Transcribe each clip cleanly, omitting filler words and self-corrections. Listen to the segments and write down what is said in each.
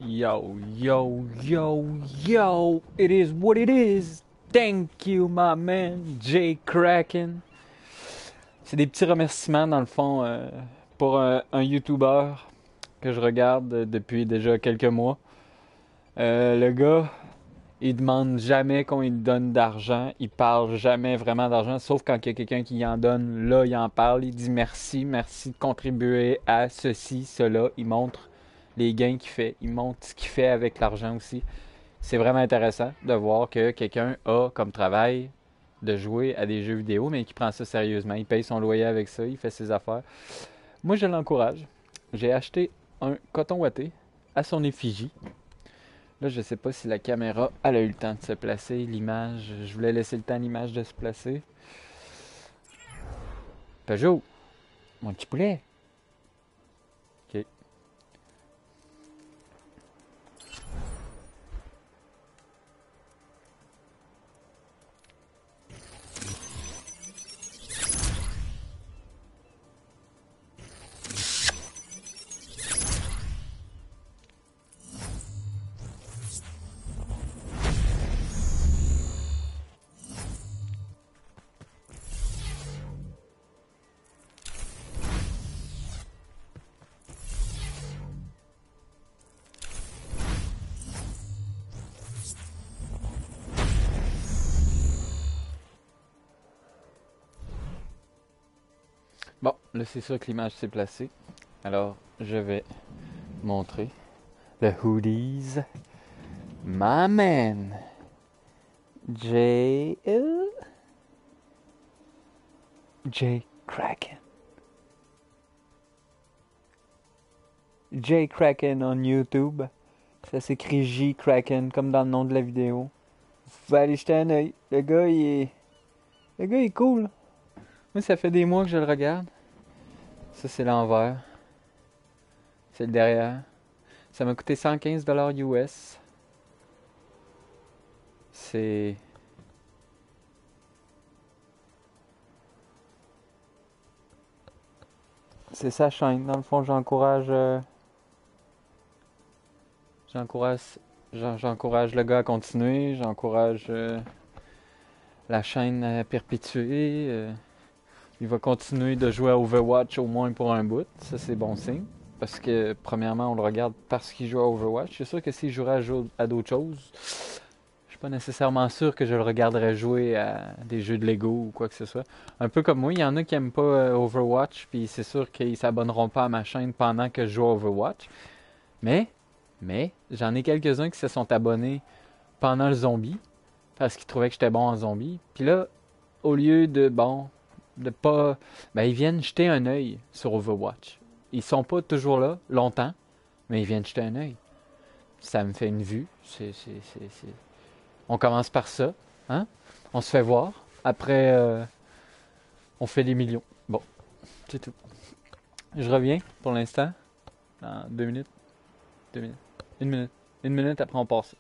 Yo, yo, yo, yo, it is what it is. Thank you, my man, Jay Kraken. C'est des petits remerciements, dans le fond, pour un YouTuber que je regarde depuis déjà quelques mois. Le gars, il demande jamais qu'on lui donne d'argent. Il parle jamais vraiment d'argent, sauf quand il y a quelqu'un qui en donne, là, il en parle. Il dit merci, merci de contribuer à ceci, cela. Il montre les gains qu'il fait. Il montre ce qu'il fait avec l'argent aussi. C'est vraiment intéressant de voir que quelqu'un a comme travail de jouer à des jeux vidéo, mais qui prend ça sérieusement. Il paye son loyer avec ça, il fait ses affaires. Moi, je l'encourage. J'ai acheté un coton ouaté à son effigie. Là, je sais pas si la caméra, elle a eu le temps de se placer. L'image, je voulais laisser le temps à l'image de se placer. Peugeot, mon petit poulet. OK. Bon, là, c'est sûr que l'image s'est placée. Alors, je vais montrer le hoodies. My man. J. J. Kraken. J. Kraken on YouTube. Ça s'écrit J. Kraken, comme dans le nom de la vidéo. Vous pouvez aller jeter un œil. Le gars, il est cool. Moi, ça fait des mois que je le regarde. Ça, c'est l'envers. C'est le derrière. Ça m'a coûté 115$ US. C'est... C'est sa chaîne. Dans le fond, j'encourage, j'encourage le gars à continuer. J'encourage la chaîne à perpétuer. Il va continuer de jouer à Overwatch au moins pour un bout. Ça, c'est bon signe. Parce que, premièrement, on le regarde parce qu'il joue à Overwatch. C'est sûr que s'il jouerait à d'autres choses, je suis pas nécessairement sûr que je le regarderais jouer à des jeux de Lego ou quoi que ce soit. Un peu comme moi, il y en a qui aiment pas Overwatch, puis c'est sûr qu'ils s'abonneront pas à ma chaîne pendant que je joue à Overwatch. Mais, j'en ai quelques-uns qui se sont abonnés pendant le zombie, parce qu'ils trouvaient que j'étais bon en zombie. Puis là, au lieu de pas... Ben, ils viennent jeter un œil sur Overwatch. Ils sont pas toujours là, longtemps, mais ils viennent jeter un œil. Ça me fait une vue. On commence par ça, hein? On se fait voir. Après, on fait des millions. Bon, c'est tout. Je reviens pour l'instant. Dans 2 minutes. 2 minutes. 1 minute. 1 minute, après on passe.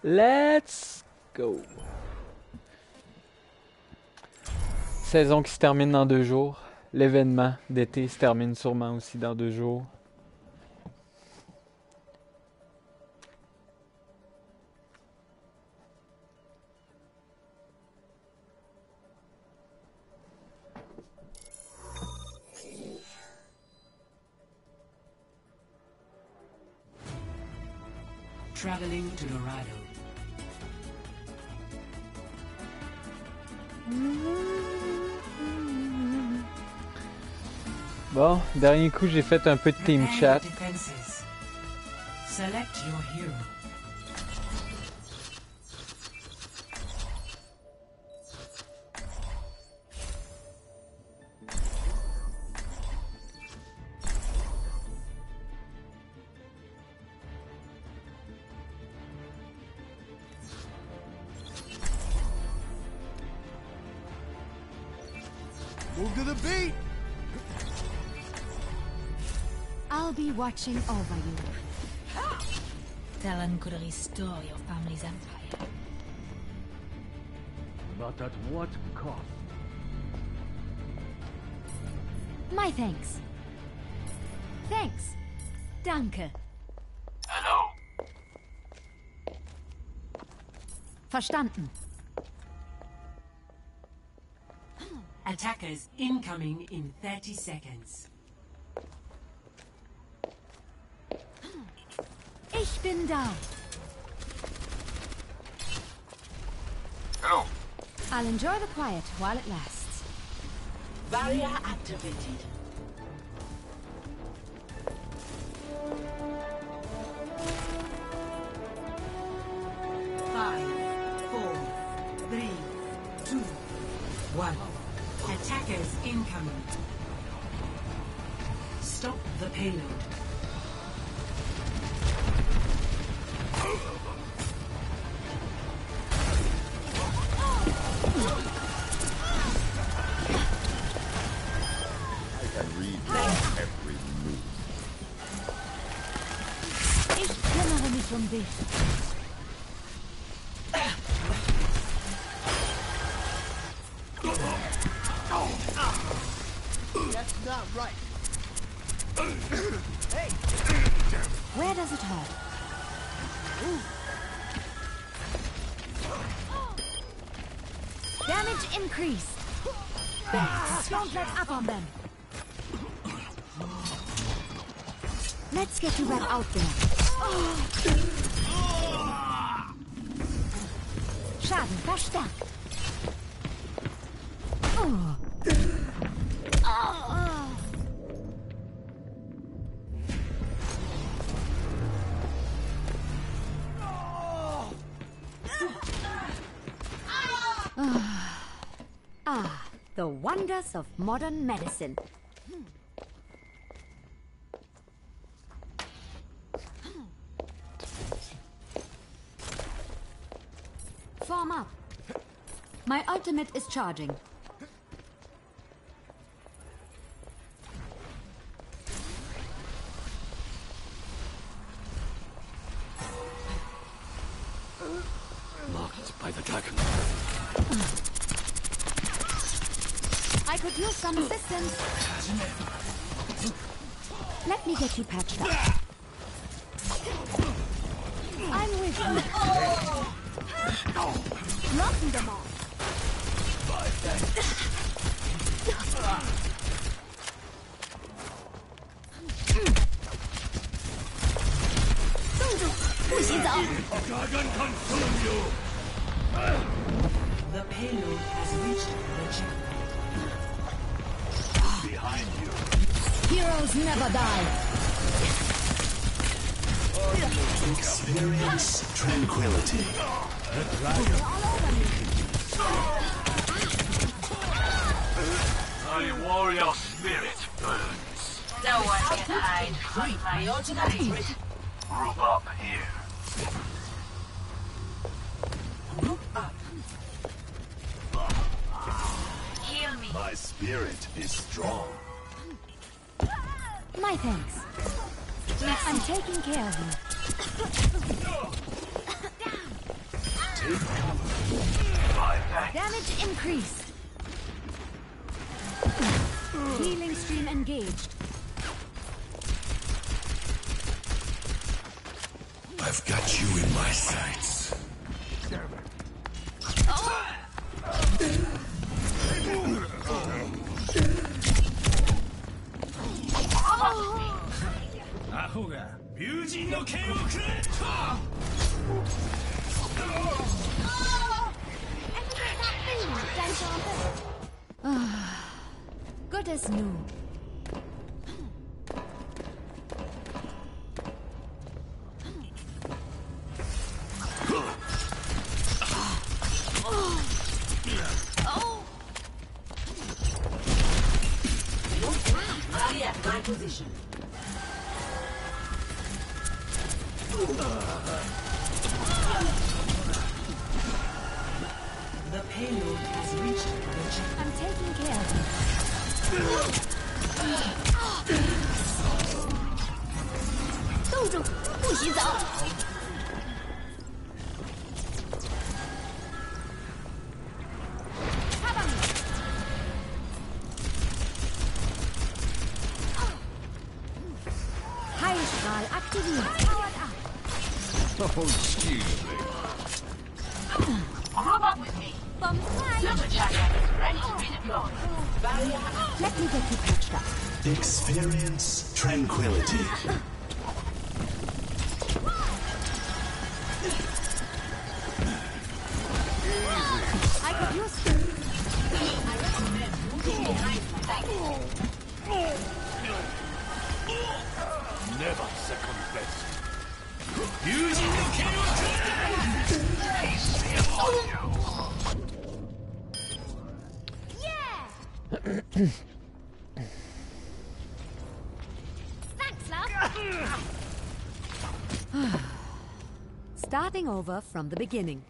Let's go! Saison qui se termine dans 2 jours. L'événement d'été se termine sûrement aussi dans 2 jours. Traveling to Dorado. Bon, dernier coup, j'ai fait un peu de team chat. Select your hero. Move to the beat! I'll be watching over you. Talon could restore your family's empire. But at what cost? My thanks. Thanks. Danke. Hello. Verstanden. Attackers incoming in 30 seconds. Ich bin da. Hello. I'll enjoy the quiet while it lasts. Barrier activated. Five, four, three, two, one. Attackers incoming. Stop the payload. I can read every move. Ich kümmere mich um dich. That's not right. Where does it hurt? Damage increased. Don't let up on them. Let's get you back out there. Schaden verstärkt. The wonders of modern medicine. Form up. My ultimate is charging. Marked by the dragon. I could use some assistance. Let me get you patched up. I'm with you. Blocking them all. Dragon consume you! The payload has reached the checkpoint. Behind you. Heroes never die. Experience tranquility. My warrior spirit burns. No one can hide from my ultimate. Group up here. Heal me. My spirit is strong. My thanks. I'm taking care of you. Damage increased. Healing stream engaged. I've got you in my sights. Good as new. Barrier at my position. The payload has reached the checkpoint. I'm taking care of you. 冻住，不许走！ Heilstrahl aktiviert. Powered up. Oh, excuse me. Group up with me. Bomb fly. Super Jacker is ready to be deployed. Barrier activated. Let me get you patched up. Experience tranquility. I could use Never second best. Thanks, love. Starting over from the beginning.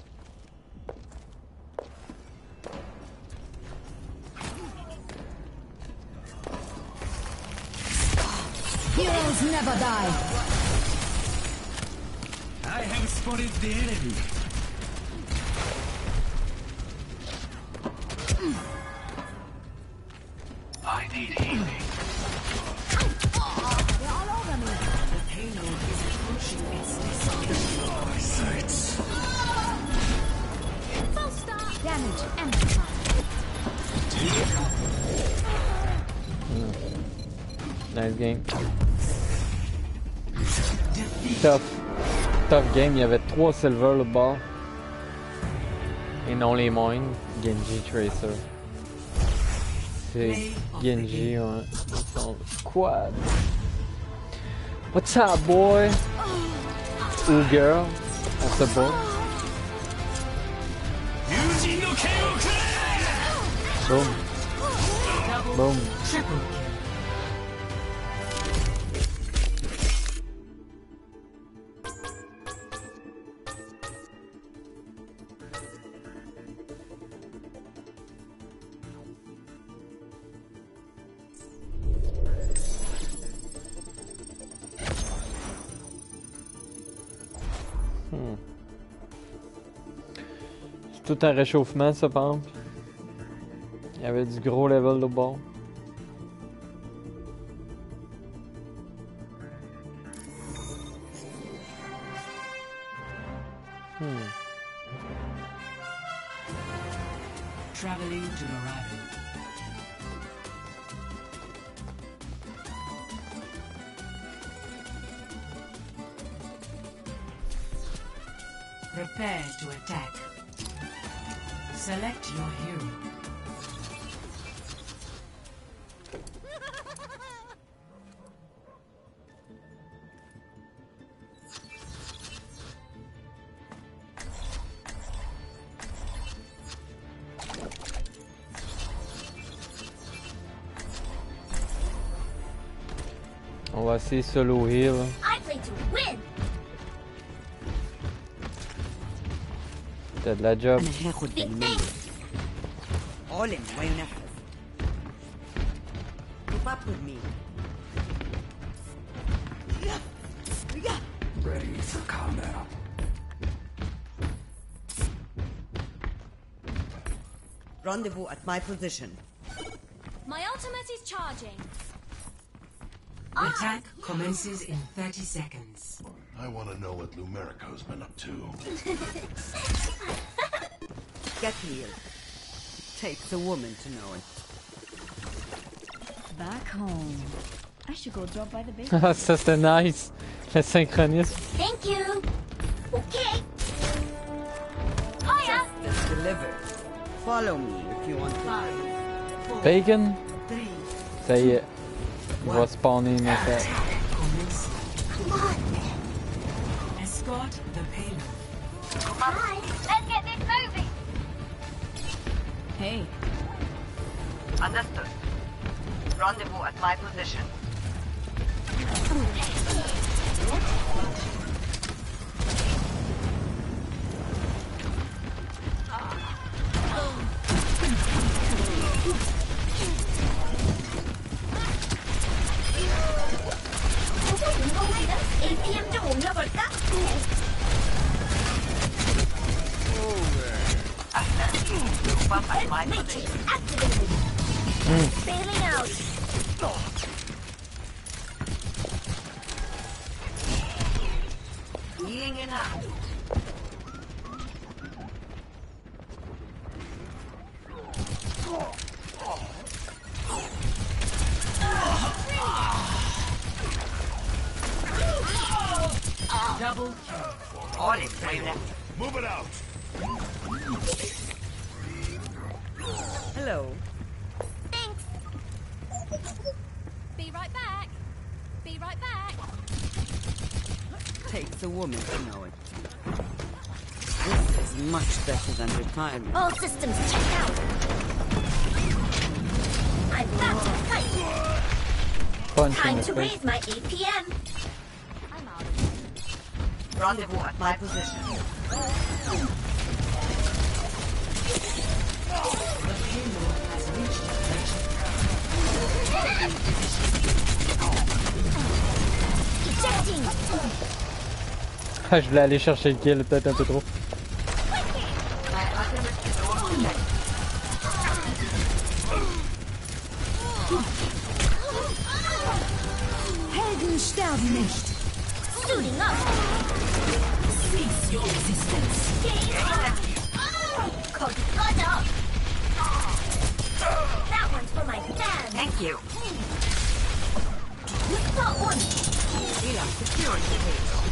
Heroes never die. I have spotted the enemy. I need healing. They're all over me. The payload is approaching its destination. My sights. Full stop. Damage amplified. Nice game. Tough game. Il y avait 3 silver le bord. Et non les moindres. Genji Tracer. C'est Genji, ouais. Ils sont quad. What's up, boy? Ou girl? On sait pas. Boom. Boom. Triple kill. C'est tout un réchauffement, ça, par exemple. Il y avait du gros level de bord. Traveling to Naravi. Prepare to attack. Select your hero. On va essayer solo heal. I play to win. T'as de la job. أنا هاخد بالمية. علم وينفذ. Keep up with me. Ready for combat. Rendezvous at my position. My ultimate is charging. Attack commences in 30 seconds. I want to know what Lumerico's been up to. Get real. Takes a woman to know it. Back home. I should go drop by the base. Ah, ça c'était nice. Le synchronisme. Thank you. Okay. Hiya. Justice delivered. Follow me if you want to. Bacon? 3. Ça y est. Il va spawner une affaire. Escort the payload. Hi. Let's get this moving. Hey, Understood. Rendezvous at my position. ATM 좀 올려볼까? Matrix activated. Bailing out. Being in out. Double kill. All is ready. Move it out! Hello. Thanks. Be right back. Be right back. Takes a woman to know it. This is much better than retirement. All systems checked out. I'm back to fight. Punch in Time the to face. raise my APM. I'm out. Rendezvous at my position. Ejecting. Ah, je voulais aller chercher le kill, peut-être un peu trop. Helden sterben nicht. Suiting up. Cease your resistance. Code God up. That one's for my fans. Thank you. Spot one. Ela security payload.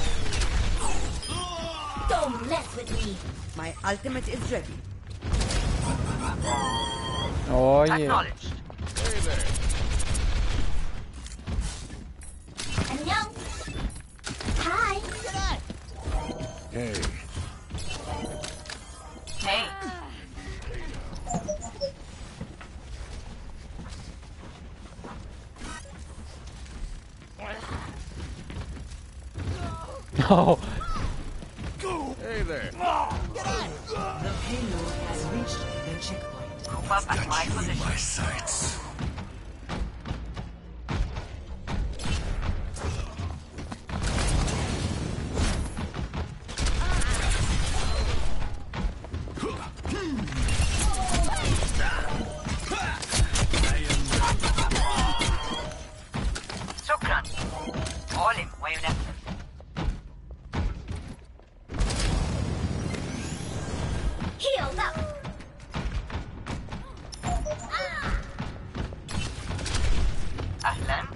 Don't mess with me. My ultimate is ready. Oh yeah. Acknowledged. 안녕. Hi. Hey, Hey. Oh. Hey there! The payload has reached the checkpoint. Up at my got you in position. my sights. Shukran. All in way left. Healed up. Ahlan.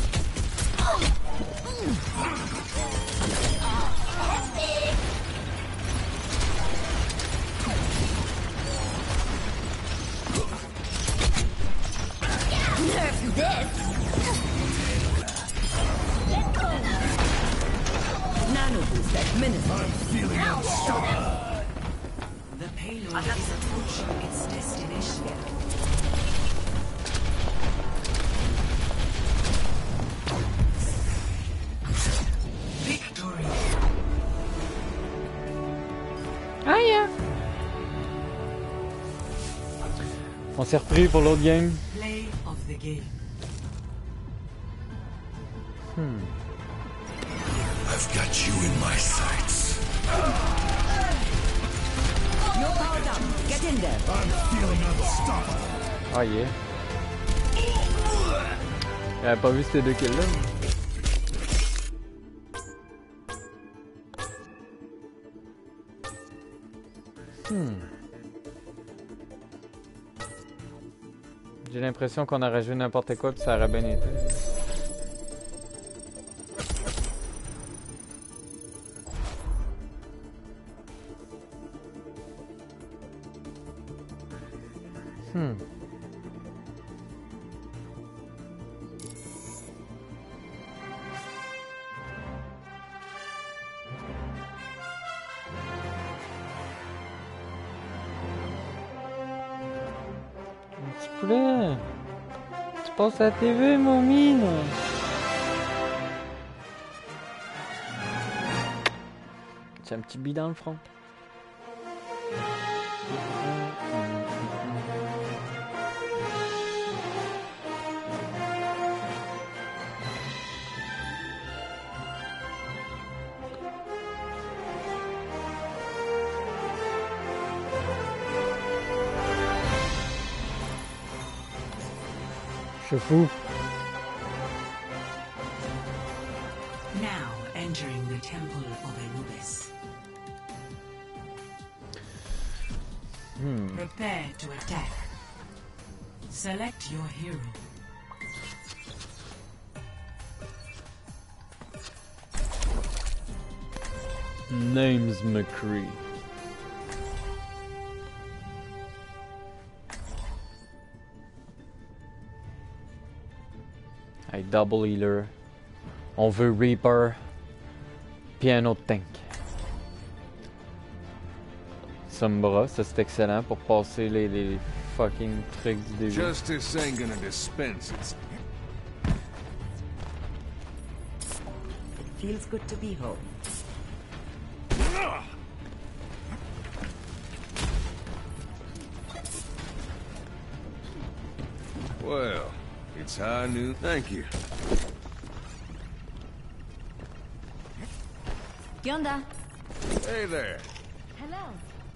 Nerf this. Nano boost administered. The payload is approaching its destination. Victory. Ah yeah. On s'est repris pour l'autre game. Play of the game. I've got you in my sights. No power down. Get in there. I'm feeling unstoppable. Oh yeah. J'avais pas vu ces deux kills là. J'ai l'impression qu'on aurait joué n'importe quoi puis ça aurait bien été. Poulet, tu passes à la TV, mon mine. J'ai un petit billet dans le front. Je suis fou. Now entering the temple of Anubis. Prepare to attack. Select your hero. Name's McCree. Hey, double healer. On veut Reaper. Puis un autre tank. Sombra, ça c'est excellent pour passer les fucking trucs du début. Justice ain't gonna dispense it. Feels good to be home. Well, it's high noon. Thank you. ¿Qué onda? Hey there. Hello.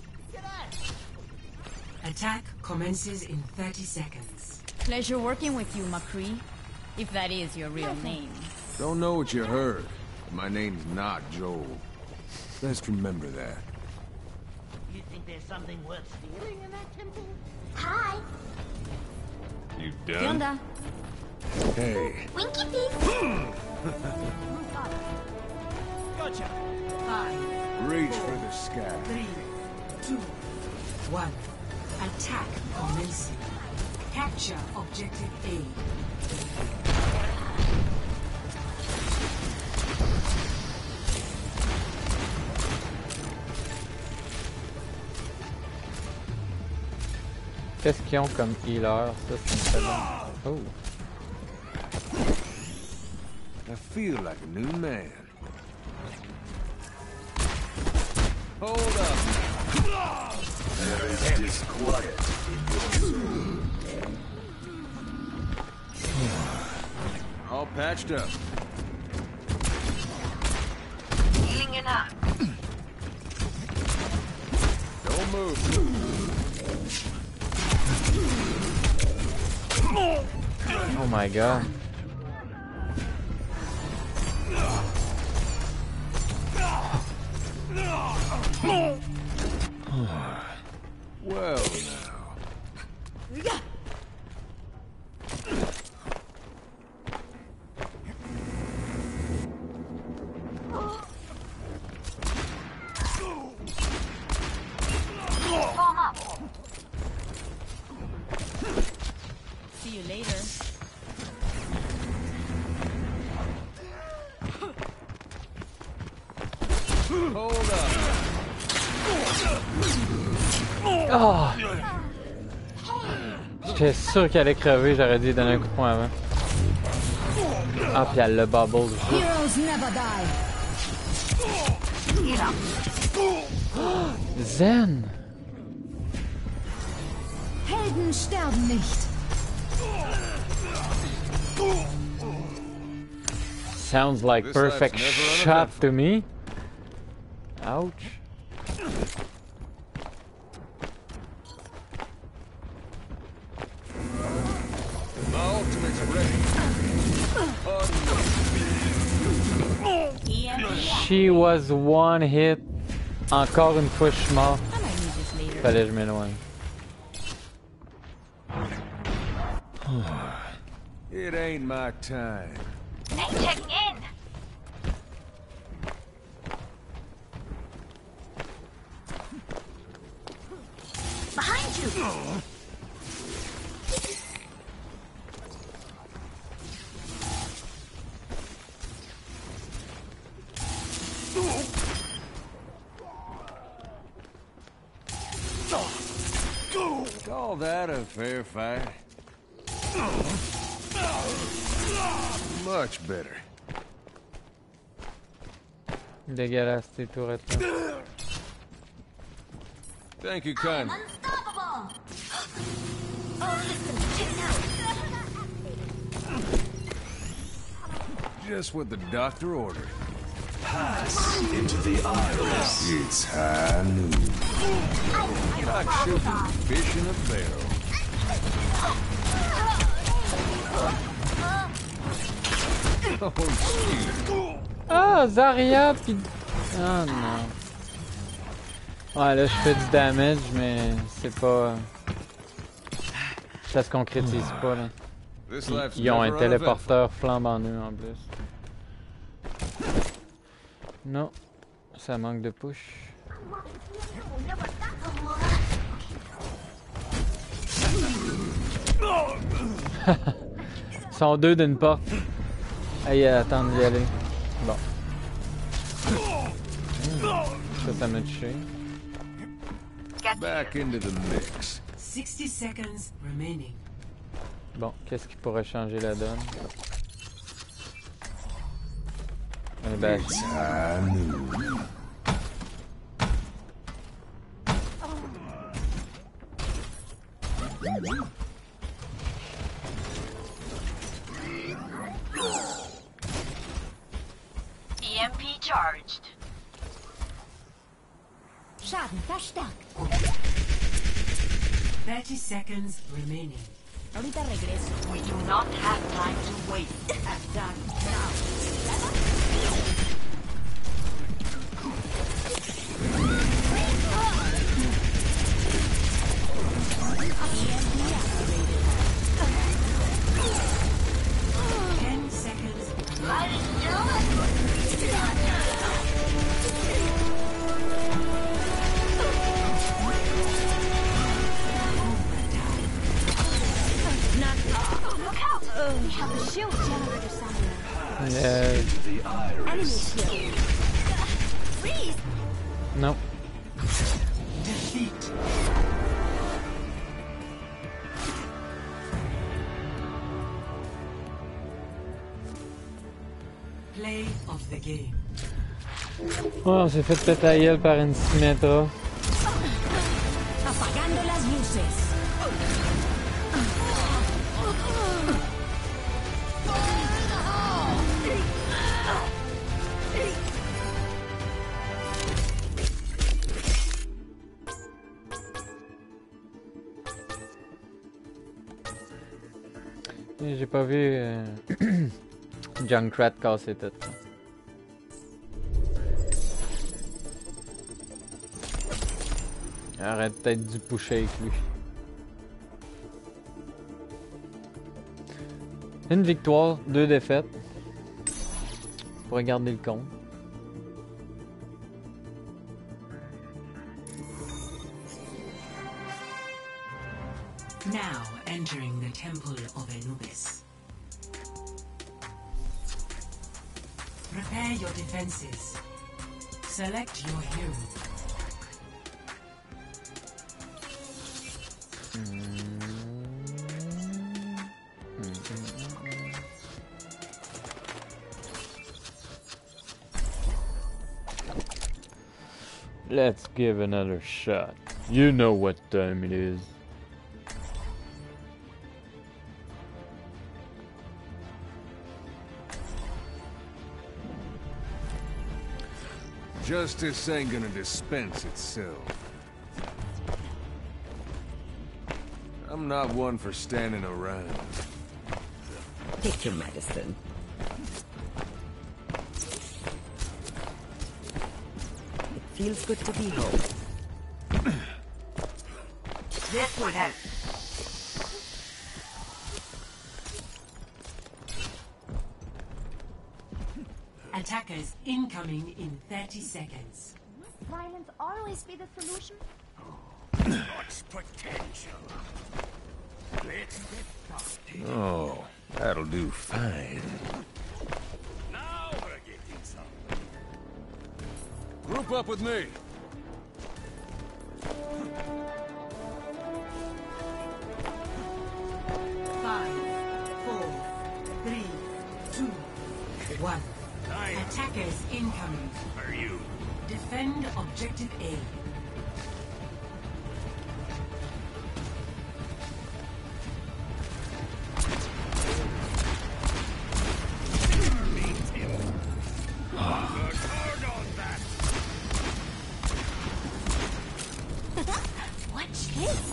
Attack commences in 30 seconds. Pleasure working with you, McCree. If that is your real name. Don't know what you heard. My name's not Joel. Best remember that. You think there's something worth stealing in that temple? Hi. You ¿Qué done? onda? Hey. Winky face. Gotcha. 5, Reach for the sky. 3, 2, 1. Attack commencing. Capture objective A. Qu'est-ce qu'ils ont comme healer? Ça, c'est une très bonne... Oh! I feel like a new man. Hold up. There is disquiet in All patched up. Healing it up. Don't move. Oh my god. Well now. See you later. Hold up. Oh! J'étais sûr qu'elle allait crever, j'aurais dû lui donner un coup de poing avant. Ah, puis elle le bubble aussi. Heroes never die. Zen! Helden sterben nicht. Sounds like This perfect life's never shot to me. Ouch. Ultimate's ready. She was one hit. Encore une fois, je suis mort. Fallait que je m'éloigne. It ain't my time. Hey, checking in. Behind you. Call that a fair fight? Much better. Dégueulasse tes tourelles. Thank you kindly. Unstoppable. Oh, listen, check out. Just what the doctor ordered. Pass into the iris. It's high noon. Like shooting fish in a barrel. Oh, shoot. Ah, Zarya pis... Ah non. Ouais, là je fais du damage, mais c'est pas... Ça se concrétise pas, là. Ils ont un téléporteur flambant nu en plus. Non, ça manque de push. Ils sont deux d'une porte. Aïe, attendre d'y aller. Bon. Ça m'a touché. Back into the mix. 60 seconds remaining. Bon, qu'est-ce qui pourrait changer la donne? Un bash. It's high noon. EMP charged. Schaden verstärkt. 30 seconds remaining. Ahorita regreso. We do not have time to waste. Attack now. Shield generator somewhere. Enemy shield. Freeze! Non. Defeat. Play of the game. Oh, on s'est fait péter la gueule par une Symmetra. Apagando las luces. J'ai pas vu Junkrat casser tête. Arrête peut-être du pusher avec lui. Une victoire, 2 défaites. Pour regarder le compte. Now entering the Temple of Anubis. Prepare your defenses. Select your hero. Let's give another shot. You know what time it is. Justice ain't gonna dispense itself. I'm not one for standing around. Take your medicine. It feels good to be home. This will help. Attackers incoming in 30 seconds. Must violence always be the solution? Much potential. Let's get started. Oh, that'll do fine. Now we're getting some. Group up with me. Five, four, three, two, one. Attackers incoming. For you. Defend objective A. Watch this!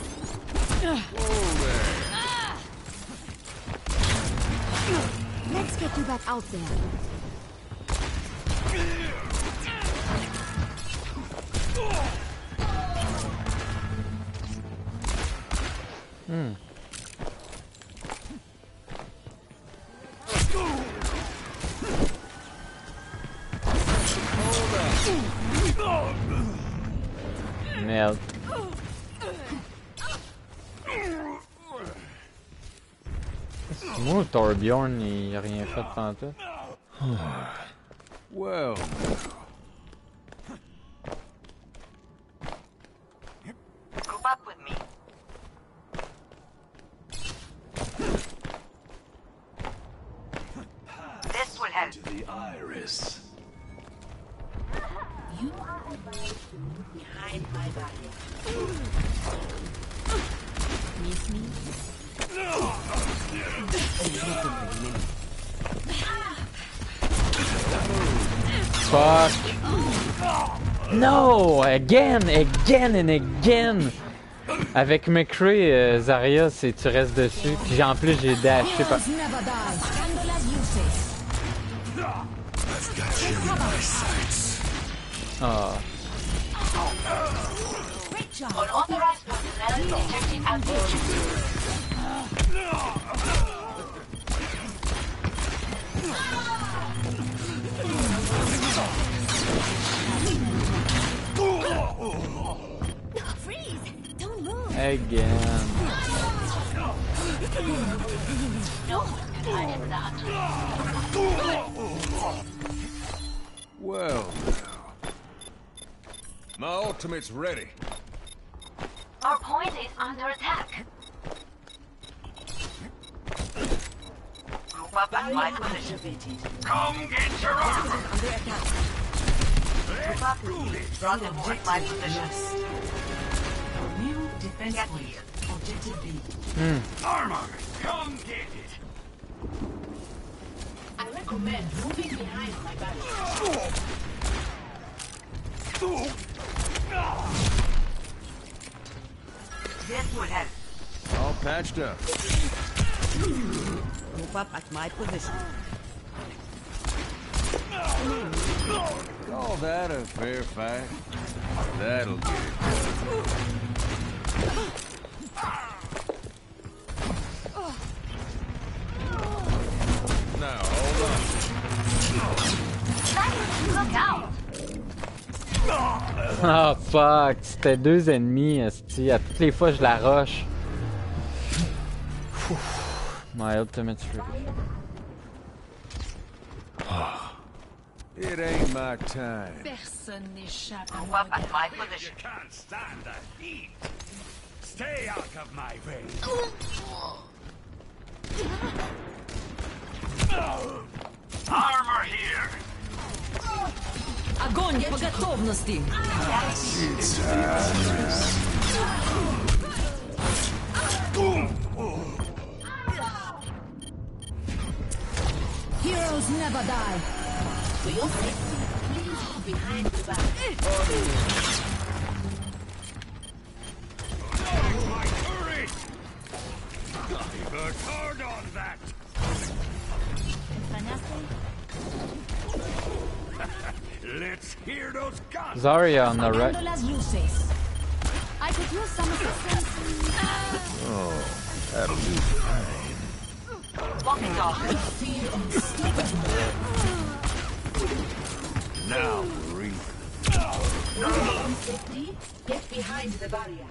Let's get you back out there. Merde. Moi, Torbjorn, il a rien fait tantôt. Well, Group up with me. This will help. To the iris. Behind my body. Miss me? Fuck! No! Again! And again! Avec McCree, Zarya, c'est tu restes dessus. Puis en plus, j'ai dashé par... Heroes never die. Scandal as useless. I've got you in my sights. Ah. Unauthorized personnel detected at the Freeze! Don't move! Again. well. My ultimate's ready. Our point is under attack. Group up at my position. Come get your armor. Group up. Rendezvous at my position. New defense point. Objective B. Armor. Come get it. I recommend moving behind my back. This will help. All patched up. Group up at my position. Call that a fair fight. That'll get it. Now, hold on. Look out! Ah fuck, c'était deux ennemis, esti. À toutes les fois, je la rush. My ultimate's ready. It ain't my time. Personne n'échappe à Group mon up at my You position. can't stand the heat. Stay out of my way. Armor here. Огонь по готовности! Heroes never die. For your safety, please move behind the back. My turret. I worked hard on that. Hear those guns? Zarya on the right. Handle as you say. I could use some assistance. Oh, that'll do fine. Walking off. Now, breathe. Safety, get behind the barrier.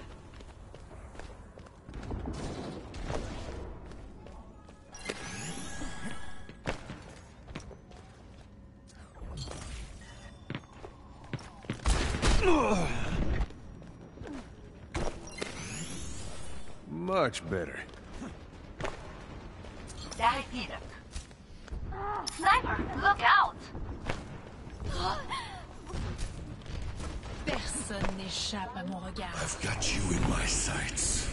Much better. Sniper, look out! Personne n'échappe à mon regard. I've got you in my sights.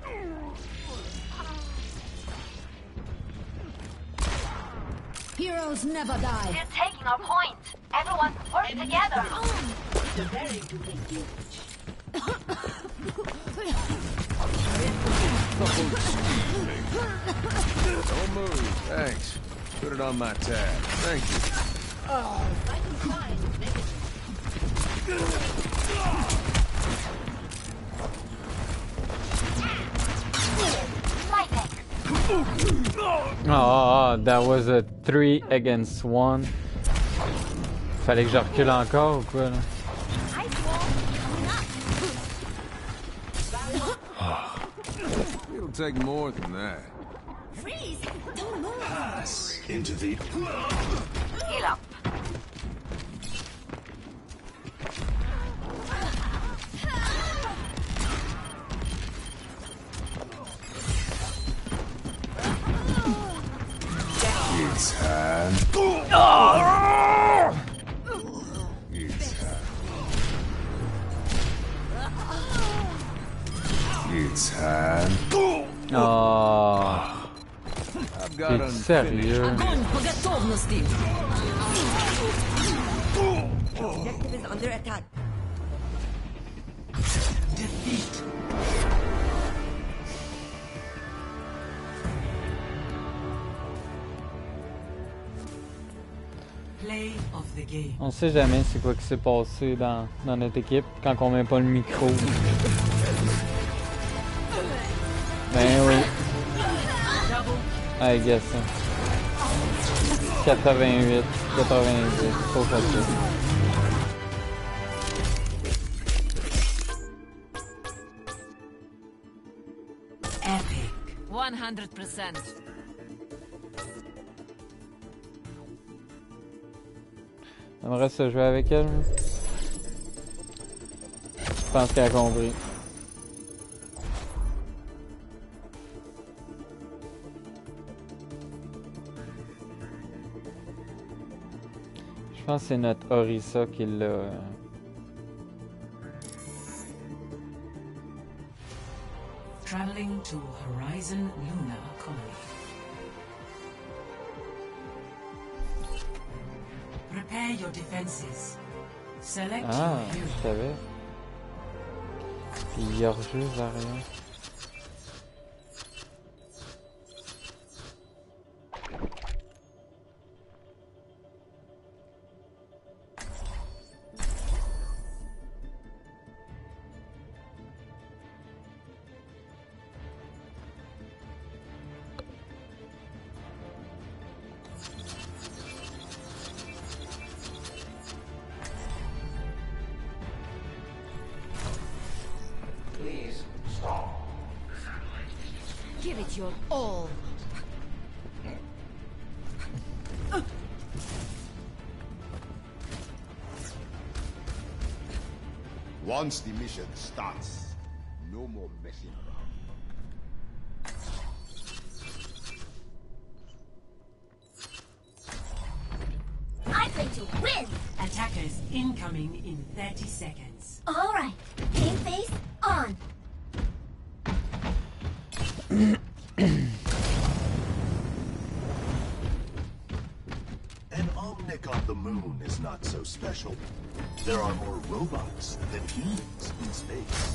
Heroes never die. They're taking our point. Everyone, work together. Don't move. Thanks. Put it on my tab. Thank you. Oh, that was a 3 against 1. Fallait que je recule encore ou quoi là? It'll take more than that. Freeze! Don't move! Pass into the... Heal up. It's time. It's time. It's time. Oh, I've got t'es sérieux? Огонь по готовности! Objective is under attack. Defeat. Play of the game. On sait jamais c'est quoi qui s'est passé dans notre équipe quand on met pas le micro. Ben oui. I guess ça. 88, 90, trop facile. Epic. 100%. J'aimerais ça jouer avec elle. Je pense qu'elle a compris. Je pense que c'est notre Orisa qui l'a... Traveling to Horizon Luna Colony. Prepare your defenses. Select Ah, your hero. je savais. Puis il y a rejeu Zarya. Give it your all. Once the mission starts, no more messing around. I'm going to win! Attackers incoming in 30 seconds. Alright, game face on! An Omnic on the moon is not so special. There are more robots than humans in space.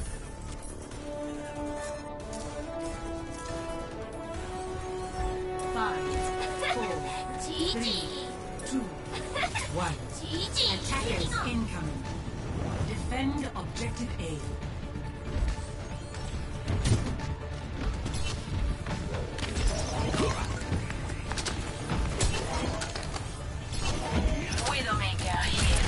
GG! 2, 1. Attackers incoming. Defend objective A. Widowmaker here.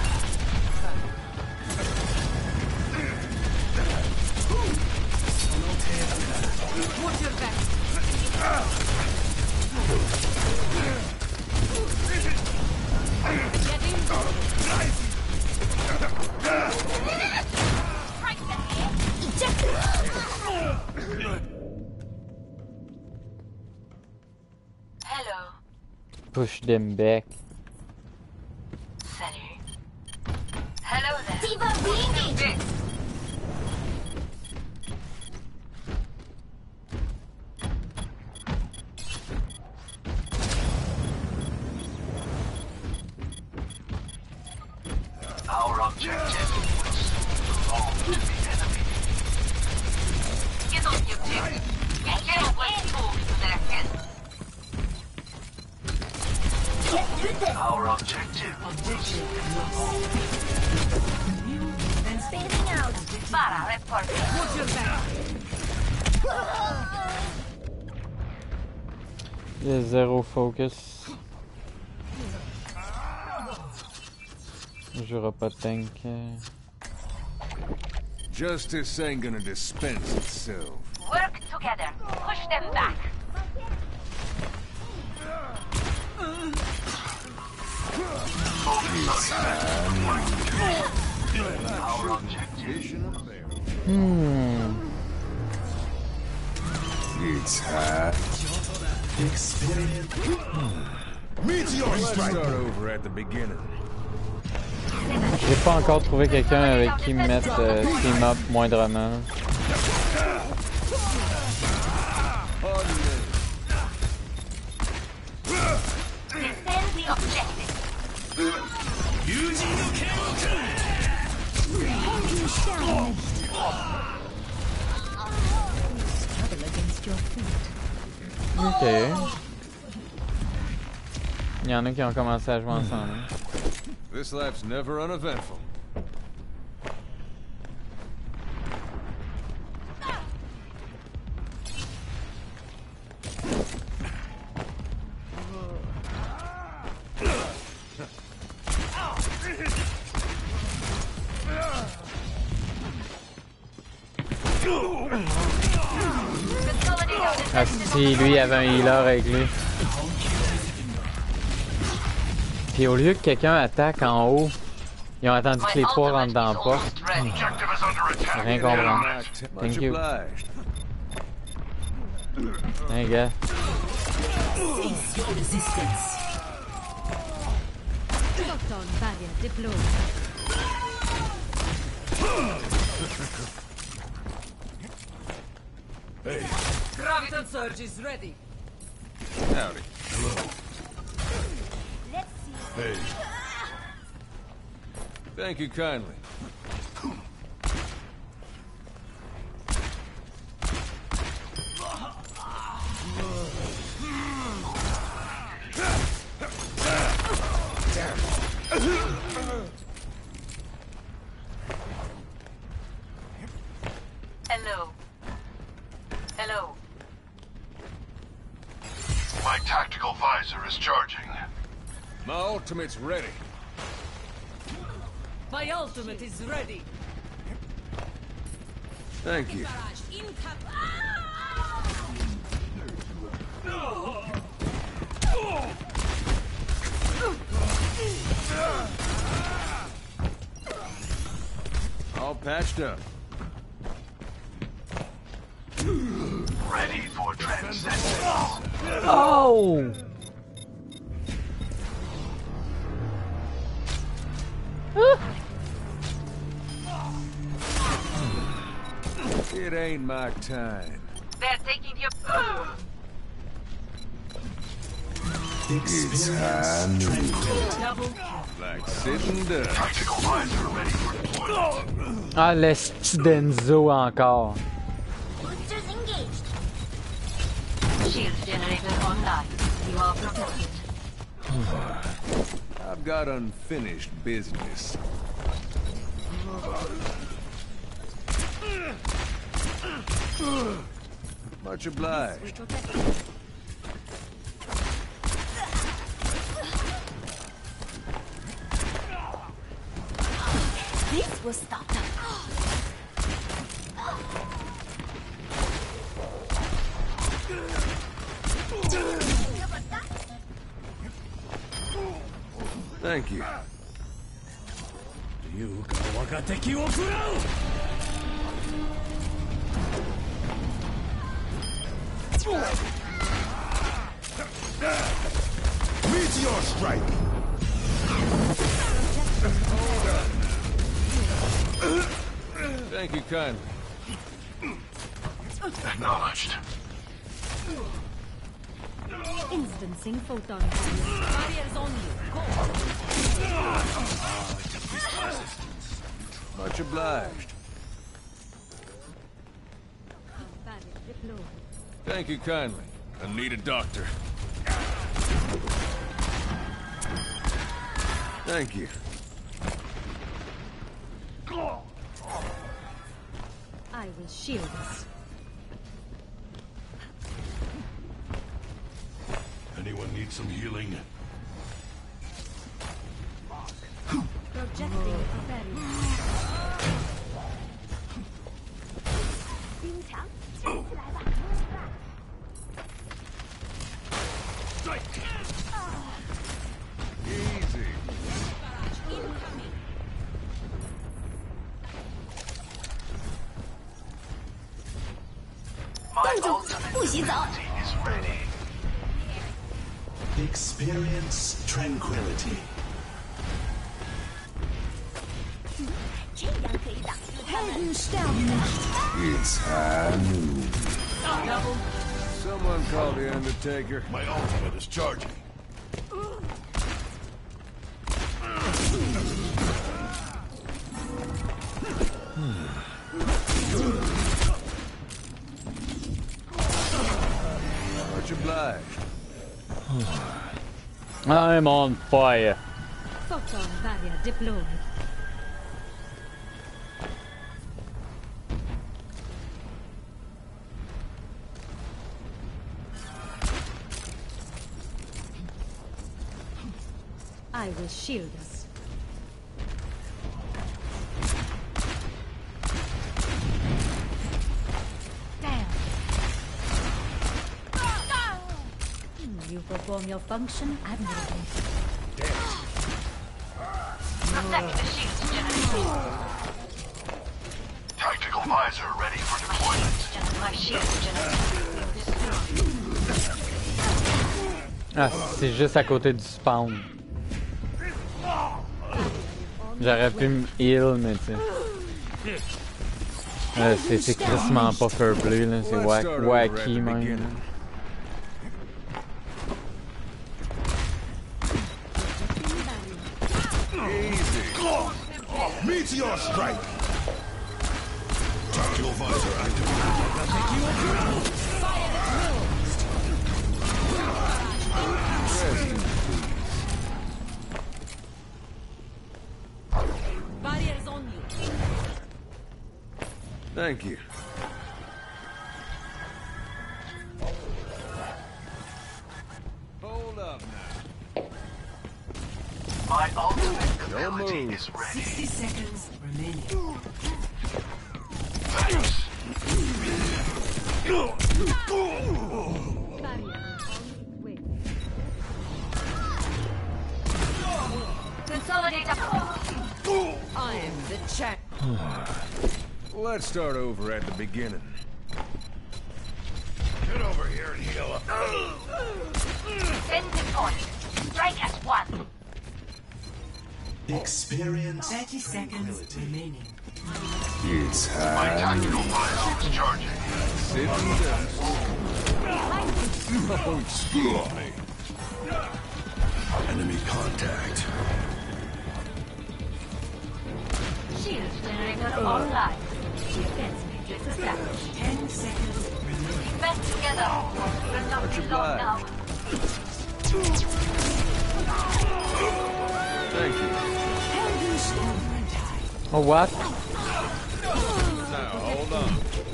Watch your back. Hello. Push them back. Salut. Hello there. Diva reengage. Our objective was belong to the enemy. Get on your objective. And get away to their head. Our objective Fading out. Para, report. Watch your back. Il y a zéro focus. J'aurai pas de tank. Justice ain't gonna dispense itself. Work together. Push them back. our objective. It's hot. Meteor strike. Start over at the beginning. J'ai pas encore trouvé quelqu'un avec qui me mettre team up moindrement. Defend the objective. Ok. Il y en a qui ont commencé à jouer ensemble. This life's never uneventful. Ah si, lui il avait un healer avec lui. Puis au lieu que quelqu'un attaque en haut, ils ont attendu que les trois rentrent dans la porte. Rien comprendre. Thank you. Hey gars. Hey. Graviton surge is ready. Howdy. Let's see. Hey. Thank you kindly. Hello. Hello. My tactical visor is charging. My ultimate's ready. My ultimate is ready. Thank you. All patched up. Ready for transcendence. Oh! It ain't my time. They're taking your... It's time to Double like sitting ducks. Tactical visor ready for deployment. Ah, l'esti d'Enzo encore. Boosters engaged. Shield generator online. You are protected. I've got unfinished business. Much obliged. This will stop them. Thank you. Meteor strike! Thank you kindly. Acknowledged. Instancing photon barriers on you. Much obliged. Barrier deployed. Thank you kindly. I need a doctor. Thank you. I will shield us. Anyone need some healing? Projecting a barrier. Easy. My ultimate ability is ready. Experience tranquility. It's high noon. Someone call the Undertaker. My ultimate is charging. Much obliged. I'm on fire. Photon barrier deployed. I will shield us. Damn. You perform your function admirably. Protect the shield generator. Tactical visor ready for deployment. My shield generator. Ah, c'est juste à côté du spawn. J'aurais pu me heal, mais tu sais. C'est crissement pas fair play, là. C'est wacky, même. Meteor strike! Tactical visor activated. Barriers on you. Thank you. Hold up now. My ultimate ability is ready. 60 seconds remaining. Thanks. Consolidate up. I am the champ. Let's start over at the beginning. Get over here and heal up. Send deployed. Strike at one. Experience 30 seconds remaining. It's My high tactical visor is charging. Sit and dust. Oh, excuse me. Enemy contact. Shield generator online. Defense matrix established. 10 seconds remaining. Band together. We're not Much be long now. obliged. Thank you. Oh, what? Now, hold on.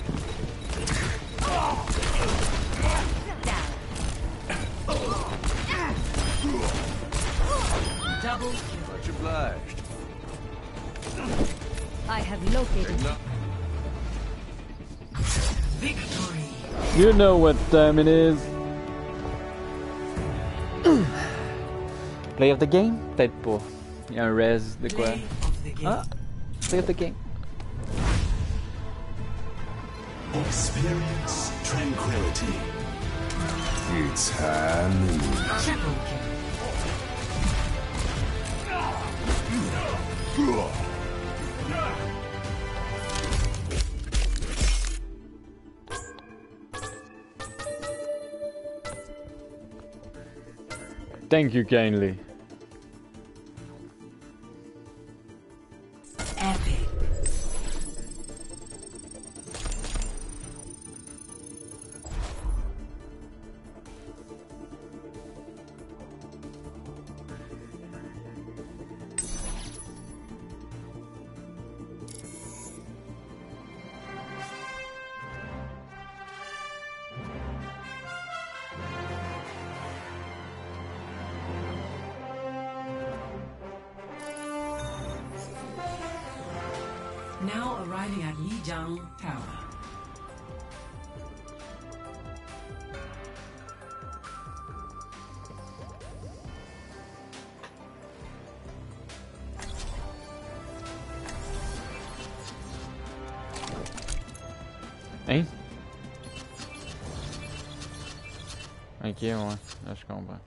Double. Much obliged. I have located. Victory. You know what time it is. Play of the game? Peut-être pas. Il y a un res de quoi? Play of the game. Ah! Play of the game. Experience tranquility. It's happening. Triple kill. Thank you kindly. Epic. Now arriving at Lijiang Tower. Hein? Ok, ouais. Là, je comprends.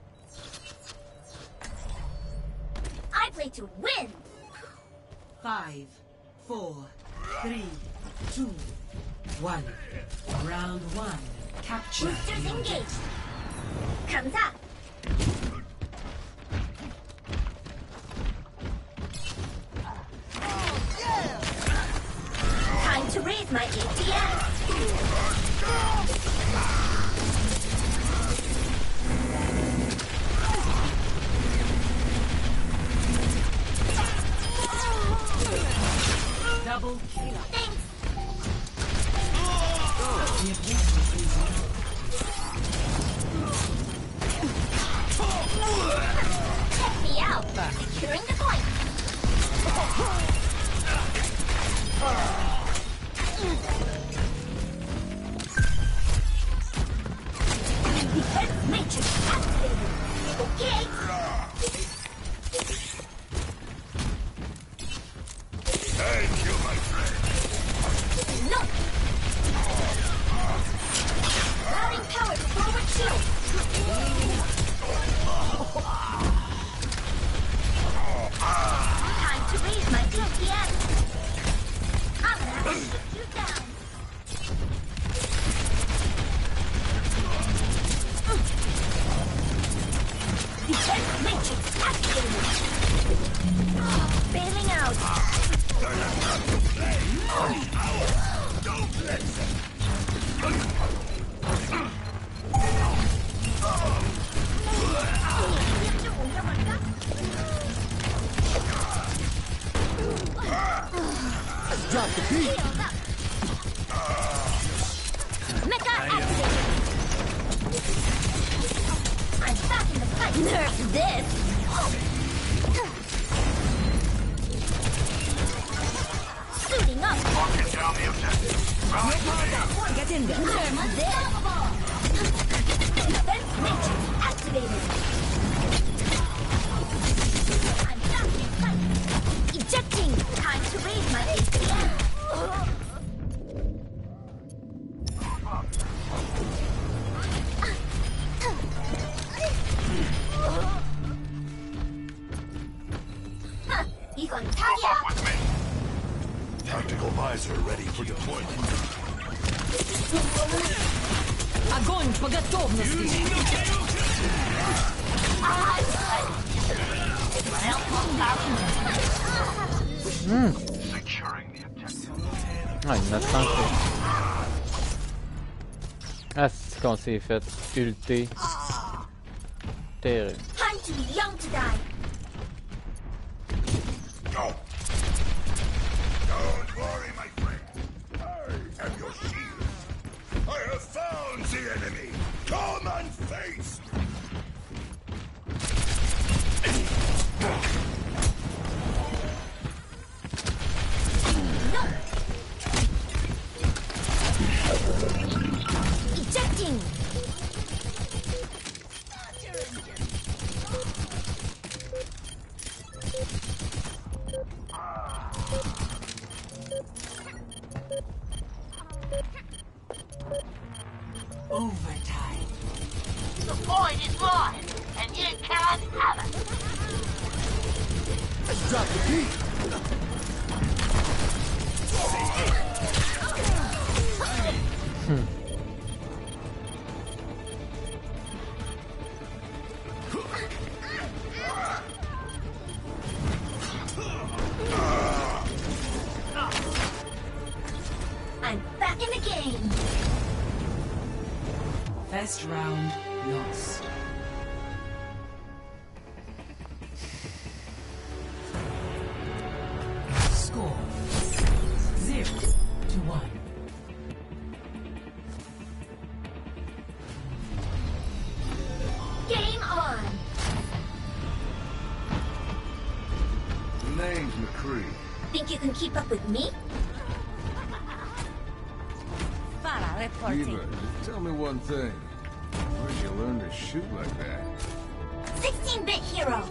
I play to win. 5, 4, 3, 2, 1. Round 1. Capture. Boosters engaged. Comes up. Time to raise my ATM. Double kill. Thanks. Check me out. Securing the point. Defense matrix activated. Okay. Thank you, my friend. No. Routing power to forward shield. Time to raise my DPS. I'm gonna have to shoot you down. Defense matrix activated. Bailing out. Drop the beat. Mecha activated. I'm back in the fight. Nerf this. Suiting up. Get down the objective. Get in there. Nerf this. Defense matrix activated. I'm back in the fight. Ejecting. Time to raise my ATM. 이건 타기야. With me. Tactical visor ready for deployment. Огонь по готовности. Securing the objective. Ah, il m'a tenté. Ah, c'est qu'on s'est fait ulter. Terrible. Time to be young to die. glory, my friend. I am your shield. I have found the enemy. Come and face me. Ejecting! Overtime. The point is mine, and you can't have it. Let's drop the beat. I'm back in the game. First round lost. Score 0-1. Game on. The name's McCree. Think you can keep up with me? Farah reporting. Eva, tell me one thing. Where'd you learn to shoot like that? 16-bit hero.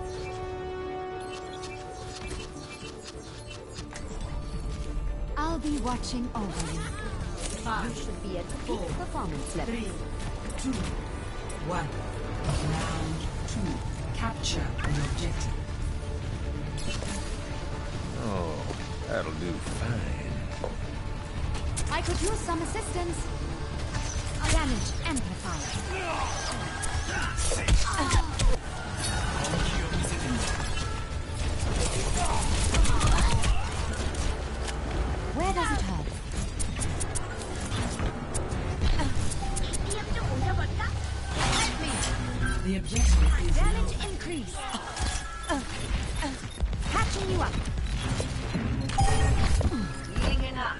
I'll be watching over you. Five, You should be at peak 4, performance level. 3, 2, 1. Round 2. Capture the objective. Oh, that'll do fine. I could use some assistance. Damage amplified. Where does it hurt? The objective is Damage increase. Catching you up. Healing enough.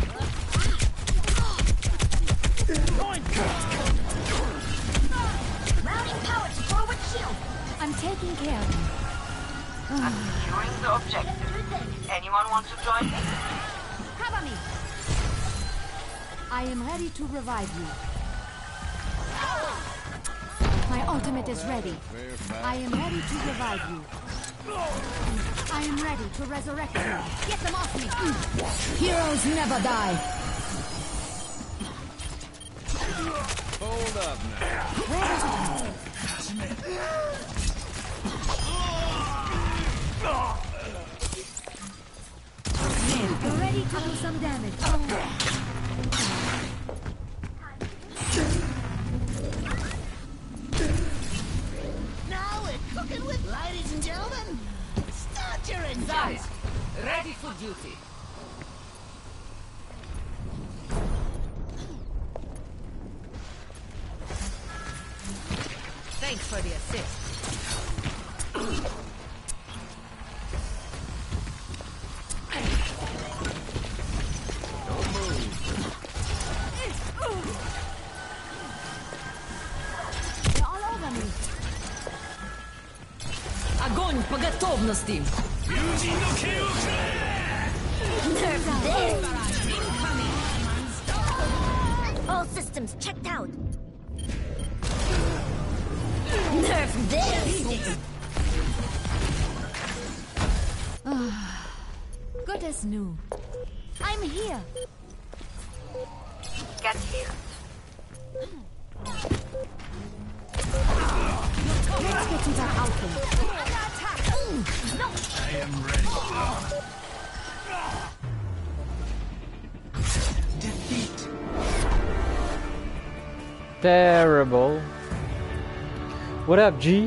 Routing power to forward shield. I'm taking care of you. I'm securing the objective. Anyone want to join me? Cover me. I am ready to revive you. My ultimate is ready. I am ready to revive you. I am ready to resurrect you. Get them off me. Heroes never die. Hold up now. Where does it hurt? You're ready to do some damage. Now we're cooking with, ladies and gentlemen. Start your engines. ready for duty. Thanks for the assist. Огонь по готовности! All systems checked out. Nerf this! Good as new. I'm here. Get here. Let's get to that outfit. I am ready. Defeat. Terrible. What up, G?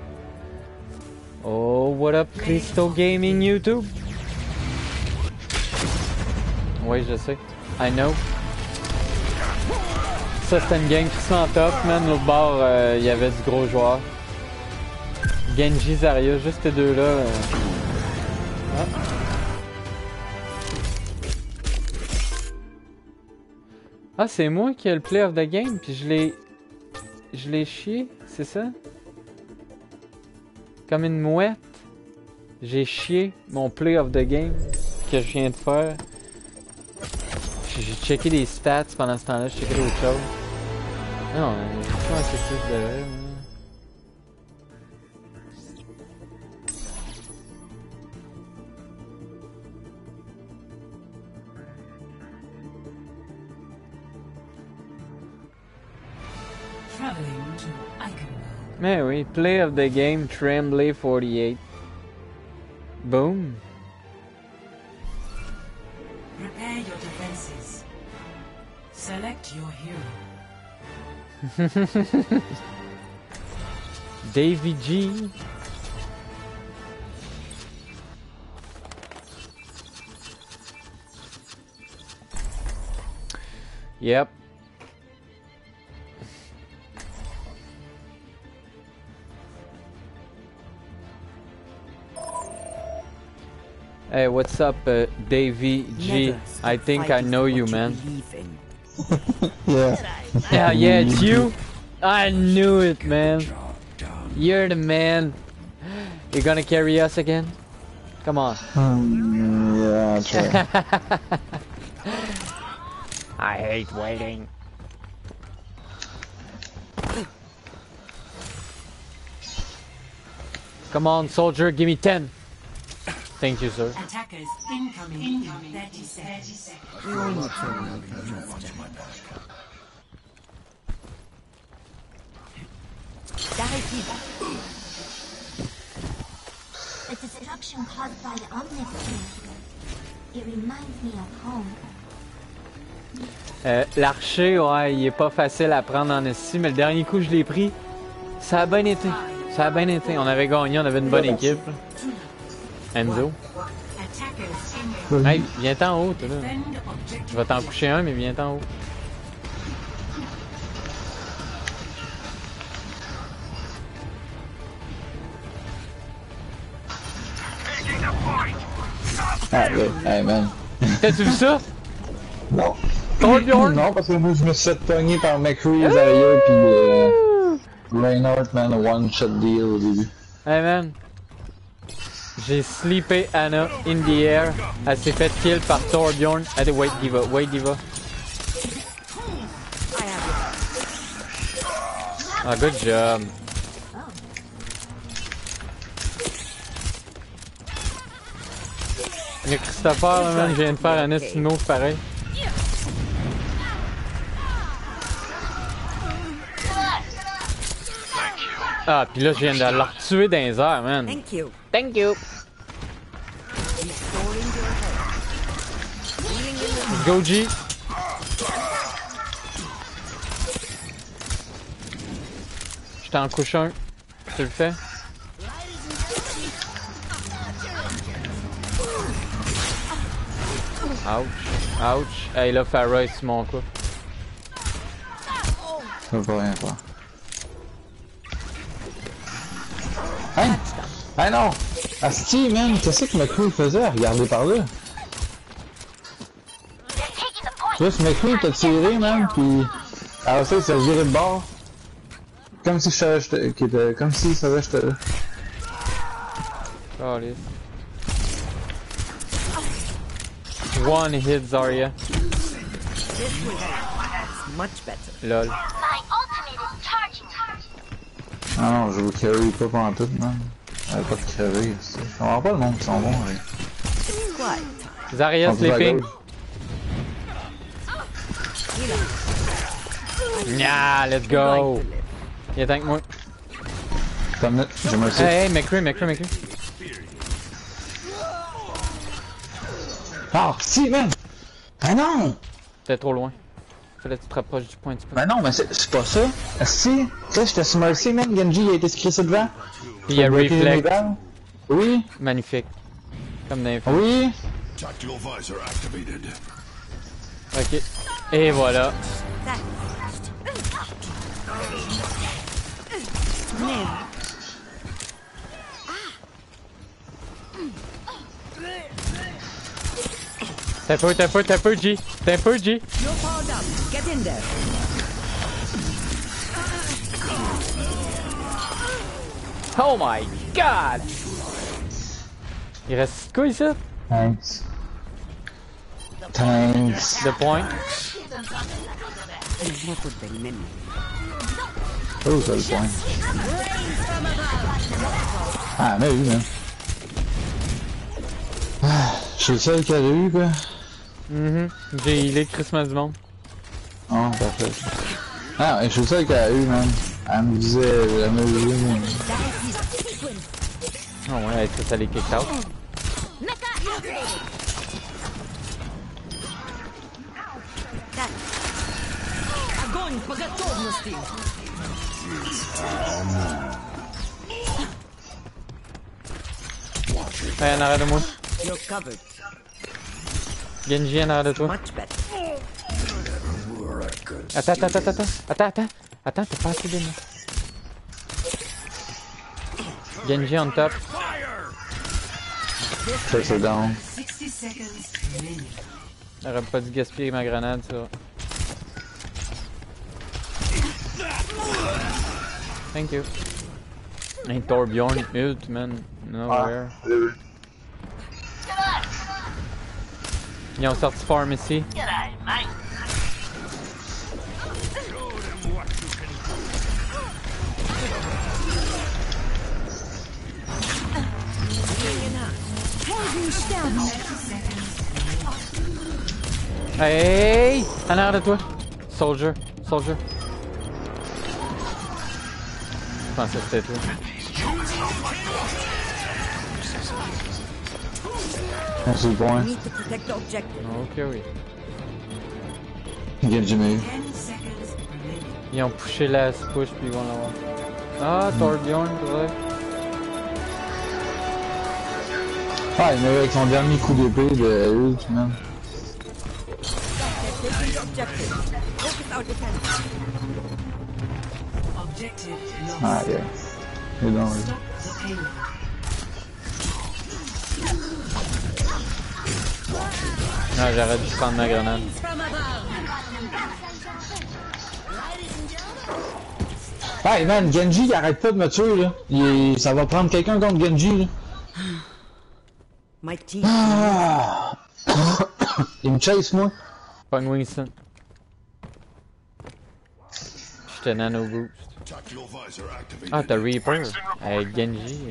Oh, what up, Crystal Gaming YouTube? Oui, je sais. I know. Ça, c'était une gang qui en top, man. L'autre bord, il y avait du gros joueur. Genji, Zarya, juste ces deux-là. Ah. Ah, c'est moi qui ai le play of the game, puis je l'ai chié, c'est ça? Comme une mouette, j'ai chié mon play of the game que je viens de faire. J'ai checké des stats pendant ce temps-là, j'ai checké d'autres choses. Non, je pense que c'est de vrai. Mais oui, play of the game, Tremblay 48. Boom. Prepare your defenses. Select your hero. Davy G. Yep. Hey, what's up, Davy G? I think I know you, man. Yeah. Yeah, it's you? I knew it, man. You're the man. You're gonna carry us again? Come on. Yeah, I'll try. I hate waiting. Come on, soldier, give me 10. Thank you, sir. Attackers incoming in 30 seconds. The destruction caused by the Omnisphere. It reminds me of home. L'archer, ouais, il est pas facile à prendre en esti, mais le dernier coup je l'ai pris, ça a bien été. Ça a bien été. On avait gagné, on avait une bonne équipe. Enzo. Hey, viens-t'en en haut, toi, là. Je vais t'en coucher un, mais viens-t'en en haut. Ah, ouais, hey man. T'as-tu vu ça? Non. Torbjorn? Non, parce que moi je me suis fait pogner par McCree les arrières, puis Reinhardt, man, a one-shot deal au début. Hey man. J'ai sleepé Anna in the air. Elle s'est fait kill par Torbjorn. Allez, wait Diva, wait Diva. Ah, good job. Mais Christopher, là, man, je viens de faire un esti move pareil. Ah, pis là, je viens de la retuer dans les airs, man. Thank you. Thank you. Let's go, G. Je t'en couche un. Tu le fais? Ouch. Ouch. Hey, là, Farah, c'est mon coup. Ça va rien faire. Hein? Ah non! Asti, man, qu'est-ce que McCree faisait? Regardez par là. Juste McCree t'a tiré, man, pis... Alors ça, il s'est viré de bord. Comme si je savais comme s'il savait que j'étais là. Oh, allez. One hit, Zarya. Much better. Lol. My ultimate is charging. Ah non, je vous carry pas pendant tout, man. J'avais pas de carry, je comprends pas le monde qui sont bons, avec. Zarya sleeping. Yeah, let's go. Il est avec moi. J'aimerais ça. Hey, McCree. Ah, si, man! Ah non! T'es trop loin. Fallait que tu te rapproches du point un petit peu. Ben non, mais c'est pas ça. Si, tu sais, j'étais sur Mercy, man. Genji, il a été scrissé devant. Il y a Reflect. Oui. Magnifique. Comme dans les films. Oui. Ok. Et voilà. T'as peu, G. T'as peu, G. Get in there. Oh my god! Il reste quoi ici? Thanks. Thanks. The point. Oh, c'est le point. Ah, mais oui, man. Ah, je suis le seul qui a eu, quoi. J'ai healé Christmas du monde. Oh, parfait. Ah, je suis le seul qui a eu, man. Elle me disait, elle me disait. Oh ouais, ça les kick out. Огонь по готовности. Hey, en arrière de moi. You're covered. Genji en arrière de toi. Much better. Attends, t'as pas assez de moi. Genji on top. Ça, c'est down. 60 seconds remaining. J'aurais pas dû gaspiller ma grenade, ça. Thank you. Hey, Torbjorn ult, man. Nowhere. Ils ont sorti Pharmacy. G'day, mate. Hey! En arrière de toi! Soldier! Je pensais que c'était toi. C'est le point. Need to protect the objective. Ok, oui. Genji m'a eu. 10 seconds remaining. Ils ont poussé la push puis ils vont l'avoir. Ah, Torbjorn, peut-être. Ah, il m'a eu avec son dernier coup d'épée de ult, man. Taking the objective. Focus our defense. Objective lost. Ah, yeah. Il est dans le... Stop the payload. Ah, j'aurais dû prendre ma grenade. Hey man, Genji il arrête pas de me tuer là. Ça va prendre quelqu'un contre Genji là. My team. Ah. Il me chase moi. Pas une Winston. J'étais nano boost. Ah, t'as Reaper. Genji.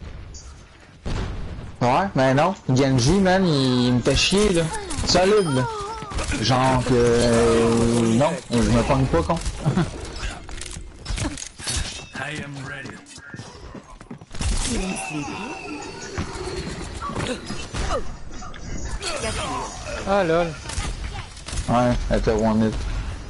Ouais, mais non. Genji man, il me fait chier là. Solide là. Genre que... non, je me pogne pas con. I am ready. Ah lol. Ouais, elle était one hit.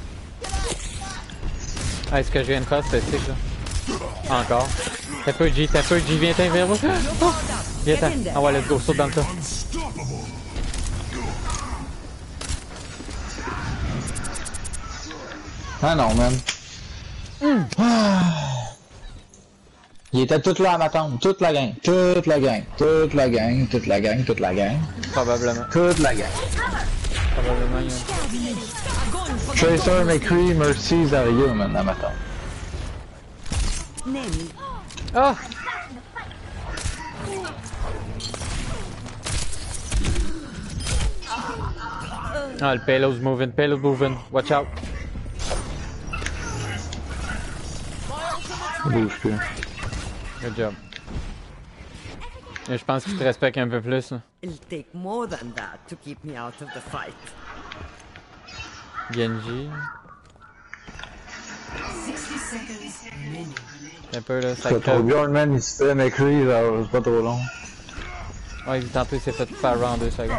Ah, ce que je viens de faire, c'était sick là. Encore. T'as peu G, viens-t'en vers moi. Oh! Viens-t'en. Ah ouais, let's go, saute dans le tas. Ah non, man. Ah. Il était tout là à m'attendre. Toute la gang. Probablement. Toute la gang. Probablement, il y a... Tracer, McCree, Mercy, Zarya, man, à m'attendre. Ah! Ah, le payload's moving. Watch out. Bouge plus. Good job. Et je pense qu'il te respecte un peu plus. Là. It'll take more than that to keep me out of the fight. Genji. 60 seconds remaining. Un peu là, ça C'est trop crève. bien, man, il se fait McCree, c'est pas trop long. Ouais, tantôt il s'est fait faire en 2 secondes.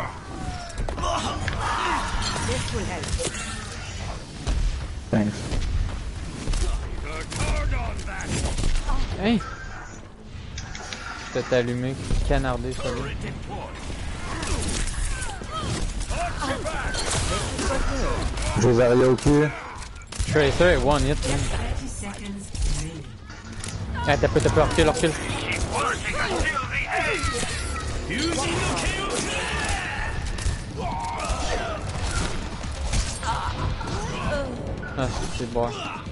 This will help. Thanks. Hey! Peut-être allumé, canardé, ça va. J'ai Zarya au cul. Tracer est one hit, man. 30 seconds remaining. Ah, t'as peu, recule. Ah, c'est bon.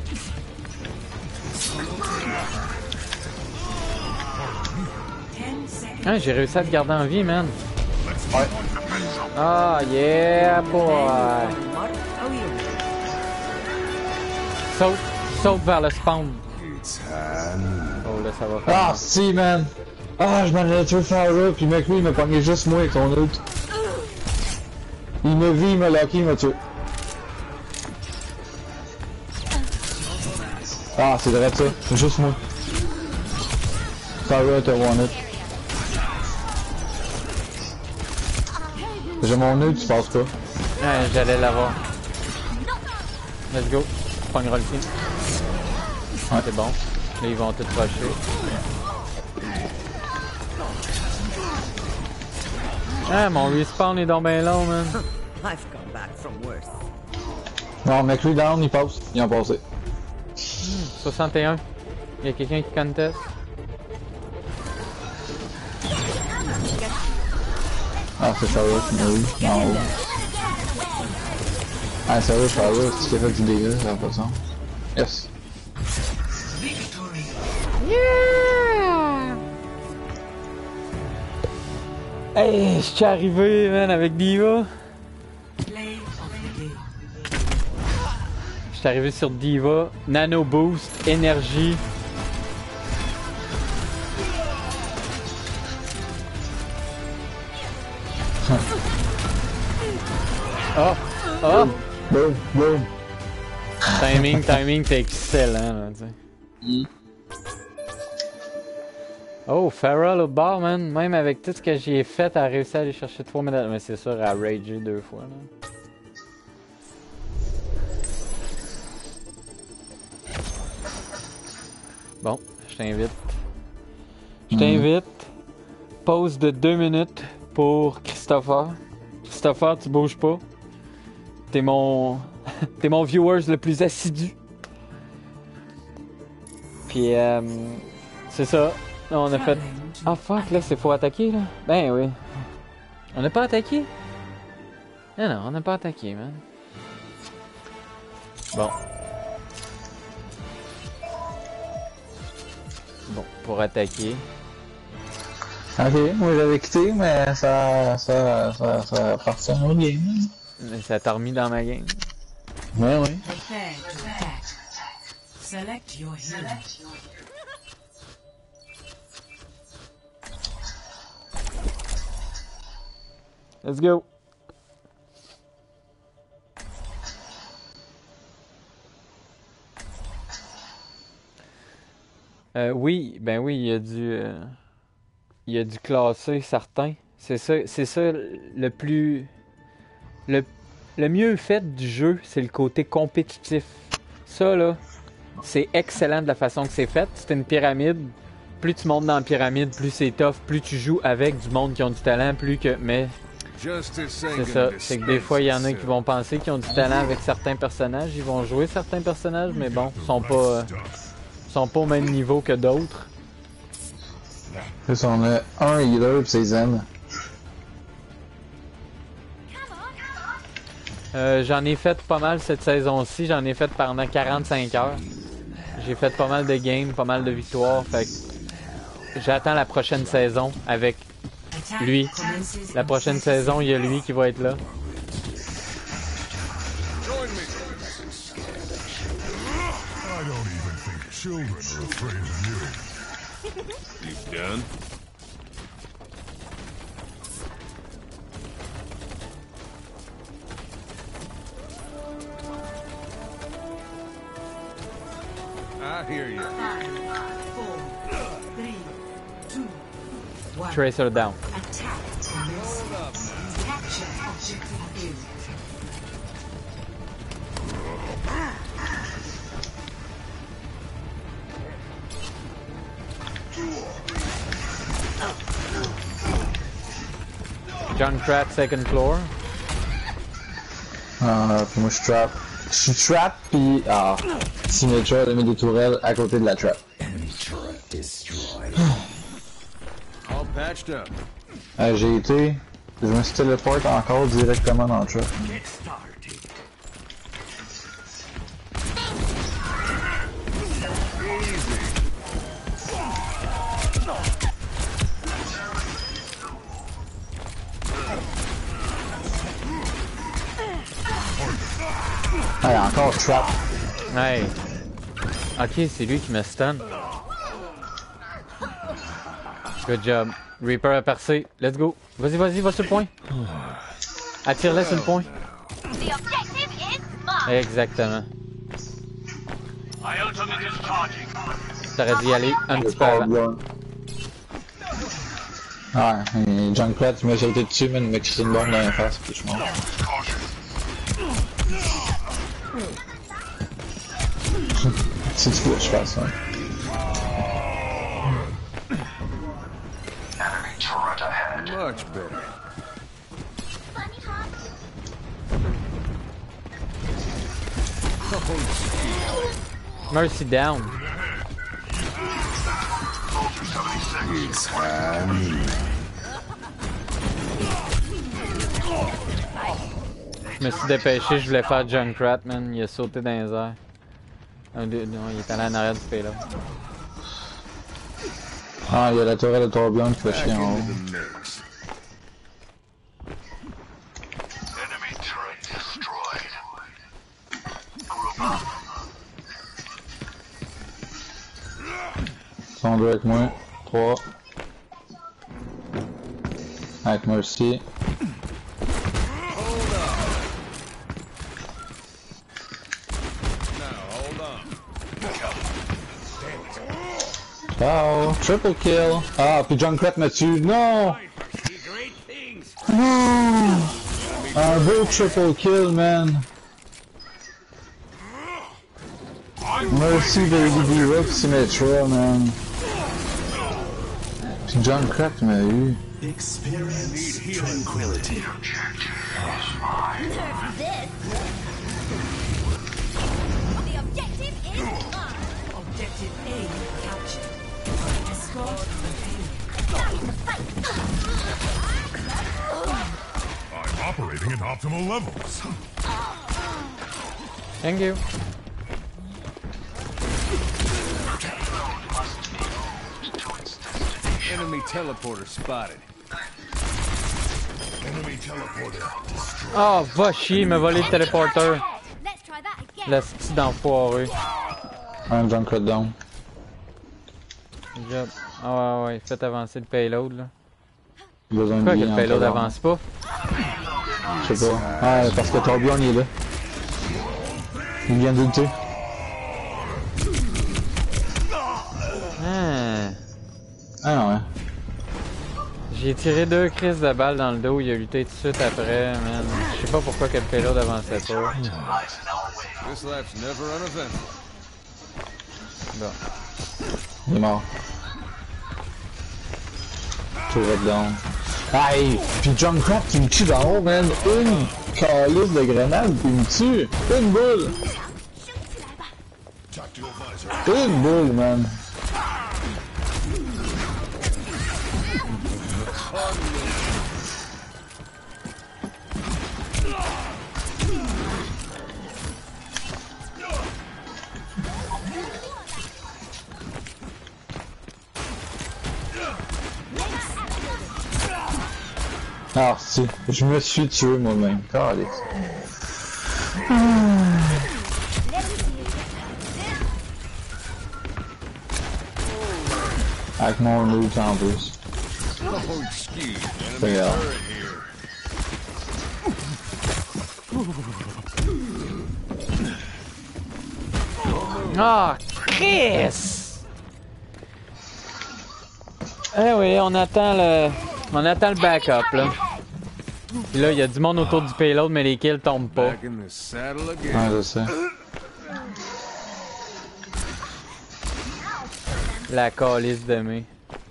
Ah, j'ai réussi à te garder en vie, man. Ouais. Ah, yeah, boy. Saute vers le spawn. Oh, là, ça va faire. Ah, si, man. Ah, je m'en allais tuer Farah, puis mec, lui, il m'a pogné juste moi avec son ult. Il m'a vu, il m'a locké, il m'a tué. Ah, c'est vrai ça, c'est juste moi. Farah, t'as one ult. J'ai mon ult, tu passes pas. Ouais, j'allais l'avoir. Let's go. Tu pogneras le film. Ouais, c'est bon. Là, ils vont tout rusher. Ah, mon respawn est donc ben long, man. I've come back from worse. Non, mec, lui down, il passe. Il en passé. 61. Il y a quelqu'un qui conteste. Ah, c'est Farah qui m'a eu, en haut. Ah, sérieux, Farah, c'est ce qui a fait du dégât, j'ai l'impression. Yes. Yeah! Hey, je suis arrivé, man, avec Diva. Je suis arrivé sur Diva, Nano Boost, énergie. Oh! Oh! Boom, boom. Timing, t'es excellent, là, tu sais. Oh, Farah au bord, man. Même avec tout ce que j'ai fait, elle a réussi à aller chercher 3 médailles. Mais c'est sûr, elle a ragé 2 fois, là. Bon, je t'invite. Pause de 2 minutes pour Christopher. Christopher, tu bouges pas. T'es mon viewers le plus assidu. Puis, c'est ça. Là, on a fait... Ah, fuck, là, c'est faut attaquer, là. Ben oui. On n'a pas attaqué? Non, on n'a pas attaqué, man. Bon. Bon, pour attaquer. Ok, moi j'avais quitté, mais ça appartient au game. Mais ça t'a remis dans ma game. Ouais, ouais. Prepare to attack. Select your hero. Let's go. Oui, ben oui, il y a du classé certain. C'est ça le plus le mieux fait du jeu, c'est le côté compétitif. Ça là, c'est excellent de la façon que c'est fait. C'est une pyramide. Plus tu montes dans la pyramide, plus c'est tough, plus tu joues avec du monde qui ont du talent, mais c'est ça, c'est que des fois il y en a qui vont penser qu'ils ont du talent avec certains personnages, ils vont jouer certains personnages, mais bon, sont pas au même niveau que d'autres. Plus on a un healer pis c'est Zen. J'en ai fait pas mal cette saison-ci, j'en ai fait pendant 45 heures. J'ai fait pas mal de games, pas mal de victoires, fait que j'attends la prochaine saison avec lui. La prochaine saison, il y a lui qui va être là. I hear you. 5, 4, 3, 2, 1. Tracer down. Attack. Capture objective Junkrat, second floor. Puis moi je trap. Je suis trap pis Symmetra a mis des tourelles à côté de la trap. All patched up. J'ai été. Je me suis téléporté encore directement dans le trap. Hey, encore trap. Hey. Ok, c'est lui qui me stun. Good job. Reaper a percé. Let's go. Vas-y, vas-y, va sur le point. Attire-le sur le point. Exactement. T'aurais dû y aller un petit peu avant. Ouais, Junkrat, il m'a sauté dessus, mais il m'a crissé une bombe dans la face, puis je suis mort. Si tu veux, je fasse ça. Much better. Mercy down. It's honey. Je me suis dépêché, je voulais faire Junkrat, man. Il a sauté dans les airs. Non, il est allé en arrière du payload. Ah, il y a la tourelle de tourbillon qui fait chier en haut. Ils sont deux avec moi. 3. Avec moi aussi. Ciao! Triple kill! Ah, puis Junkrat me tue! Non! Non! Un beau triple kill, man! Merci Baby D-Rock, Symmetra, man! Puis Junkrat m'a eu. Experience tranquility. Objective A captured. Escort I'm operating at optimal levels. Thank you. Enemy teleporter spotted. Enemy teleporter destroyed. Oh, va chier, il m'a volé le téléporteur. La petite d'enfoiré. Un Junkrat down. Good job. Ah ouais, faites avancer le payload là. Besoin de Pourquoi que vie le en payload faveur. avance pas? Je sais pas. Ah, parce que Tourbillon il est là. Il vient d'ulter. Ah non, hein. J'ai tiré 2 crises de balles dans le dos, il a lutté tout de suite après, man. Je sais pas pourquoi que le payload avançait pas. This life's never uneventful. Bon. Il est mort. Tourette down. Aïe! Pis Junkrat qui me tue d'en haut, man! Une calice de grenade pis il me tue! Une boule! Une boule, man! Ah si, je me suis tué moi-même. Calice. Avec mon loot en plus. Oh, excuse. C'est grave. Ah, Chris! Eh oui, on attend le backup là. Puis là, il y a du monde autour du payload, mais les kills tombent pas. Back in the saddle again. Ouais, je sais. La calice de mai.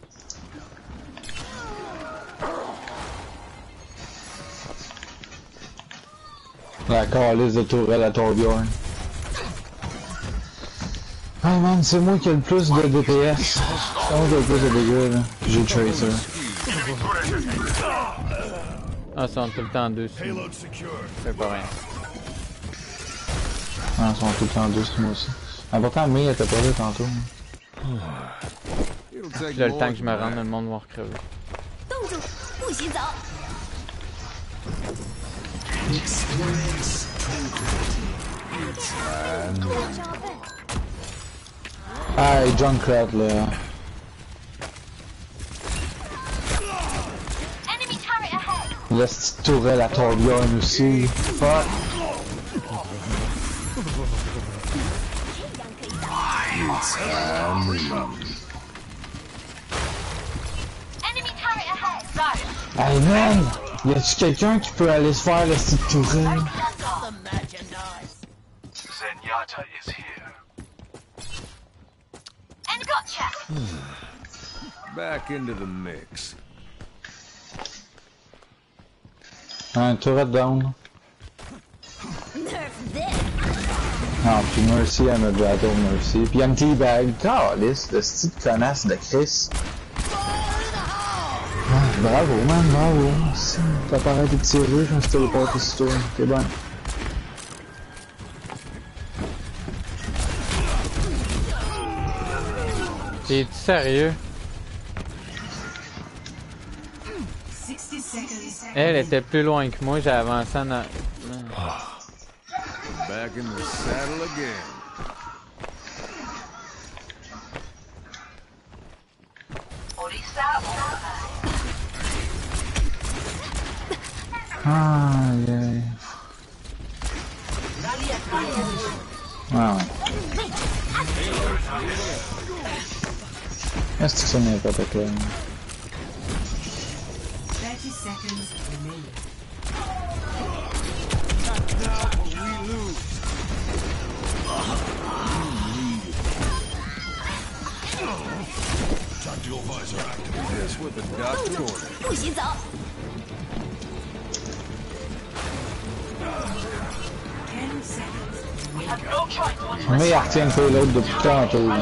La calice de tourelle à Torbjorn. Ah man, c'est moi qui ai le plus de DPS. C'est moi qui ai le plus de dégâts là. Puis j'ai Tracer. Ah, ils sont tout le temps dessus. C'est pas rien. Ah, ils sont tout le temps dessus moi aussi. Pourtant, May était pas là tantôt. Puis là, le temps que je me rende, le monde va recrever. 冻住，不许走。 Hey, Junkrat là. La petite tourelle à Torbjorn aussi. Fuck. Hey man! Y a-tu quelqu'un qui peut aller se faire la petite tourelle? Zenyatta is here. And gotcha. Back into the mix. Un tourette down. Non, puis Mercy, elle me battle Mercy. Puis un teabag. Calice, le style connasse de Chris. Ah, bravo, man, bravo. T'as pas arrêté de tirer, je me suis téléporté sur toi. T'es bon. T'es-tu sérieux? Elle était plus loin que moi, j'ai avancé en... Back in the saddle again. Ah, yeah. Ah ouais. Est-ce que ça n'est pas clair? 30 seconds remaining. Tactical visor activated. Yes, with the doctor order. 不许走。 10 seconds. Mais il retient un peu l'autre depuis tantôt.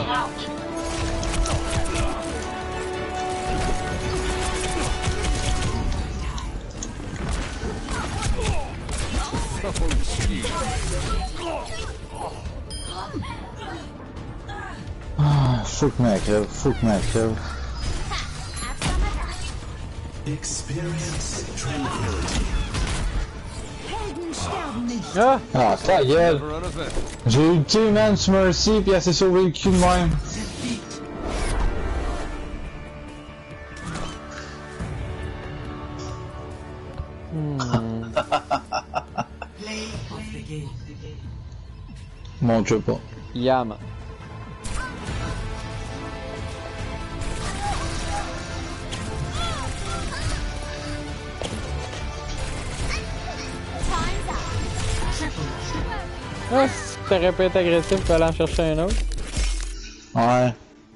Ah, faut que ma crève, faut que ma crève. Experience tranquility. Ah, ta gueule! J'ai eu le cul, man, sur Mercy, pis elle s'est sauvé le cul de même. Play of the game. Montre pas. Yam. Ah, si t'aurais pu être agressif, tu aller en chercher un autre. Ouais.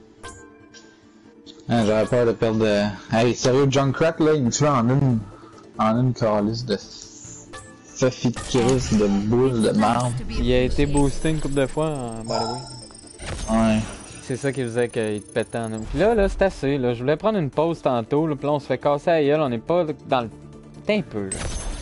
Hein, j'avais peur de perdre de... Hey, sérieux, Junkrat, là, il me tue en une calice de... Fafi de Chris, de boule, de marde. Il a été boosté une couple de fois en by the way. Ouais. C'est ça qui faisait qu'il te pétait en une. Puis là, c'est assez, là. Je voulais prendre une pause tantôt, là, puis là, on se fait casser la gueule, on est pas dans le... T'es un peu, là.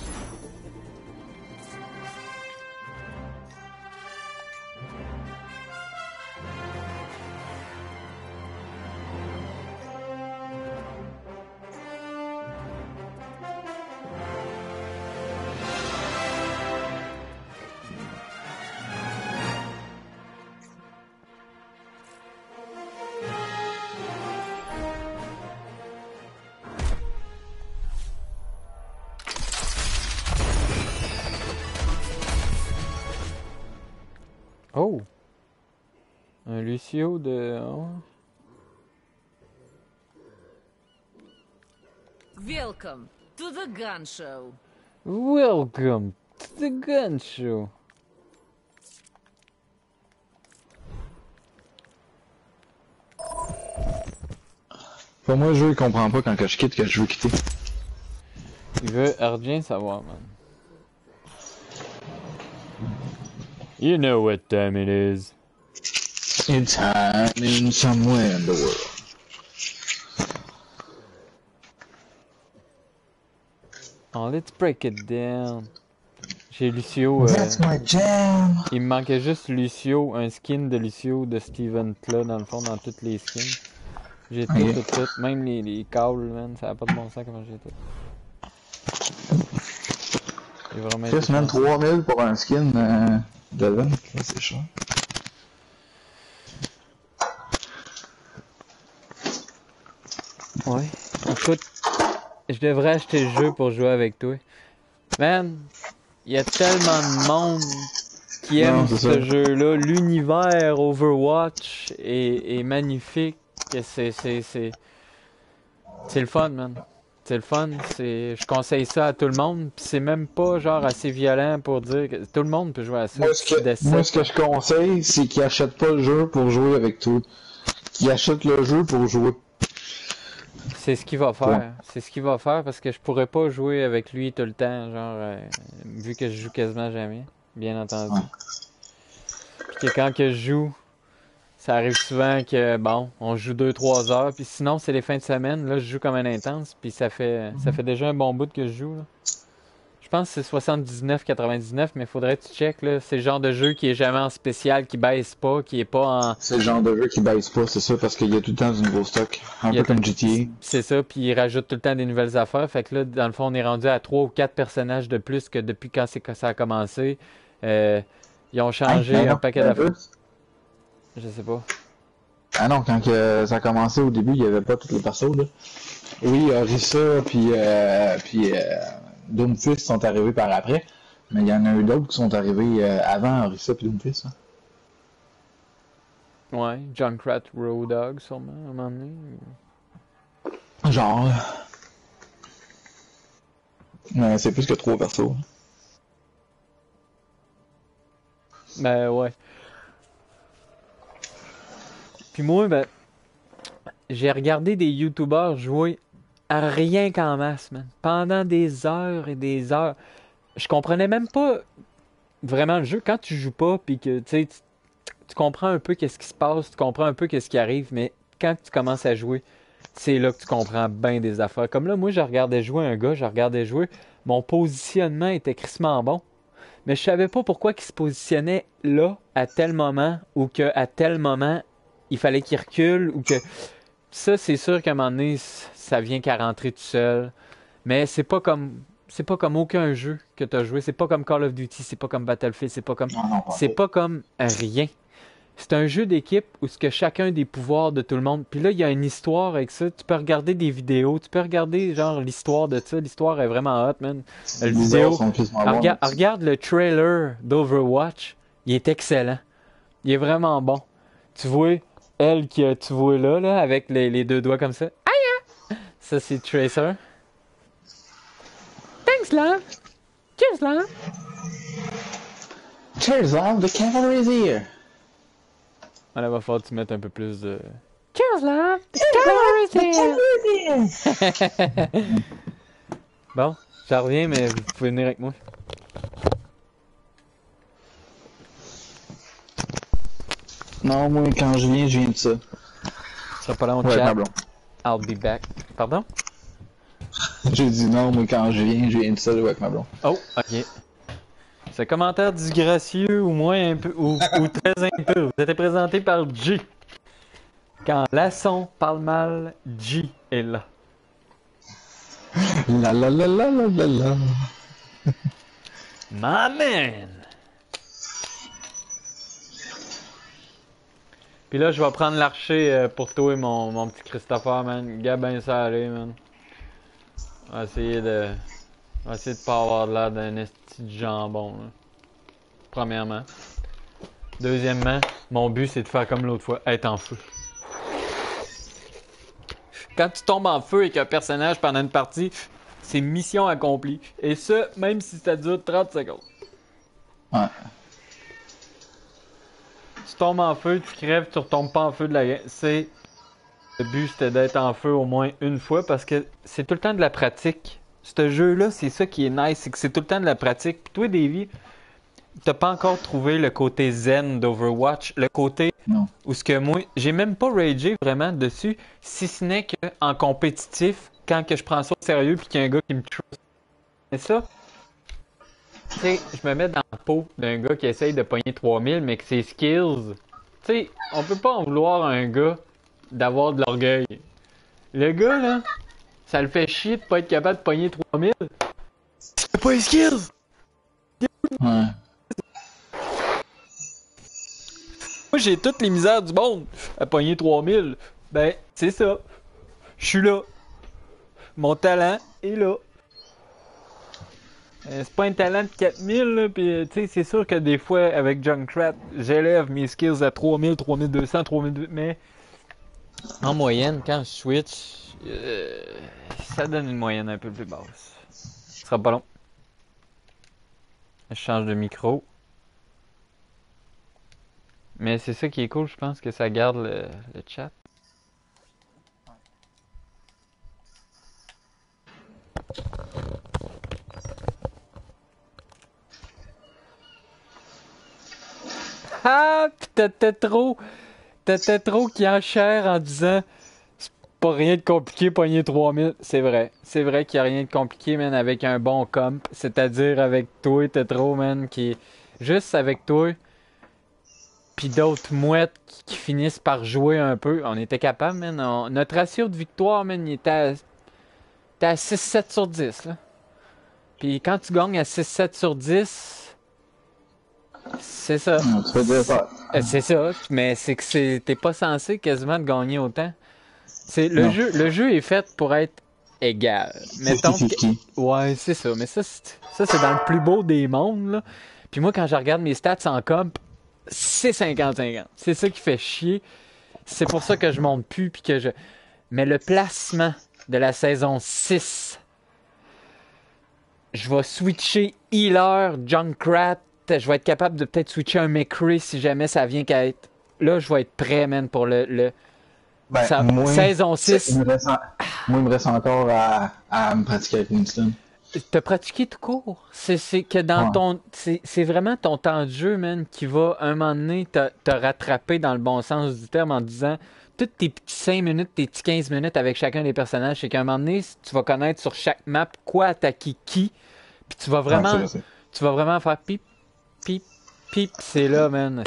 Oh! Un Lucio de... Oh. Welcome to the gun show. Welcome to the gun show. Pour moi, le jeu, il comprend pas quand je quitte que je veux quitter. Il veut rien savoir, man. You know what time it is. It's time in somewhere in the world. Oh, let's break it down. J'ai Lucio. That's my jam. Il me manquait juste Lucio, un skin de Lucio de Steven Claw dans le fond, dans toutes les skins. J'ai tout. Même les câbles, man, ça a pas de bon sens comment j'ai tout. J'ai vraiment été Chris, man, 3000 pour un skin d'Evan, c'est cher. Ouais. Écoute, je devrais acheter le jeu pour jouer avec toi. Man, il y a tellement de monde qui aime ce jeu-là. L'univers Overwatch est magnifique. C'est le fun, man. C'est le fun. Je conseille ça à tout le monde. Pis c'est même pas genre assez violent pour dire que tout le monde peut jouer à ça. Moi, ce que je conseille, c'est qu'ils achètent pas le jeu pour jouer avec toi. Qu'ils achètent le jeu pour jouer. C'est ce qu'il va faire. Ouais. C'est ce qu'il va faire parce que je pourrais pas jouer avec lui tout le temps, genre vu que je joue quasiment jamais, bien entendu. Ouais. Puis que quand que je joue, ça arrive souvent que bon, on joue 2-3 heures, puis sinon c'est les fins de semaine, là je joue comme un intense, puis ça fait déjà un bon bout que je joue là. Je pense que c'est 79,99, mais faudrait que tu check là. C'est le genre de jeu qui est jamais en spécial, qui baisse pas, qui est pas en... C'est le genre de jeu qui baisse pas, c'est ça, parce qu'il y a tout le temps du nouveau stock. Un peu comme GTA. C'est ça, puis il rajoute tout le temps des nouvelles affaires. Fait que là, dans le fond, on est rendu à 3 ou 4 personnages de plus que depuis quand ça a commencé. Ils ont changé un paquet d'affaires. Je sais pas. Ah non, quand ça a commencé au début, il y avait pas toutes les persos, là. Oui, Orisa, puis Doomfist sont arrivés par après, mais il y en a eu d'autres qui sont arrivés avant Orisa et Doomfist. Hein. Ouais, Junkrat Road Dogg, sûrement, à un moment donné. Genre. Mais c'est plus que 3 persos. Hein. Ben ouais. Puis moi, ben, j'ai regardé des YouTubers jouer à rien qu'en masse, man. Pendant des heures et des heures. Je comprenais même pas vraiment le jeu. Quand tu joues pas, puis que tu comprends un peu qu'est-ce qui se passe, tu comprends un peu qu'est-ce qui arrive, mais quand tu commences à jouer, c'est là que tu comprends bien des affaires. Comme là, moi, je regardais jouer un gars, mon positionnement était crissement bon, mais je savais pas pourquoi il se positionnait là, à tel moment, ou qu'à tel moment, il fallait qu'il recule, ou que... Ça, c'est sûr qu'à un moment donné, ça vient qu'à rentrer tout seul. Mais c'est pas comme aucun jeu que tu as joué. C'est pas comme Call of Duty, c'est pas comme Battlefield, c'est pas comme rien. C'est un jeu d'équipe où ce que chacun des pouvoirs de tout le monde. Puis là, il y a une histoire avec ça. Tu peux regarder des vidéos, tu peux regarder genre l'histoire de ça. L'histoire est vraiment hot, man. Regarde le trailer d'Overwatch. Il est excellent. Il est vraiment bon. Tu vois elle que tu vois là, avec les deux doigts comme ça. Aïe! Ça, c'est Tracer. Thanks, love! Cheers, love! Cheers, love! The cavalry is here! Voilà, va falloir que tu mettes un peu plus de... Cheers, love! The cavalry is here! Bon, j'en reviens, mais vous pouvez venir avec moi. Non, moi, quand je viens de ça. Tu seras pas là, on chat. I'll be back. Pardon? J'ai dit non, moi, quand je viens de ça, avec ma blonde. Oh, ok. Ce commentaire disgracieux, ou moins un peu, ou très impur, vous êtes présenté par G. Quand Lasson parle mal, G est là. La la la la la la la. My man! Puis là, je vais prendre l'archer pour toi, mon petit Christopher, man. Gars, ben ça aller, man. On va essayer de pas avoir de l'air d'un esti de jambon, là. Premièrement. Deuxièmement, mon but, c'est de faire comme l'autre fois, être en feu. Quand tu tombes en feu avec un personnage pendant une partie, c'est mission accomplie. Et ça, même si ça dure 30 secondes. Ouais. Tu tombes en feu, tu crèves, tu retombes pas en feu de la game. Le but, c'était d'être en feu au moins une fois parce que c'est tout le temps de la pratique. Ce jeu-là, c'est ça qui est nice, c'est que c'est tout le temps de la pratique. Puis toi, Davey, t'as pas encore trouvé le côté zen d'Overwatch, le côté où ce que moi, j'ai même pas ragé vraiment dessus, si ce n'est qu'en compétitif, quand que je prends ça au sérieux puis qu'il y a un gars qui me trust. Mais ça, tu sais, je me mets dans la peau d'un gars qui essaye de pogner 3000, mais que ses skills, tu sais, on peut pas en vouloir à un gars d'avoir de l'orgueil. Le gars, là, ça le fait chier de pas être capable de pogner 3000. C'est pas les skills! Ouais. Moi, j'ai toutes les misères du monde à pogner 3000. Ben, c'est ça. Je suis là. Mon talent est là. C'est pas un talent de 4000, là, pis tu sais, c'est sûr que des fois, avec Junkrat, j'élève mes skills à 3000, 3200, 3200, mais en moyenne, quand je switch, ça donne une moyenne un peu plus basse. Ce sera pas long. Je change de micro. Mais c'est ça qui est cool, je pense que ça garde le chat. Ah, pis t'étais trop qui enchère en disant c'est pas rien de compliqué pogner 3000. C'est vrai qu'il y a rien de compliqué, man, avec un bon comp, c'est-à-dire avec toi, t'es trop, man, qui est juste avec toi, pis d'autres mouettes qui finissent par jouer un peu. On était capable, man. Notre ratio de victoire, man, il était à 6-7 sur 10, là. Pis quand tu gagnes à 6-7 sur 10... C'est ça. C'est ça, mais c'est que t'es pas censé quasiment de gagner autant. Le jeu est fait pour être égal. Mettons ouais, c'est ça. Mais ça c'est dans le plus beau des mondes, là. Puis moi, quand je regarde mes stats en comp, c'est 50-50. C'est ça qui fait chier. C'est pour ça que je monte plus puis que je. Mais le placement de la saison 6, je vais switcher healer, Junkrat. Je vais être capable de peut-être switcher un McCree si jamais ça vient qu'à être. Là, je vais être prêt, man, pour saison 6. Moi, il me reste encore à me pratiquer avec Winston. Te pratiquer tout court. C'est que dans ton. C'est vraiment ton temps de jeu, man, qui va, un moment donné, te rattraper dans le bon sens du terme en disant toutes tes petits 5 minutes, tes petits 15 minutes avec chacun des personnages. C'est qu'à un moment donné, tu vas connaître sur chaque map quoi attaquer qui. Puis tu vas vraiment faire pip. Pip, c'est là, man.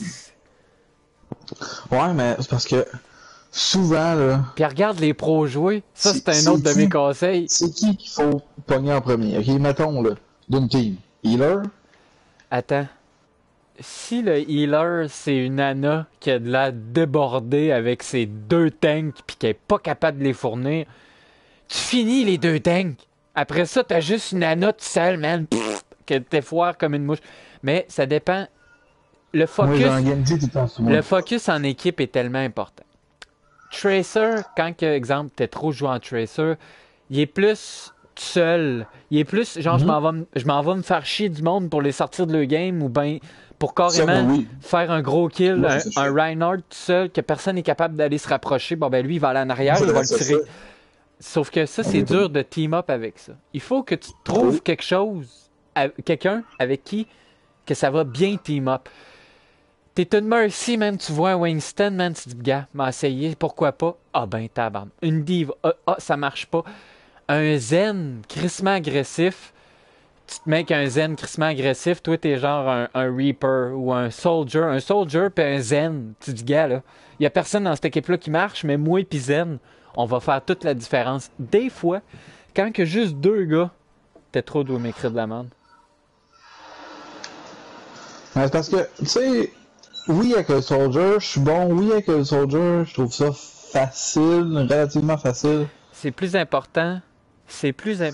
Ouais, mais c'est parce que souvent, là. Puis regarde les pros jouer. Ça, c'est un autre de mes conseils. C'est qui qu'il faut pogner en premier? Ok, mettons, là, d'une team. Healer? Attends. Si le healer, c'est une Ana qui a de la débordée avec ses 2 tanks pis qui est pas capable de les fournir, tu finis les 2 tanks. Après ça, t'as juste une Ana toute seule, man. Pff, que t'es foire comme une mouche. Mais ça dépend. Le focus en équipe est tellement important. Tracer, quand, exemple, t'es trop joué en Tracer, il est plus tout seul. Il est plus, genre, je m'en vais me faire chier du monde pour les sortir de leur game ou bien pour carrément faire un gros kill, un Reinhardt tout seul, que personne n'est capable d'aller se rapprocher. Bon, ben lui, il va aller en arrière, il va le tirer. Sauf que ça, c'est dur de team up avec ça. Il faut que tu trouves quelque chose, quelqu'un avec qui que ça va bien team up. T'es une Mercy, man, tu vois un Winston, man, tu te dis, gars, m'a essayé, pourquoi pas? Ah ben, tabarnak. Une Diva, ça marche pas. Un Zen, crissement agressif, tu te mets qu'un Zen crissement agressif, toi, t'es genre un Reaper ou un Soldier puis un Zen. Tu te dis, gars, là, y a personne dans cette équipe-là qui marche, mais moi et Zen, on va faire toute la différence. Des fois, quand que juste 2 gars, t'es trop doux m'écrire de la merde. C'est parce que, tu sais, oui, avec le Soldier, je suis bon. Oui, avec le Soldier, je trouve ça facile, relativement facile. C'est plus important. C'est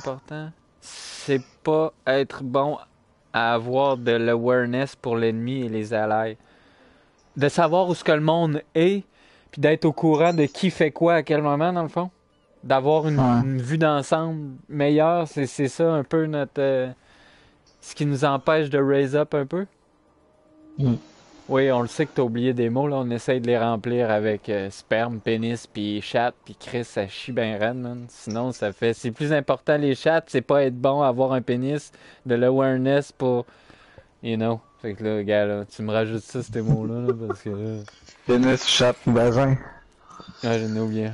pas être bon à avoir de l'awareness pour l'ennemi et les alliés. De savoir où ce que le monde est, puis d'être au courant de qui fait quoi à quel moment, dans le fond. D'avoir une vue d'ensemble meilleure, c'est ça un peu notre... ce qui nous empêche de raise up un peu. Oui, on le sait que t'as oublié des mots, là. On essaye de les remplir avec sperme, pénis, puis chat, puis Chris, ça chie ben raide, man. Sinon, ça fait... C'est plus important, les chats, c'est pas être bon à avoir un pénis, de l'awareness pour... You know. Fait que là, gars, là, tu me rajoutes ça, ces mots-là, là, parce que là... Pénis, chat, vagin. Ah, j'en ai oublié.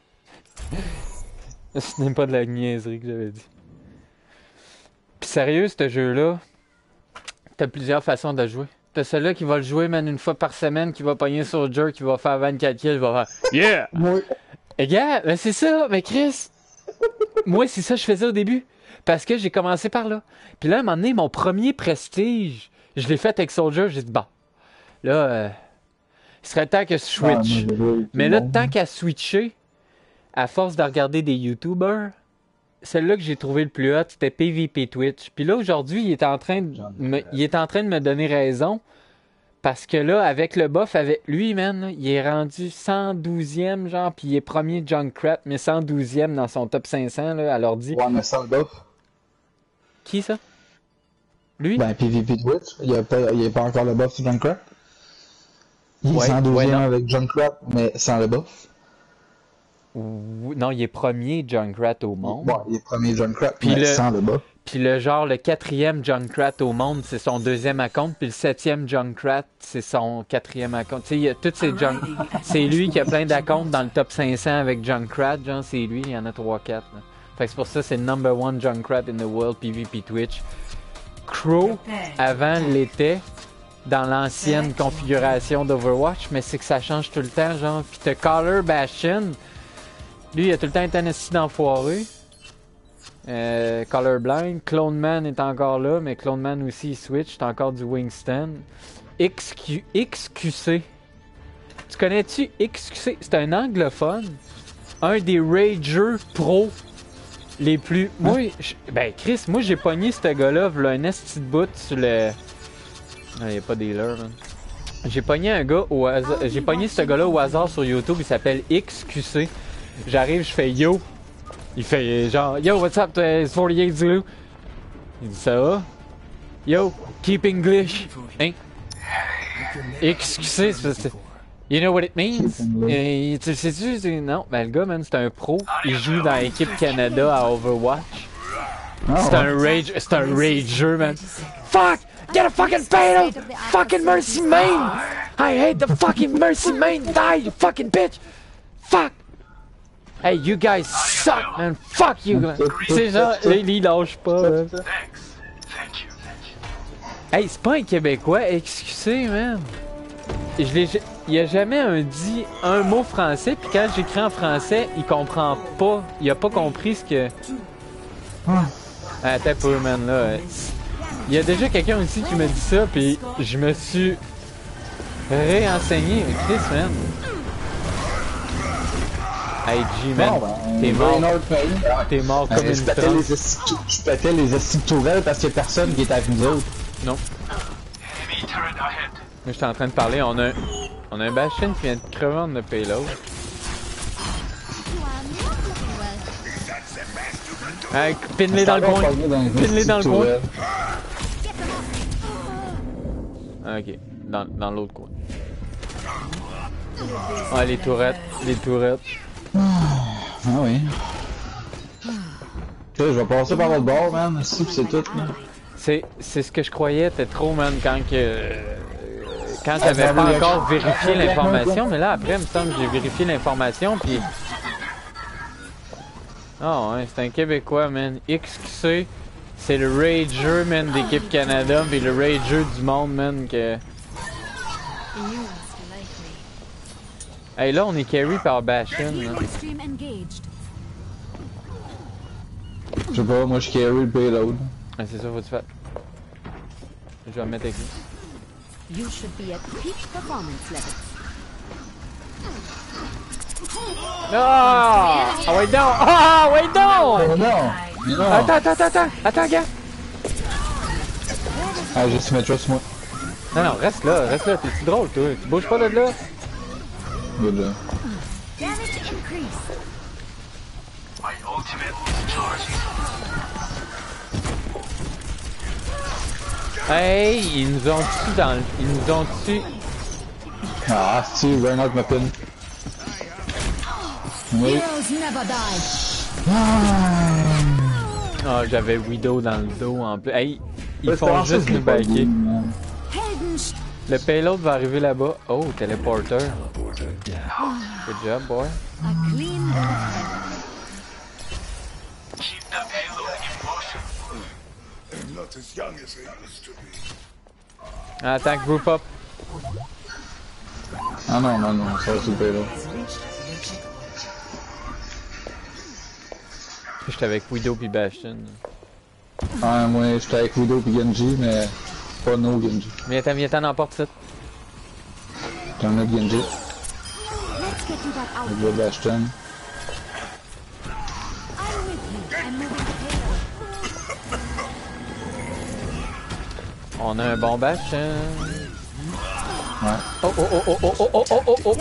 Ce n'est pas de la niaiserie que j'avais dit. Puis sérieux, ce jeu-là, t'as plusieurs façons de jouer. T'as celui-là qui va le jouer, man, une fois par semaine, qui va pogner Soldier, qui va faire 24 kills, il va faire « Yeah! » Et gars, ben c'est ça, mais Chris, moi, c'est ça que je faisais au début. Parce que j'ai commencé par là. Puis là, à un moment donné, mon premier prestige, je l'ai fait avec Soldier, j'ai dit « Bon, là, il serait temps que je switch. » Mais là, tant qu'à switcher, à force de regarder des YouTubers, celle-là que j'ai trouvé le plus hot, c'était PvP Twitch. Puis là, aujourd'hui, il est en train de me donner raison. Parce que là, avec le buff, avec lui, man, là, il est rendu 112e, genre, puis il est premier Junkrat, mais 112e dans son top 500, là, à l'ordi. Ouais, mais sans le buff. Qui, ça? Lui? Ben, PvP Twitch, il n'y a pas encore le buff sur Junkrat. Il est 112e ouais, avec Junkrat, mais sans le buff. Non, il est premier Junkrat au monde. Ouais, il est premier Junkrat, mais sans le buff. Puis le 4e Junkrat au monde, c'est son 2e account. Puis le 7e Junkrat, c'est son 4e account. Tu sais, il y a toutes ces c'est lui qui a plein d'accounts dans le top 500 avec Junkrat. Genre, c'est lui, il y en a 3-4. Fait que c'est pour ça, c'est le number 1 Junkrat in the world PvP Twitch. Crow, avant, l'était dans l'ancienne configuration d'Overwatch, mais c'est que ça change tout le temps, genre. Puis t'as Caller Bastion. Lui, il a tout le temps été un esti d'enfoiré. Colorblind. Cloneman est encore là, mais Cloneman aussi il switch. C'est encore du Wingstan. XQC. Tu connais-tu XQC? C'est un anglophone. Un des Ragers pro les plus. Moi, ben Chris, moi j'ai pogné ce gars-là, v'là un esti de bout sur le. Il n'y a pas des leurs, man. J'ai pogné un gars au hasard. J'ai pogné ce gars-là au hasard sur YouTube, il s'appelle XQC. J'arrive, je fais yo. Il fait genre yo, what's up, 48 Zulu? Il dit ça va? Yo, keep English. Hein? Excusez, you know what it means? Tu sais-tu? Non, ben le gars, man, c'est un pro. Il joue dans l'équipe Canada à Overwatch. C'est un rager, man. Fuck! Get a fucking payload! Fucking Mercy Main! I hate the fucking Mercy Main! Die, you fucking bitch! Fuck! Hey, you guys suck, man! Fuck you, man! C'est genre, il lâche pas, man. Hey, c'est pas un Québécois, excusez, man! Il a jamais dit un mot français, puis quand j'écris en français, il comprend pas. Il a pas compris ce que... Attends un peu, man, là. Il y a déjà quelqu'un aussi qui m'a dit ça, puis je me suis réenseigné. Chris, man. Hey, G, man, t'es mort. T'es mort comme une trompe. Je pétais les estis de tourelles parce qu'il y a personne qui est avec nous autres. Non. Mais j'étais en train de parler, on a un Bastion qui vient de crever en de payload. Hey, pin-les dans le coin. Pin-les dans le coin. Ok, dans l'autre coin. Ouais, les tourettes. Ah oui. Je vais passer par l'autre bord, man. C'est tout, man. C'est ce que je croyais, t'es trop, man, quand t'avais pas encore vérifié l'information, mais là, après, il me semble que j'ai vérifié l'information, puis... Oh, ouais, c'est un Québécois, man. XQC, c'est le Rager, man, d'équipe Canada, puis le Rager du monde, man, que... Hey, là, on est carry par Bastion, là. Je sais pas, moi je carry le payload. Ah, c'est ça, faut que tu fasses. Je vais me mettre avec lui. You should be at peak performance level. Ah! Ah, wait down! Ah, wait down! Oh non! Attends, gars! Ah, j'ai su mettre trust moi. Non, reste là, t'es-tu drôle, toi? Tu bouges pas de là? Good job. My ultimate is charging. Hey, ils nous ont tué Ah, si, Reinhardt m'a pin. Oui. Ah, j'avais Widow dans le dos en plus. Hey, ils font juste nous backer. Le payload va arriver là-bas. Oh, téléporter. Good job, boy. Keep the payload in motion. They're not as young as they used to be. Attaque, group up. Ah non, non, non, ça va super là. J'étais avec Widow pis Bastion. Ah, moi j'étais avec Widow pis Genji, mais pas no Genji. Viens-t'en dans la porte, ça. T'en as Genji. Avec le Bastion. On a un bon Bastion. Ouais. Oh, oh, oh, oh, oh, oh, oh, oh, oh, oh.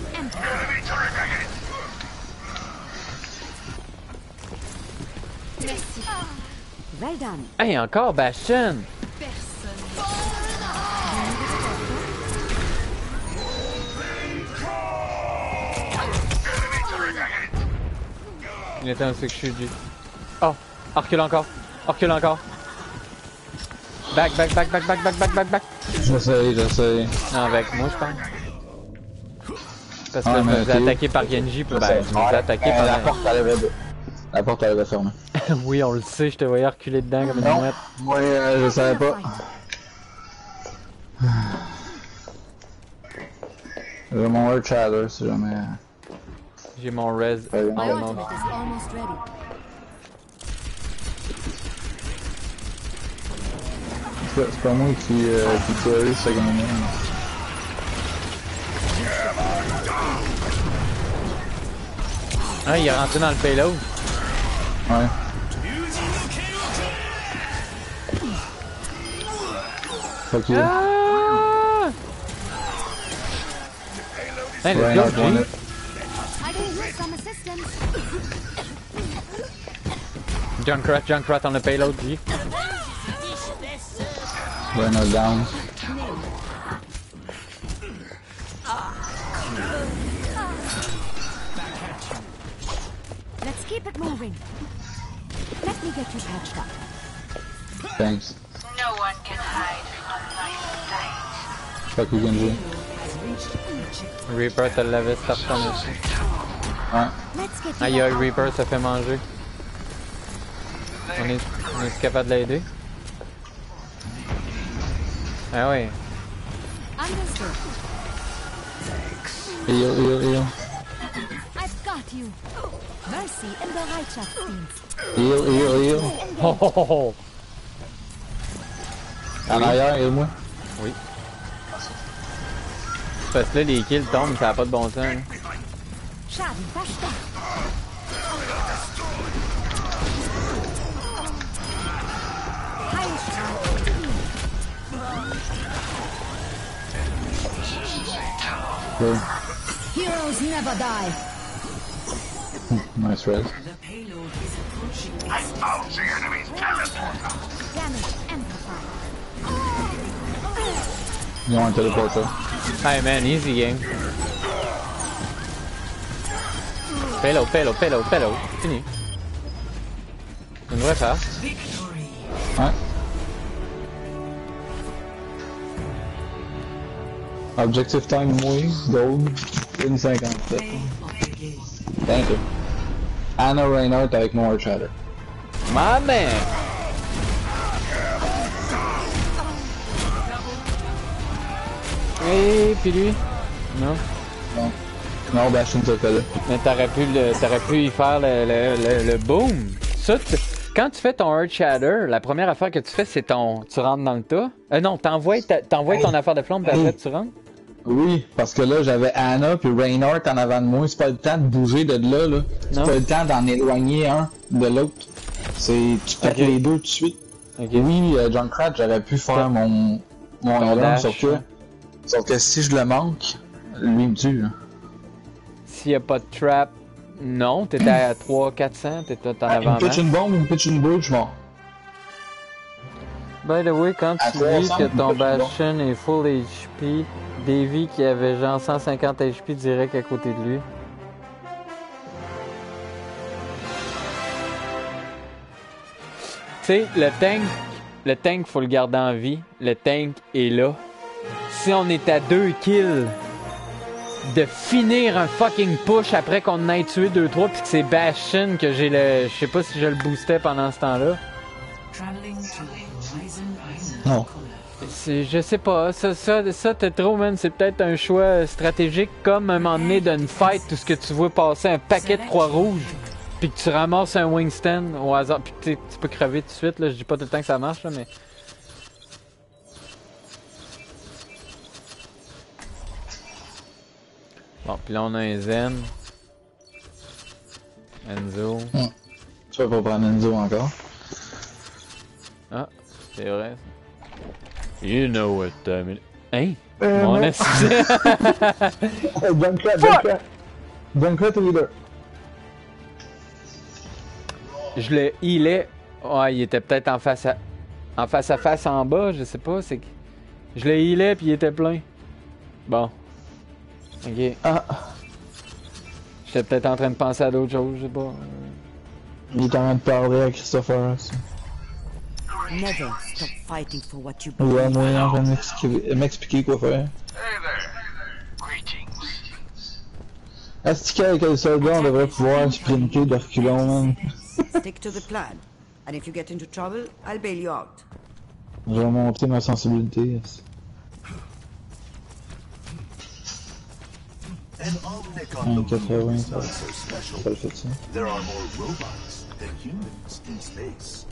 Well done. Hey, encore Bastion! Il était un que je suis dit. Oh! Recule encore! Recule encore! Back, back, back, back, back, back, back, back, back! J'essaye. Non, avec moi, je pense. Parce que Ah, je me mais faisais ok. attaquer par Genji, puis ben, je me faisais attaquer par... La porte, elle avait... La porte, elle avait fermé. Oui, on le sait, je te voyais reculer dedans comme une Non, mouette. moi, je savais pas. J'ai mon Earth Shatter, si jamais... J'ai mon res. My en ultimate mode. is almost ready. C'est pas moi qui carry ce gamin. Ah, il est rentré dans le payload. Ouais. Fuck you. Ah! Hey, let's go, G. I can use some assistance. Junkrat on the payload, G. Rhino down. Let's keep it moving. Let me get you patched up. Thanks. No one can hide from my sight. Fuck you, Genji. Reaper te l'avait starté aussi. Ouais. Let's get Aïe you aïe, up. Reaper se fait manger. On est capable de l'aider? Ah oui. Understood. Heal. I've got you. Mercy in the Bereitschaftsdienst. Heal. Oh oh oh oh. En arrière, heal-moi. Oui. Parce que là, les kills tombent, ça n'a pas de bon sens. Hein. Schaden verstärkt. Heilstrahl aktiviert. Cool. Heroes never die. Nice res. The payload is approaching. I found the enemy's teleporter. Damage amplified. Ils ont un téléporteur. Hey man, easy game. Payload. Fini. On devrait faire. Ouais. Objective time, moi, gold, 1,57. Thank you. Anna Reinhardt avec mon Earth Shatter. My man! Et puis lui? Non? Non. Non, Bastion te fait là. Mais t'aurais pu y faire le boom. Ça, quand tu fais ton Earth Shatter, la première affaire que tu fais, c'est tu rentres dans le tas. Non, t'envoies ton affaire de flamme, puis après tu rentres. Oui, parce que là, j'avais Anna puis Reinhardt en avant de moi. C'est pas le temps de bouger de là. C'est Non. pas le temps d'en éloigner un de l'autre. Tu fais Ok. les deux tout de suite. Okay. Oui, Junkrat, j'aurais pu faire mon L1, dash, sauf que si je le manque, lui me tue. Là. S'il n'y a pas de trap, non, t'étais à 300-400, t'étais en Il me avant. pitch une bombe, il me pitch une boule, je mors. By the way, quand À tu 300, dis que ton c'est bon. Bastion est full HP, Davy qui avait genre 150 HP direct à côté de lui. Tu sais, le tank, faut le garder en vie. Le tank est là. Si on est à 2 kills, de finir un fucking push après qu'on en ait tué 2-3 pis que c'est Bastion que j'ai le... Je sais pas si je le boostais pendant ce temps-là. Traveling to Horizon Island. Non. Je sais pas, ça t'es trop, man, c'est peut-être un choix stratégique comme un moment donné d'une fight tout ce que tu vois passer un paquet de croix rouges puis que tu ramasses un Wingston au hasard, puis tu peux crever tout de suite, là, je dis pas tout le temps que ça marche, là, mais... Bon, puis là on a un Zen. Enzo. Tu vas pas prendre Enzo encore. Ah, c'est vrai. You know what I mean. Hein? Mon assistant. Dunker to leader. Je le healais. Ouais, il était peut-être en face à face en bas, je sais pas. C'est que je le healais puis il était plein. Bon. Ok. Ah. J'étais peut-être en train de penser à d'autres choses, je sais pas. Il est en train de parler à Christopher. Never stop fighting for what you believe. Ouais, moi, il est en train de m'expliquer quoi faire. Est-ce qu'avec le soldat, on devrait pouvoir sprinter de reculons, man? Stick to the plan. And if you get into trouble, I'll bail you out. Je vais monter ma sensibilité. An Omnic on the moon is not so special. There are more robots than humans in space.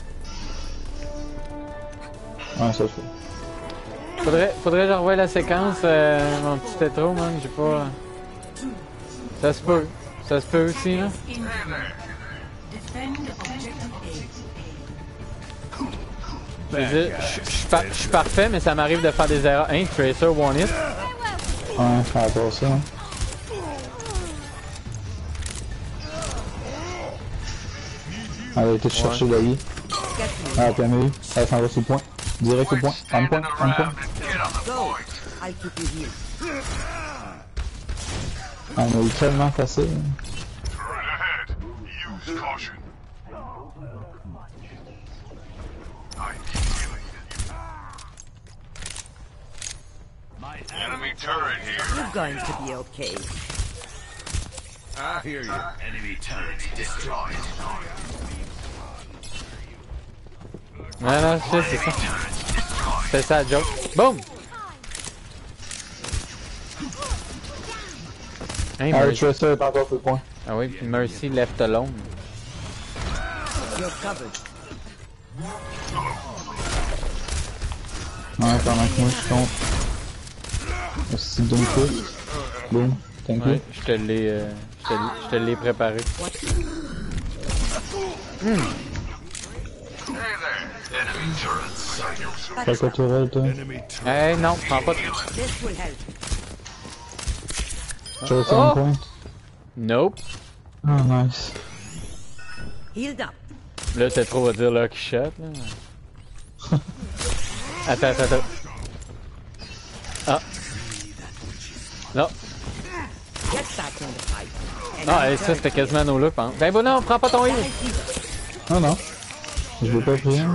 Ouais, ça fait. Faudrait que je revoie la séquence, mon petit tétro, man, j'ai pas... Ça se peut aussi, là. Je veux dire, je suis parfait, mais ça m'arrive de faire des erreurs. Hein, Tracer, one hit. Ouais, faire pas ça. Elle a été chercher la vie. Ah, puis elle elle s'en va sur le point. Direct au point. En point, en point. On a eu tellement facile. Enemy turret here. You're going to be okay. I hear you. Enemy turret destroyed. Ouais, non, c'est ça. C'est ça la joke. Boom! Hey, Mercy. Tracer est encore sur le point. Ah oui, puis Mercy left alone. You're covered. Ouais, pendant que moi je compte. Merci de donner coup. Boom. Thank you. Ouais, je te l'ai préparé. Pas quoi tourelle, toi? Hey, non, prends pas de... Tracer en point? Nope. Oh, nice. Healed up. Là, t'as trop à dire Lucky Shot, là. Attends. Ah. Non. Ah, et ça, c'était quasiment no look, hein. Ben bon, non, prends pas ton heal. Non. Je l'ai pas pris.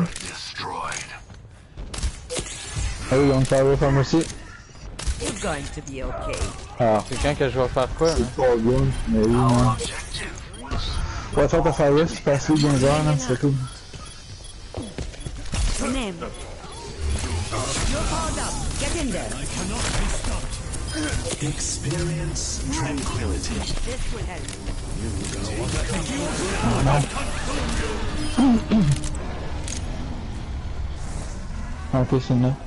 Ah oui, on parle de Mercy. You're going to be okay. Ah. C'est quand que je vais faire quoi, hein? C'est pas bien, mais oui, non. Pour faire ta Fire Rift, passer bien heures, là, c'est cool. Name. You're powered up. Get in there. Experience tranquility. This will help. Un peu c'est là.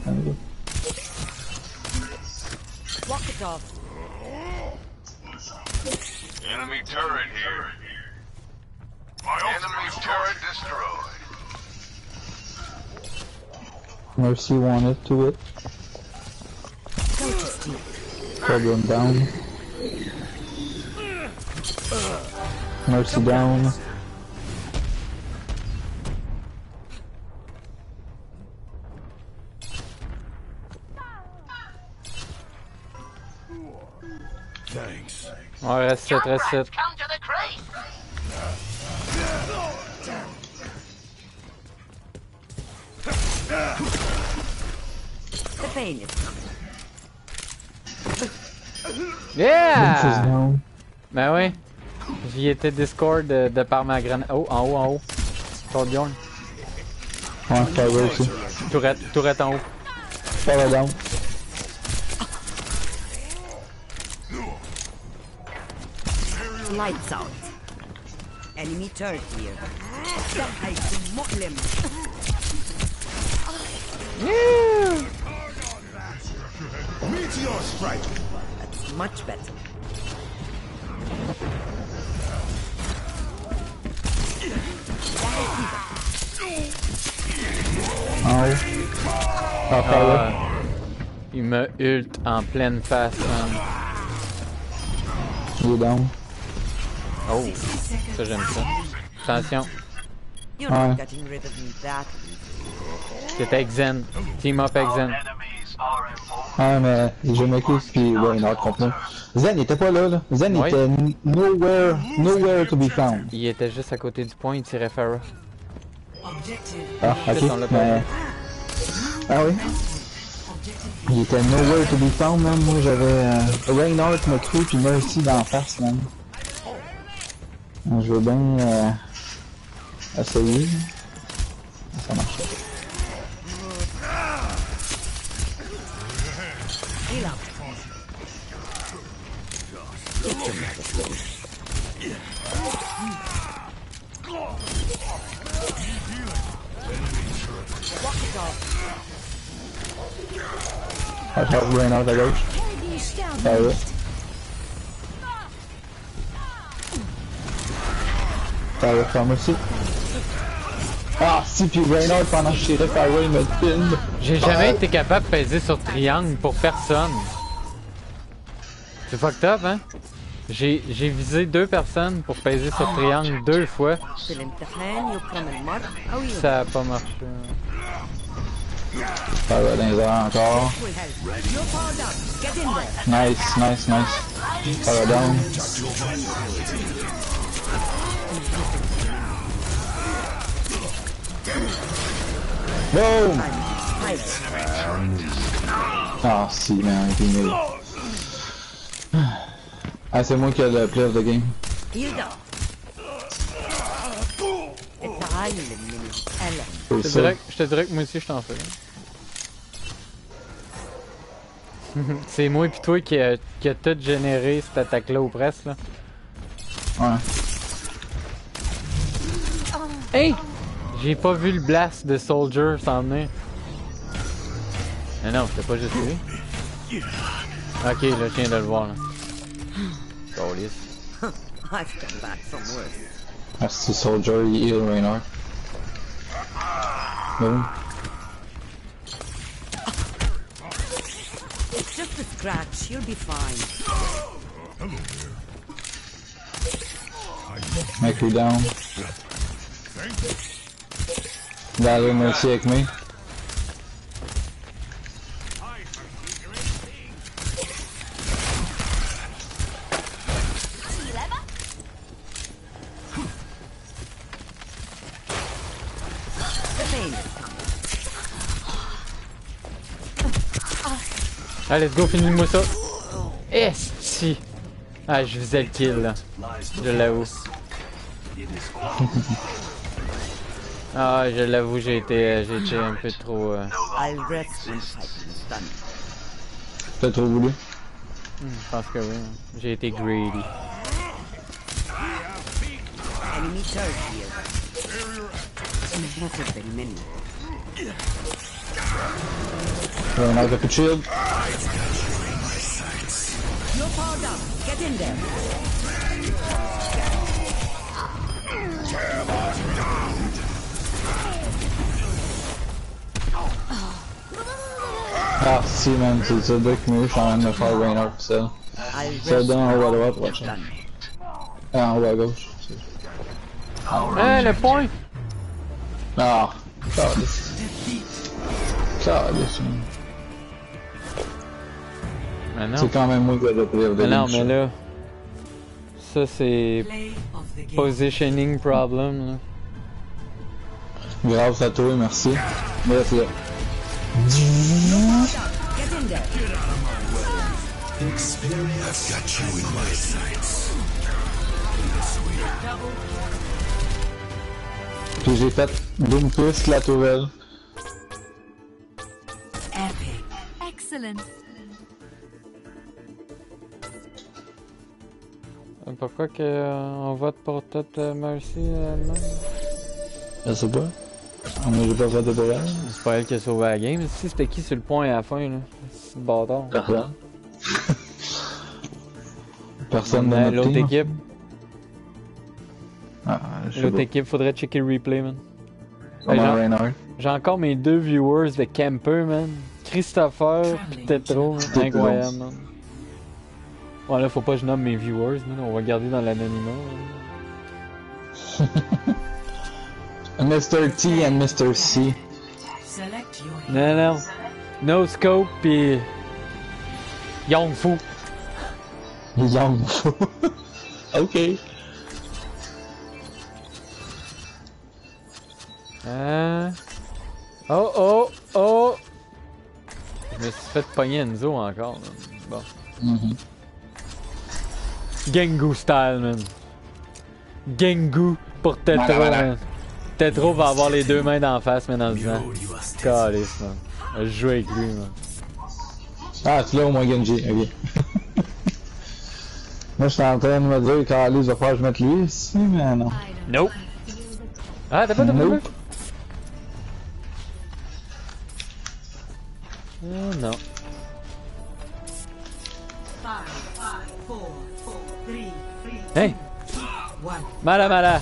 Walk it off. Enemy turret here. Enemy turret destroyed. Mercy wanted to it. Problem down. Mercy down. Thanks. Ouais, reste 7. Come to the crate. The pain is coming. Yeah! Ben oui. J'y étais Discord de par ma grenade. Oh, en haut. Todd Bjorn. Ouais, Fire aussi. Tourette en haut. Power down. Lights out. Enemy turret here. I can mock them. Meteor strike. That's much better. Il me ult en pleine face, man. Il est down. Oh, ça j'aime ça. Attention. You're not getting rid of me that C'est avec Zen. Team up avec Zen. Ah, mais j'ai Makus pis Reinhardt contre nous. Zen il était pas là. Zen Oui. était nowhere to be found. Il était juste à côté du point, il tirait Pharah. Ah, ok. Mais... Ah oui? Il était nowhere to be found, man. Moi j'avais Reinhardt, Makus pis Mercy d'en face, man. Je veux bien essayer. Ça marche. I have Reinhardt à gauche. Ah ouais. Ça va faire aussi. Ah si, puis Reinhardt pendant que je tirais Pharah il me pin. J'ai jamais été capable de peser sur triangle pour personne. C'est fucked up, hein? J'ai visé 2 personnes pour peser sur triangle 2 fois. Ça a pas marché. Pharah dans les airs encore. Nice. Pharah down. Boom! Ah si, man, il est nul. Ah, c'est moi qui ai le play of the game. Je te dirais que moi aussi je t'en fais. C'est moi et toi qui a tout généré cette attaque-là ou presque là. Ouais. Hey! J'ai pas vu le blast de Soldier s'en venir. Mais non, c'était pas juste lui. Ok, là, je viens de le voir là. I've come back from worse. Merci Soldier, il heal Reinhardt. Boom. It's just a scratch, you'll be fine. Make her down. D'aller Mercy avec moi. Allez, let's go, finis-moi ça. Esti. Ah, je faisais le kill là. Je l'avoue. Ah, je l'avoue, j'ai été un peu trop. T'as trop voulu? Je pense que oui. J'ai été greedy. Enemy turret here. Hasn't been many. Reinhardt a plus de shield. You're powered up. Get in there. Ah si man, c'est ça deck mais je suis en train de me faire Reinhardt tout seul. Ça donne en haut à droite, watch. Ah, en haut à gauche. Le point! Ah, calice. Calice, man. C'est quand même moi qui ai le play of the game. Non, mais là... Ça, c'est... Positioning problem, là. Grâce à toi, merci. Merci. I've got you in my sights. Puis j'ai fait Doom Twist la tourelle. Epic. excellence. Pourquoi on vote pour toute Mercy elle-même? Je sais pas. Mais j'ai pas voté pour elle. C'est pas elle qui a sauvé la game. Si c'était qui sur le point à la fin là? C'est le bâtard. Personne. Personne dans notre l'autre team. équipe. Ah, L'autre équipe, faudrait checker le replay, man. J'ai encore mes 2 viewers de Camper, man. Christopher pis Tetro, incroyable, man. Bon là, faut pas que je nomme mes viewers, man. On va garder dans l'anonymat. Mr. T and Mr. C. Non. No Scope pis... Young Fu. Young Fu. Ok. Oh! Je me suis fait pogner Enzo encore, man. Bon. Gengu style, man. Gengu pour Tetro, man. Tetro va avoir les 2 mains d'en face, man, en disant. Calice, man. Je joue avec lui, man. Ah, tu l'as au moins Genji, ok. Moi, je suis en train de me dire, Calice, va falloir que je mette lui ici, mais non. Nope. Ah, t'as pas de nope. Non. 5, 4, 3, Hey! Mala!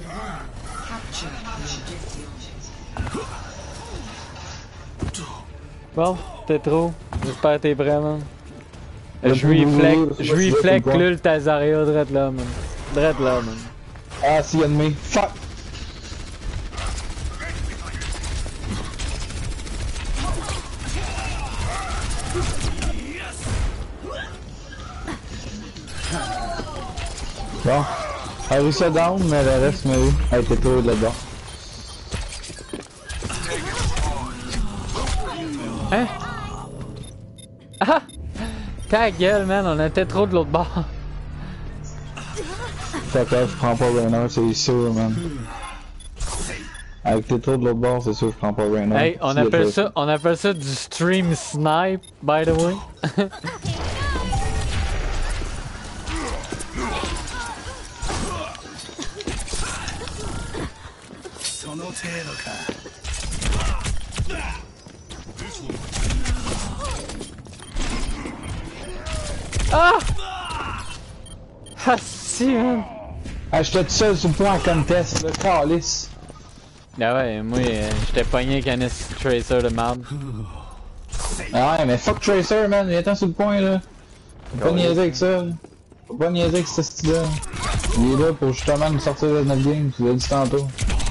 Bon, Tetro, j'espère que t'es prêt, man. Je reflète le Tazaria drette là, man. Ah, si, ennemi. Fuck! Bon, elle a eu ça down, mais le reste m'a eu. Elle était tout là-dedans. Hein? Ah! Ta gueule, man, on était trop de l'autre bord. Fuck off, je prends pas Rainer, c'est sûr, man. Avec tes trop de l'autre bord, c'est sûr que je prends pas Rainer. Hey, on appelle ça du stream snipe, by the way. Ah! Ah si, man! Ah, j'étais tout seul sur le point en contest, le calice. Ah ouais, moi, j'étais pogné avec un Tracer de marde. Ah ouais, mais fuck Tracer, man, viens-t'en sur le point, là. Faut pas niaiser avec ça. Faut pas niaiser avec ce style-là. Il est là pour justement nous sortir de notre game, tu l'as dit tantôt.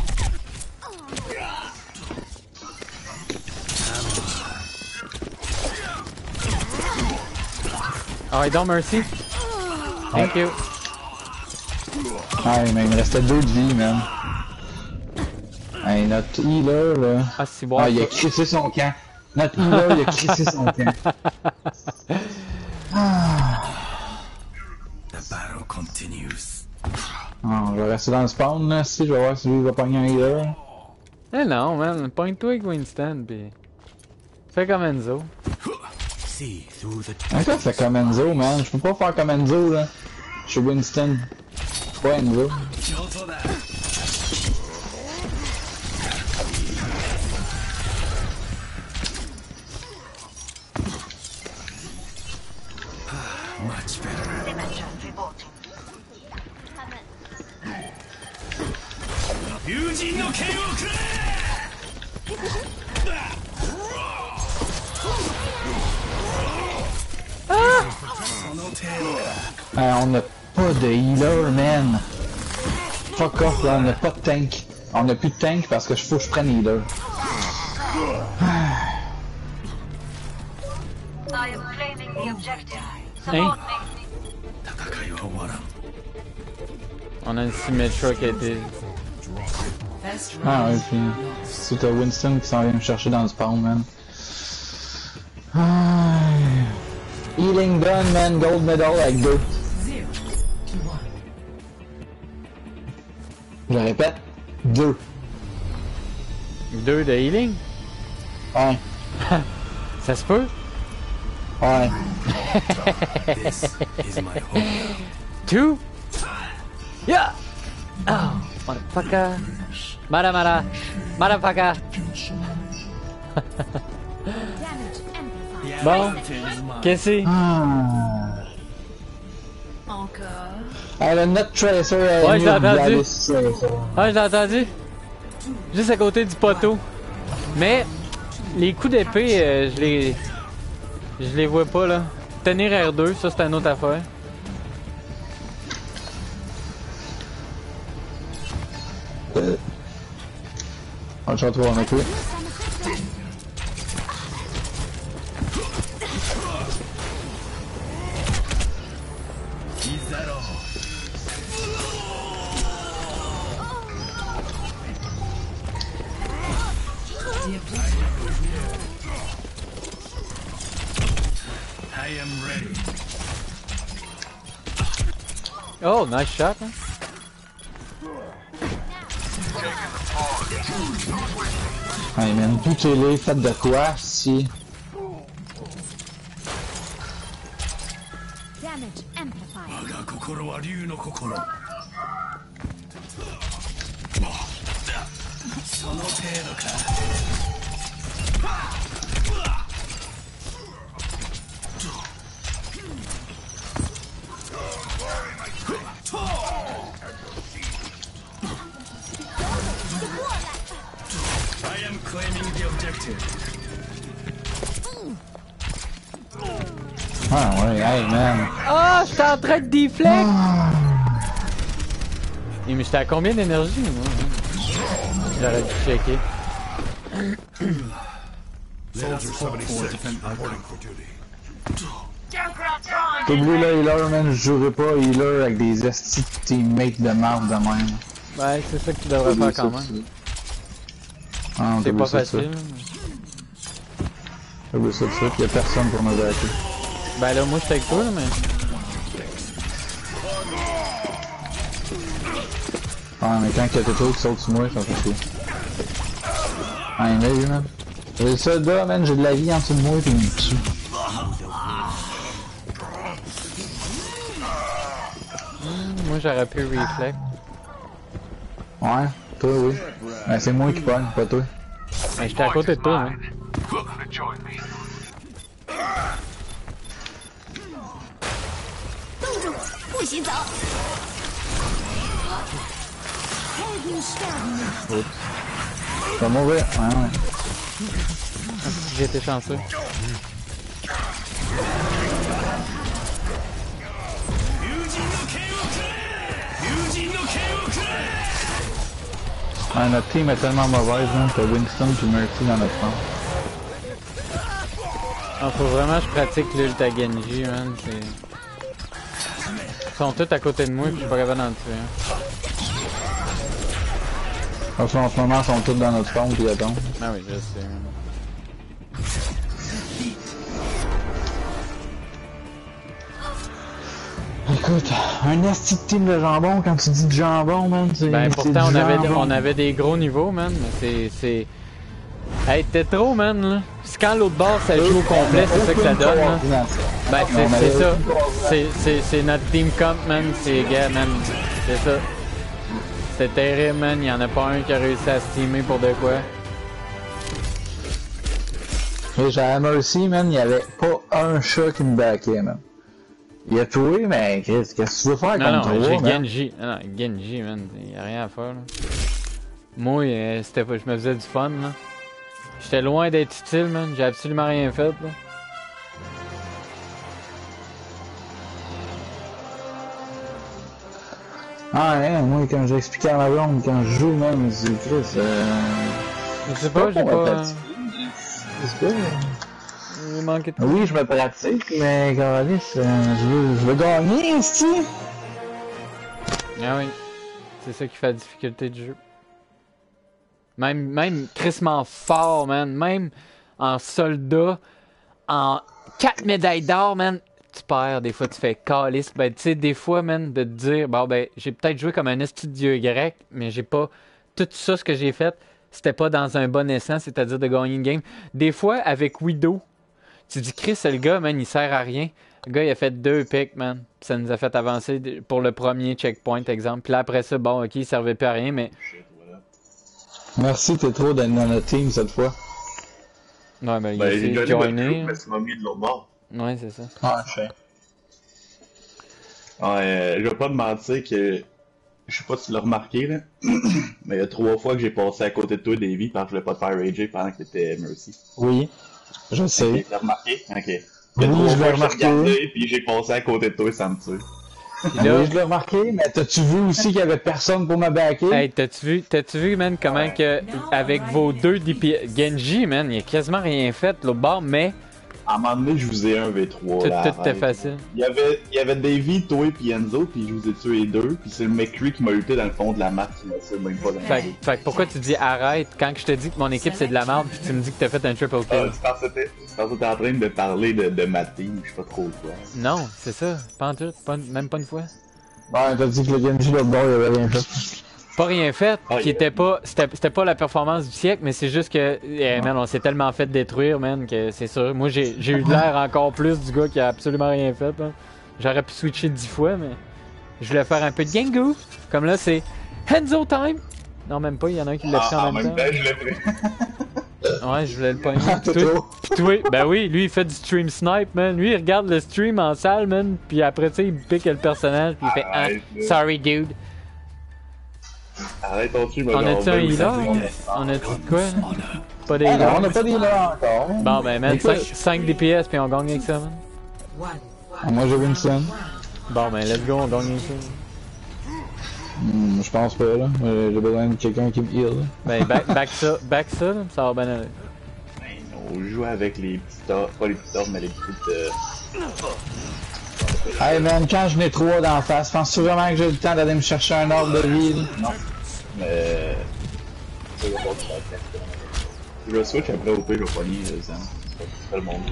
Alright, don't mercy. Thank you. Ouais, mais il me restait 2 de vie, man. Hey, notre healer, là. Ah, c'est bon. Ah, il a crissé son camp. Notre healer, il a crissé son camp. Ah. The battle continues. Ah, on va rester dans le spawn, là, si je vais voir si lui va pogner un healer. Eh non, man, pointe-toi avec Winston, pis... Fais comme Enzo. Encore fais comme Enzo, man. Je peux pas faire comme Enzo, là. Je suis Winston. Je suis pas Enzo. Much better. Dimension reporting. On n'a pas de healer, man. Fuck off, là, on n'a pas de tank. On n'a plus de tank parce que faut que je prenne healer. I am claiming the objective. Hein? Support me. On a une Symmetra qui a été... Ah ouais, puis c'est Winston qui s'en vient me chercher dans le spawn, man. Healing done, man. Gold medal avec 2. Je répète, 2. 2 de healing? Ouais. Ça se peut? Ouais. Two. Yeah. Oh, motherfucker. Mara. Motherfucker. Bon, qu'est-ce que c'est? Encore. Ah, le Nut Tracer. Ouais, je l'ai entendu. Ouais, je l'ai entendu. Juste à côté du poteau. Mais les coups d'épée, je les vois pas là. Tenir R2, ça c'est une autre affaire. On va retrouver un coup. I am ready. Oh, nice shot. Hein? Hey man, tout est là, fait de quoi si? Damage amplified. 我が心は竜の心。その程度か。I am claiming the objective. Ah ouais, hey man. Ah, j'étais en train de deflect! Et mais j'étais à combien d'énergie, moi? J'aurais dû checker. Soldier 76 reporting for duty. T'oublies le healer, man, je jouerai pas healer avec des estis de teammates de marde de même. Ouais, c'est ça que tu devrais faire quand même. Ah, c'est pas facile. Oublie ça de suite, y'a personne pour me backer. Ben là, moi j'étais avec toi, mais... Ah, mais quand il y a quelque chose qui saute sur moi, ça fait chier. Ah, il m'a man. Le soldat, man, j'ai de la vie en dessous de moi, pis il me tue. Moi j'aurais pu reflect. Ouais, toi oui. Ben c'est moi qui pogne, pas toi. Ben j'étais à côté de toi, hein. Oups. Je vais mourir, ouais. J'ai été chanceux. Ouais, notre team est tellement mauvaise, hein, que Winston et Mercy dans notre camp. Ah, faut vraiment que je pratique l'ult à Genji, man. Ils sont tous à côté de moi, puis je suis pas capable d'en tuer. Hein. En ce moment, ils sont tous dans notre camp, puis ils attendent. Ah oui, je sais, man. Écoute, un esti de team de jambon, quand tu dis de jambon, man, c'est... Ben pourtant, on avait des gros niveaux, man, mais c'est... Hey, t'es trop, man, là. C'est quand l'autre bord, ça joue au complet, c'est ça que ça donne, là. Ben, c'est ça. C'est notre team comp, man. C'est, gars, man. C'est ça. C'est terrible, man. Y'en a pas un qui a réussi à steamer pour de quoi. Et j'avais Mercy, man, il y avait pas un chat qui me backait, man. Il a tué, mais qu'est-ce que tu veux faire contre toi, j'ai man? Genji. Non, Genji, man. Y'a rien à faire, là. Moi, je me faisais du fun, là. J'étais loin d'être utile, man. J'ai absolument rien fait, là. Ah, hein, moi, quand j'ai expliqué à ma blonde, quand je joue, man, je dis, Chris, je sais pas, j'ai pas... Je sais pas. Oui, je me pratique, mais Carolis, je veux gagner, est-ce que... Ah oui. C'est ça qui fait la difficulté du jeu. Même crissement fort, man. Même en soldat, en 4 médailles d'or, man, tu perds. Des fois, tu fais calice. Ben, tu sais, des fois, man, de te dire, bon, ben, j'ai peut-être joué comme un esti de dieu grec, mais j'ai pas... Tout ça, ce que j'ai fait, c'était pas dans un bon essence, c'est-à-dire de gagner une game. Des fois, avec Widow, Tu dis, Chris, le gars, man, il sert à rien. Le gars, il a fait 2 picks, man. Puis ça nous a fait avancer pour le premier checkpoint, exemple. Puis là, après ça, bon, ok, il servait plus à rien, mais... Merci, t'es trop dans notre team cette fois. Ouais, ben, il a essayé de joiner. Mais ça m'a mis de l'autre bord. Ouais, c'est ça. Ah, je sais. Ouais, je vais pas te mentir que... Je sais pas si tu l'as remarqué, là. Mais il y a 3 fois que j'ai passé à côté de toi, Davey, parce que je voulais pas te faire rager pendant que t'étais Mercy. Oui, je sais. Okay, tu l'as remarqué? Ok. Il y a Oui, 3 je fois l'ai que je remarqué. regardé, puis j'ai passé à côté de toi, ça me tue. Là, oui, je l'ai remarqué, mais t'as-tu vu aussi qu'il y avait personne pour me backer? Hey, t'as-tu vu, man, comment que, avec vos 2 DPS... Genji, man, il a quasiment rien fait, l'autre bord, mais... À un moment donné, je vous ai un V3 là. Tout était facile. Il y avait Davey, toi et Enzo, puis je vous ai tué les deux, puis c'est le McCree qui m'a lutté dans le fond de la map, qui m'a fait même pas la Fait que pourquoi tu dis arrête quand je te dis que mon équipe c'est de la merde, puis tu me dis que t'as fait un triple kill? Tu pensais que t'étais en train de parler de ma team, je sais pas trop quoi. Non, c'est ça, pas en tout, même pas une fois. Ouais, t'as dit que le Genji l'autre bord, il avait rien fait. Pas rien fait, qui était pas, c'était pas la performance du siècle, mais c'est juste que, man, on s'est tellement fait détruire, man, que c'est sûr. Moi, j'ai eu de l'air encore plus du gars qui a absolument rien fait, hein. J'aurais pu switcher 10 fois, mais je voulais faire un peu de Gengu. Comme là, c'est Henzo time! Non, même pas, il y en a un qui l'a pris en même temps. Je l'ai pris. Ouais, je voulais le pogner. Pis toi, ben oui, lui, il fait du stream snipe, man. Lui, il regarde le stream en salle, man, puis après, tu sais, il pique le personnage, puis il fait « Ah, sorry, dude ». Arrête ton stream, on a-tu un healer? On a-tu quoi? Pas des healers? On a pas d'healer encore. Bon, ben, man, 5 DPS, puis on gagne avec ça, man. Moi, j'ai Winston. Bon, ben, let's go, on gagne avec ça. Je pense pas, là. J'ai besoin de quelqu'un qui me heal. Ben, back ça, là, ça va bien aller. On joue avec les petits torts, pas les petits torts, mais les petites... Hey man, quand je n'ai 3 d'en face, penses-tu vraiment que j'ai le temps d'aller me chercher un ordre de vie? Non. Mais... Je vais switch après au pire, je vais pogner les gens. C'est pas le monde.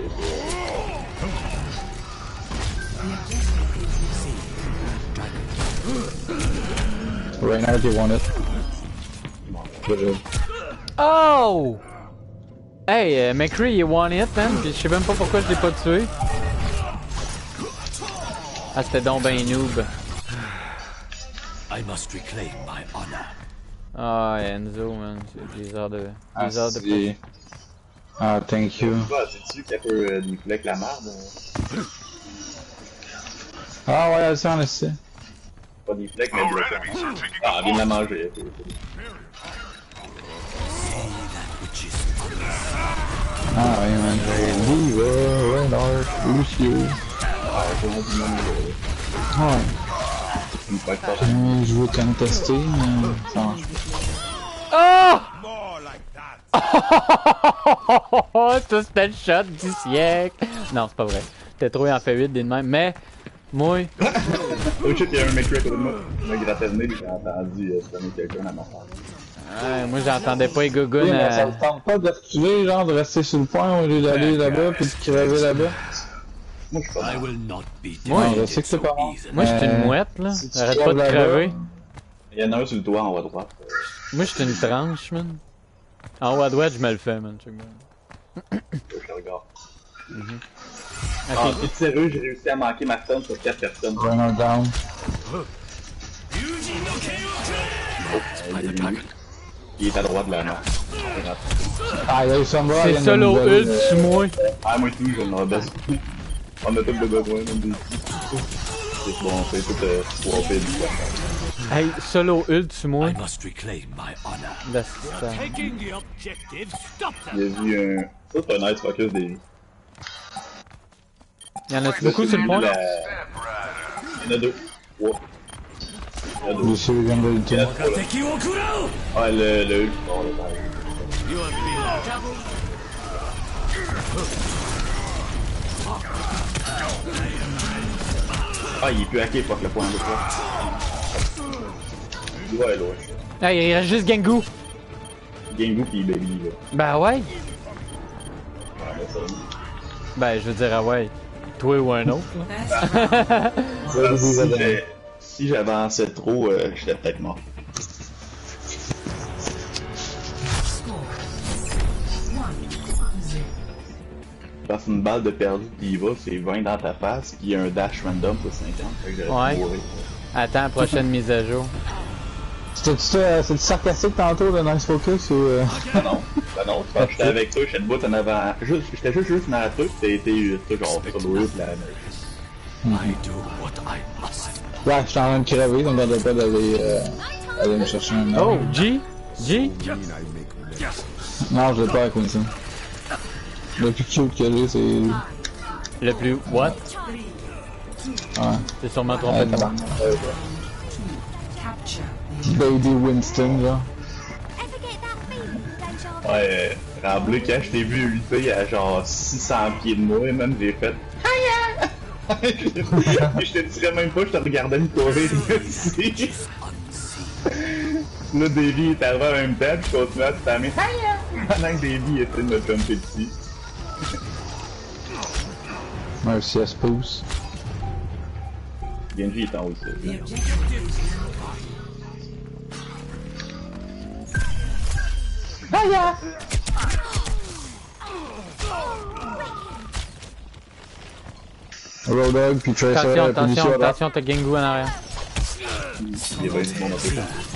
Reinhardt, you want it. Good job. Oh! Hey, McCree, il want it, man, pis je sais même pas pourquoi je l'ai pas tué. Ah, c'était donc ben noob. I must reclaim my honor. Ah, Enzo, man, c'est des heures de... Ah, thank you. C'est-tu qu'elle peut déflecter la merde? Ah ouais, elle s'en laisse. Pas déflecter, mais bloquer. Ah, viens la manger. Ah ouais, man. Viva, Reinhardt, Lucio. Ouais. Je veux quand même tester, mais ça marche pas. Oh! Ça c'était le shot du siècle! Non, c'est pas vrai. T'es trop en fait 8 des mêmes, mais... Moi... Oh shit, il y a un mec à côté de moi. Il m'a gratté le nez, j'ai entendu sonner quelqu'un à ma face. Ouais, moi j'entendais pas les gogoons. Oui, mais ça me tente pas de reculer, genre de rester sur le point au lieu d'aller là-bas pis de crever là-bas. Moi je suis pas Moi, je sais que c'est pas bon. Moi je suis une mouette là, arrête pas de crever. Il y en a un sur le toit en haut à droite. Moi je suis une tranche, man. En haut à droite, je me le fais, man. Je te regarde. Ah, t'es sérieux, j'ai réussi à manquer ma stun sur 4 personnes. Runner down. Il est à droite de la map. Ah, il y a eu Sombra. C'est solo ult sur moi. Ah, moi aussi, je vais en baisse. On a tout le besoin, même des c'est bon, c'est tout 3 piles. Hey, solo ult sur moi. I must reclaim my honor. Là, ça. Il y a vu un... Ça, c'est un nice focus des... Y'en a-tu beaucoup sur le point? Il y en a 2. Ouais. Il y en a 2. Lucio vient de l'ultime. Ouais, le ult. Bon, le ah, il est plus hacké, fuck le point de fois. Il doit aller loin. Ah, il reste juste Gengu. Gengu pis Baby, là. Ben ouais. Ouais, ça. Ben, je veux dire, ah ouais. Toi ou un autre, là. Si j'avançais trop, j'étais peut-être mort. Parce qu'une balle de perdu de Diva, c'est 20 dans ta face, pis un dash random pour 50. Fait que j'aurais pu mourir. Attends, prochaine mise à jour. C'était sarcastique tantôt de Nice Focus ou Non, non, quand j'étais avec toi, j'étais debout en avant. J'étais juste dans la truc, t'étais genre sur le haut de la Ouais, j'étais en train de crever, donc on pas d'aller me chercher un arme. Oh, G? G? Non, je l'ai pas avec Winston. Le plus cute que j'ai, c'est lui. Le plus what? Ouais. C'est sûrement trompé de moi. Lady Winston, genre. Ouais, Ramblé, quand je t'ai vu ulter à genre 600 pieds de moi, même j'ai fait Hiya! Je te tirais même pas, je te regardais me courir dessus. Là, Davy est arrivé en même temps, pis je continuais à te spammer Hiya! Pendant que Davy essaie de me jumper dessus. Merci à Spooce. Genji est en haut ici. Hiya! Road Dog, puis Tracer, attention, t'as Gengu en arrière. Il va être bon dans tout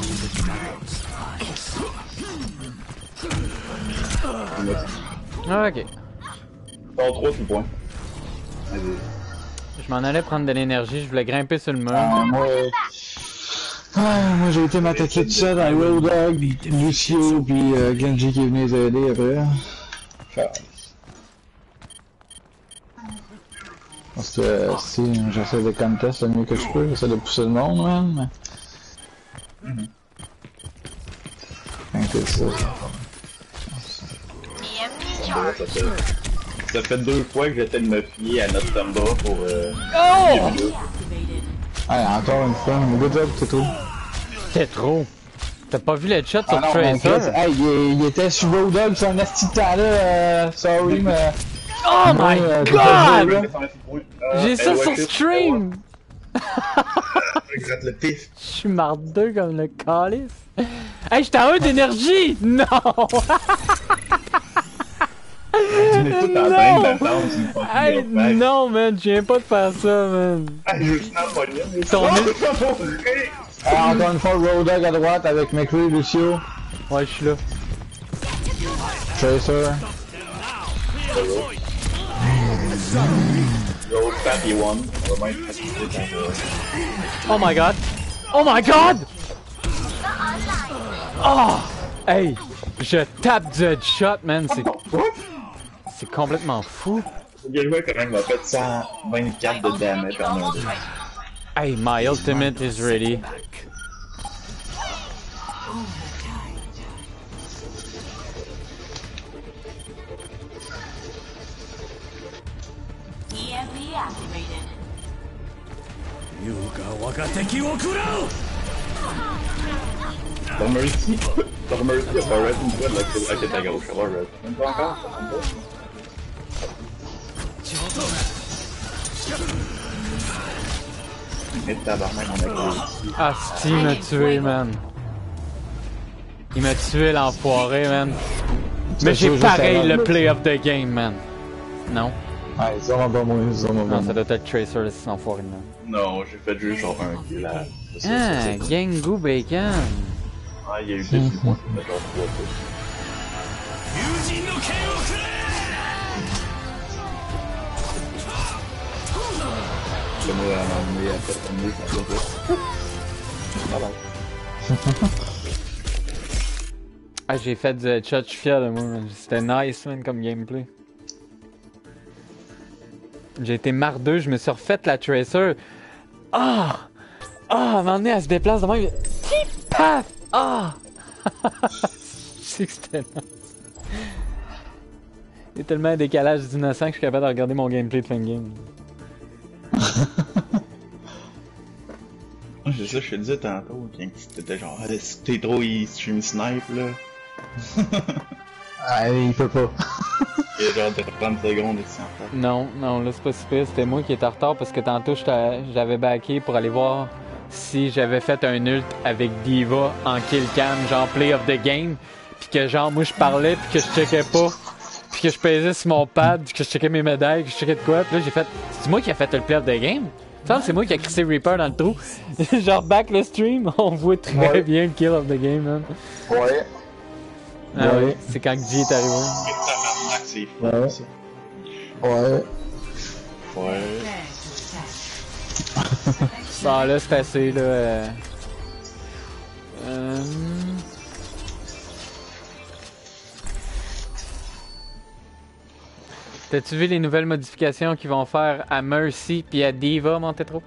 Ah, ok. T'as 3 tout points. Je m'en allais prendre de l'énergie, je voulais grimper sur le mur. Moi j'ai été m'attaquer tout ça dans Road Dog, Lucio, puis Genji qui est venu les aider après. Parce que si j'essaie de contest le mieux que je peux, j'essaie de pousser le monde, man. Ça fait 2 fois que j'essaie de me fier à notre Tomba pour Hey, encore une fois, good job, c'est trop. C'est trop. T'as pas vu le headshot sur non, Tracer? Hey, il était sur Road Dog sur un esti de temps là, sorry, mais... Oh my god! J'ai ça sur stream! Regrette le pif. Je suis mardeux comme le calice. Hey, j'étais à 1 d'énergie! Non! Tu mets tout en train de l'attendre, hey, non, man, je viens pas de faire ça, man. Je suis dans le poignet. Ton encore une fois, Road Dog à droite avec McCree, Lucio. Ouais, je suis là. Tracer. Road Pappy One. Oh my god! Oh my god! Oh! Hey! Je tape du headshot, man, c'est complètement fou. Le joueur quand même m'a fait 124 de damage en un. Hey, my ultimate is ready. EMP activated. Ton Mercy a pas red une fois là que ta gauche, ça va red. Même pas encore, ça tombe pas. Mais tabarnak, on a réussi. Ah, Steve m'a tué, man. Il m'a tué, l'enfoiré, man. Mais j'ai pareil le play of the game, man. Non? Ouais, ils ont pas moi, ils ont pas moi. Non, ça doit être Tracer, cet enfoiré, man. Non, j'ai fait juste genre un kill là. Ah, Gengu Bacon. Ah, il y a eu 2 points, mais genre 3 points. Le mot à m'emmener à faire ton mieux, ça va pas. Ah, j'ai fait du headshot, je suis fier de moi, man. C'était nice, man, comme gameplay. J'ai été mardeux, je me suis refait la Tracer. Ah! Ah, à un moment donné, elle se déplace devant, paf! Ah! Je sais que c'était nice. Il y a tellement un décalage d'innocent que je suis capable de regarder mon gameplay de fin de game. C'est ça, je te disais tantôt, quand t'étais genre, t'es trop stream snipe là. Ah, il peut pas. Il y a genre 30 secondes ici en fait. Non, non, là c'est pas super, c'était moi qui étais en retard parce que tantôt j'avais backé pour aller voir si j'avais fait un ult avec Diva en kill cam, genre play of the game, pis que genre moi je parlais pis que je checkais pas, pis que je pesais sur mon pad, que je checkais mes médailles, que je checkais de quoi. Puis là, j'ai fait. C'est moi qui a fait le play of the game? Ça, c'est moi qui a crissé Reaper dans le trou. Genre, back le stream, on voit très bien le kill of the game, man. Ouais. Ah oui, c'est quand G est arrivé. C'est fou, ça. Ouais. Ouais. Bon, là, c'est assez, là. T'as-tu vu les nouvelles modifications qu'ils vont faire à Mercy puis à Diva, mon tétro?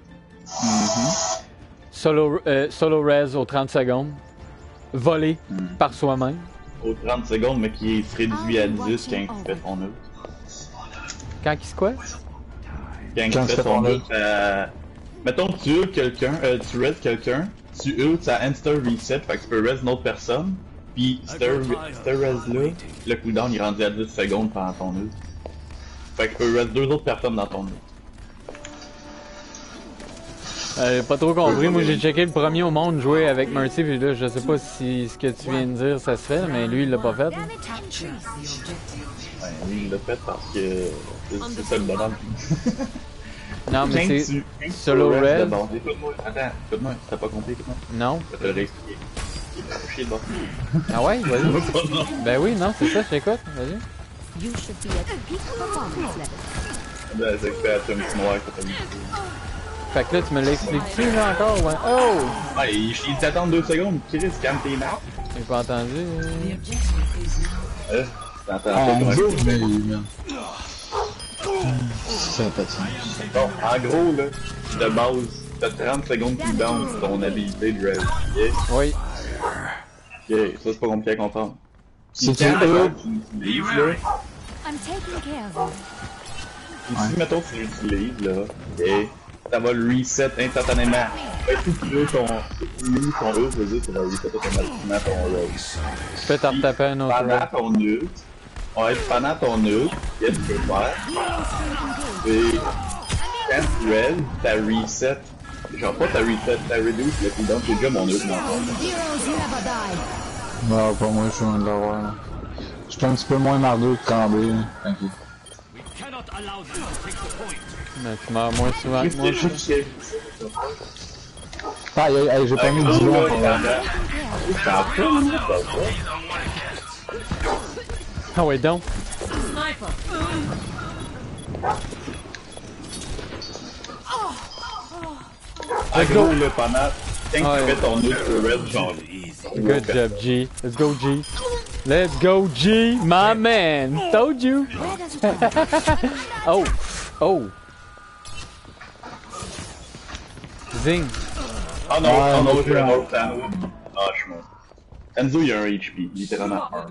Solo res aux 30 secondes. Volé par soi-même. Aux 30 secondes, mais qui est réduit à 10 quand tu fais ton ult. Quand il se quoi? Quand tu fais ton ult, mettons que tu ult quelqu'un, tu res quelqu'un, tu ult, ça insta reset, fait que tu peux res une autre personne, puis cette res-là, le cooldown il est rendu à 10 secondes pendant ton ult. Fait que tu peux res deux autres personnes dans ton ult. Pas trop compris, moi j'ai checké le premier au monde jouer avec Mercy, puis là je sais pas si ce que tu viens de dire ça se fait, mais lui il l'a pas fait. Ouais, lui il l'a fait parce que c'est ça le bonhomme. Non mais c'est solo res. Attends, écoute-moi, t'as pas compris, écoute-moi. Non. Je vais te le réexpliquer. Chier de bord. Ah ouais, vas-y. Ben oui, non, c'est ça, je t'écoute, vas-y. You should be at peak performance level. Ben, c'est que c'est un petit noir que t'as mis. Fait que là, tu me l'expliques-tu, là, encore, ouais? Oh! Ouais, il t'attend 2 secondes. Chris, calme tes nerfs. J'ai pas entendu. T'entends Ça n'a pas de sens. Bon, en gros, là, de base, t'as 30 secondes de cooldown sur ton habilité de res. Oui. Ok, ça c'est pas compliqué à comprendre. Si tu l'utilises, là, I'm taking care of you. si mettons tu l'utilises, là, ok, ça va le reset instantanément. Fait que si tu veux ton ult, je veux dire, ça va reset automatiquement ton res. Tu peux t'en retaper un autre. Pendant ton ult, ouais, pendant ton ult, qu'est-ce que tu peux faire? C'est quand tu res, t'as reset. Genre pas t'as reset, t'as reduce le cooldown, c'est déjà mon ult, non, pas moi, je suis loin de l'avoir. Je suis un petit peu moins mardeux que Tremblay, t'inquiète. Mais tu meurs moins souvent que moi. Aïe, aïe, j'ai pas mis de divan pour Ah ouais, donc. Let's go! Là, pendant quand tu fais ton ult sur red, genre. Good job, G. Let's go, G. Let's go, G, my man. Told you. Oh, oh. Zing. Oh non, oh non, j'ai un autre plan. Ah, je suis mort. Enzo, il a un HP, littéralement 1.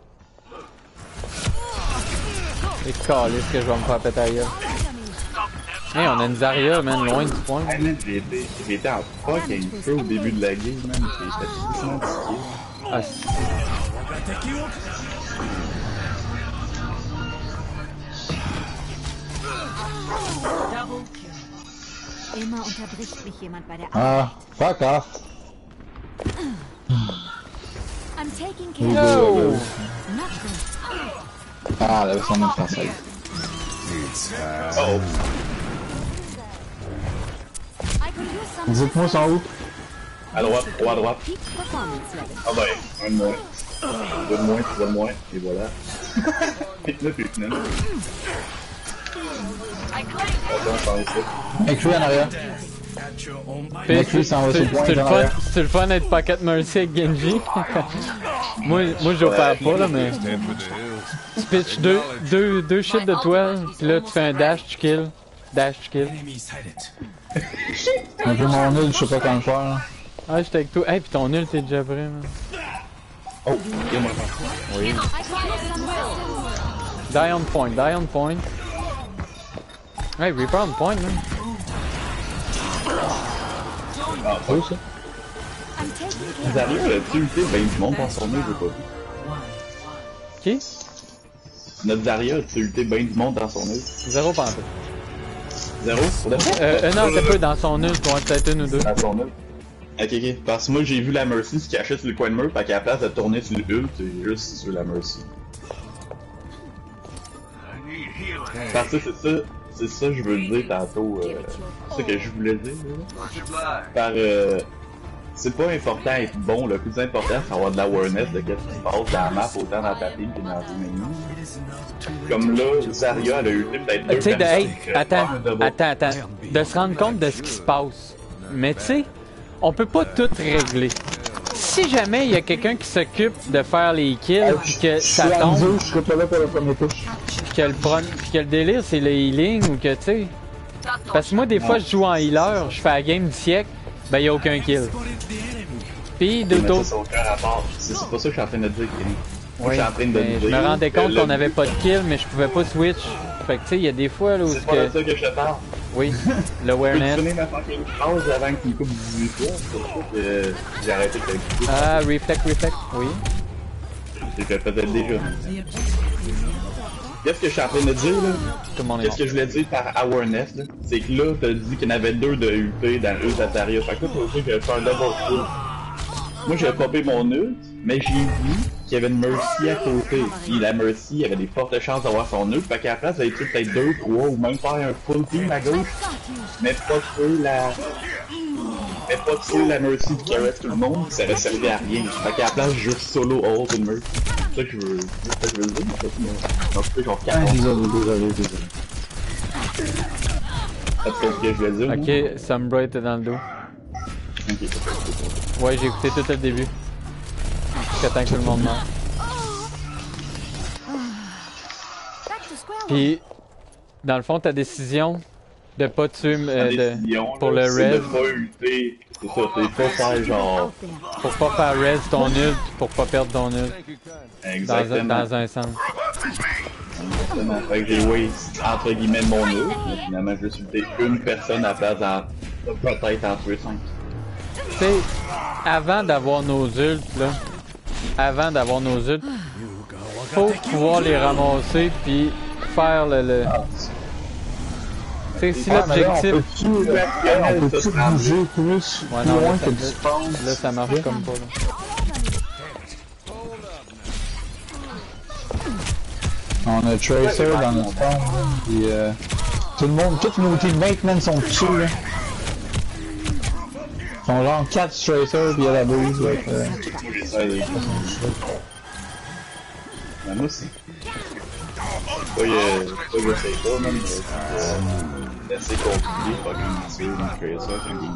Et calisse que je vais me faire péter ailleurs. Hey, on a une Zarya, man, loin du point. Hey, man, j'ai été en fucking feu au début de la game, man. J'ai fait 600 kills. Ah, Immer unterbricht mich jemand bei der Ah, fuck off. I'm taking care no. Ah, la version même française. Oh. Dites-moi son où? À droite, à droite. Ah ben, un de moins. Deux de moins, trois de moins, et voilà. Là, tu finis. Écris en arrière. Écris s'en va sur le point. C'est le fun d'être Pocket Mercy avec Genji. moi j'opère pas là, mais tu pitches deux shit de toi, pis là tu fais un dash, tu kill. Dash, tu kill. Un peu mon nul, je sais pas comment le faire. Là. Ah, j'étais avec toi. Hey, pis ton nul, t'es déjà prêt, man. Oh, dis-moi. Oui. Die on point, die on point. Hey, Reaper on point, man. Ah, pas ça. Zarya, as-tu ulté ben du monde dans son nœud, j'ai pas vu. Qui? Notre Zarya, as-tu ulté ben du monde dans son nœud? Zéro pantoute. Zéro? Non, c'est peu dans son nœud, tu vois, peut-être une ou deux. Dans son nœud? Ok, ok. Parce que moi, j'ai vu la Mercy se cacher sur le coin de mur, fait qu'à la place de tourner sur le ult, c'est juste sur la Mercy. Parce que c'est ça que je veux dire tantôt. C'est ça que je voulais dire. Par c'est pas important d'être bon, le plus important c'est avoir de l'awareness de qu'est-ce qui se passe dans la map, autant dans ta team que dans tes menus. Comme là, Zarya elle a eu peut-être deux tu sais, personnes. attends. De se rendre compte de ce qui se passe. Mais tu sais, on peut pas tout régler. Si jamais il y a quelqu'un qui s'occupe de faire les kills, puis que ça tombe, je serai pas là pour le premier push. puis que le délire c'est le healing, ou que tu sais. Parce que moi, des fois, je joue en healer, je fais la game du siècle, ben il y a aucun kill. Puis d'autres. C'est pas ça que je suis en train de dire, Kenny. Oui, je me rendais compte qu'on avait pas de kill, mais je pouvais pas switch. Fait que tu sais, il y a des fois là où c'est pas de ça que je te parle. Oui, l'awareness. Je ma fucking phrase avant qu'il me coupe 18 fois, c'est pour ça que j'ai arrêté de le couper. Ah, reflect, oui. C'est que peut-être déjà. Qu'est-ce que je suis en train de dire là? Qu'est-ce que je voulais dire par awareness là? C'est que là, t'as dit qu'il y en avait 2 de UP dans le Zarya. Fait que là, t'as dit que faire un double kill. Moi, j'ai popé mon ult, mais j'ai vu qu'il y avait une Mercy à côté. Puis la Mercy, il y avait des fortes chances d'avoir son ult. Fait qu'à la place, elle était peut-être 2, 3, ou même faire un full team à gauche. Mais pas tuer la Mercy qui caresse tout le monde, ça aurait servi à rien. Fait qu'à la place, je joue solo ult une Mercy. C'est ça que je veux dire, en fait. Donc, c'est genre 4. Désolé. T'as compris ce que je voulais dire? Ok, Sombra était dans le dos. Ok. Ouais, j'ai écouté tout le début. Jusqu'à temps que tout le monde meurt. Puis, dans le fond, ta décision de pas tuer pour le res. C'est ça, c'est pas faire genre. Pour pas faire res ton ult, pour pas perdre ton ult. Exactement. Dans un sens. Exactement. Fait que j'ai waste entre guillemets mon ult, mais finalement je vais insulter une personne à la place peut-être en tuer 5. Tu sais, avant d'avoir nos ults, là, faut pouvoir les ramasser puis faire le... Tu sais, si l'objectif... On peut-tu bouger plus loin que du spawn? Là, ça marche comme pas, là. On a Tracer dans notre spawn, puis tout le monde, tous nos teammates, man, sont dessus, là. Ils sont genre 4 Tracer, puis il y a la boost, là. Moi aussi. Je sais pas, même, c'est assez compliqué, fucking tuer dans Tracer quand il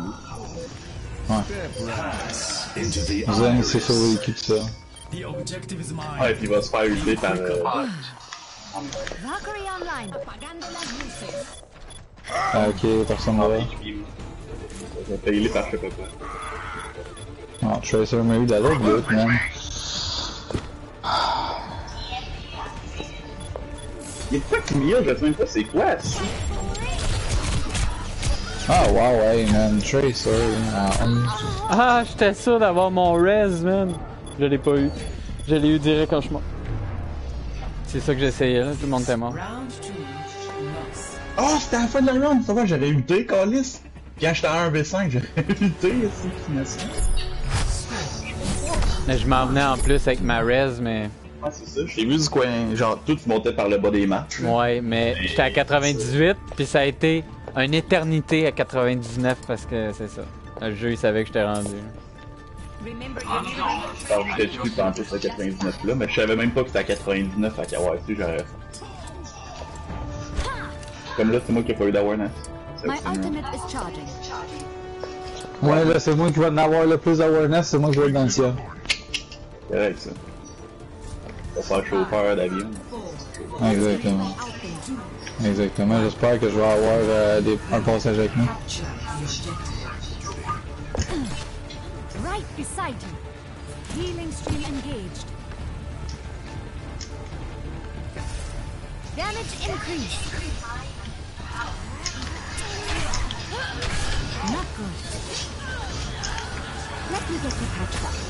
est. Ouais. Vous allez c'est survécu de ça. Ouais, puis il va se faire ulter par... Ah, ok, personne là. Ça va payer par je sais pas quoi. Non, Tracer m'a eu de la loot, man. Mais pourquoi tu m'y as? Je sais même pas c'est quoi, ça? Ah, wow, hey, man, Tracer. Ah, j'étais sûr d'avoir mon res, man. Je l'ai pas eu. Je l'ai eu direct quand je suis mort. C'est ça que j'essayais, là. Tout le monde était mort. Oh, c'était à la fin de la round! Ça va, j'aurais lutté, Calis! Quand j'étais à 1v5, j'aurais lutté, ici, Mais je m'en venais en plus avec ma res, mais... Ah, c'est ça. J'ai vu du coin, genre, tout montait par le bas des matchs. Ouais, mais j'étais à 98, puis ça a été une éternité à 99 parce que c'est ça. Le jeu, il savait que j'étais rendu. Alors, j'étais plus pensé à 99 là, mais je savais même pas que c'était à 99 à Kawaii, si j'aurais fait. Comme là, c'est moi qui ai pas eu d'awareness. Ouais, là, c'est moi qui va en avoir le plus d'awareness, c'est moi qui vais être dans le ciel. C'est vrai que ça. On va faire chauffeur d'avion. Exactement. Exactement, j'espère que je vais avoir un passage avec nous. Right beside you. Healing stream engaged. Damage increase. Not good. Let me get you patched up.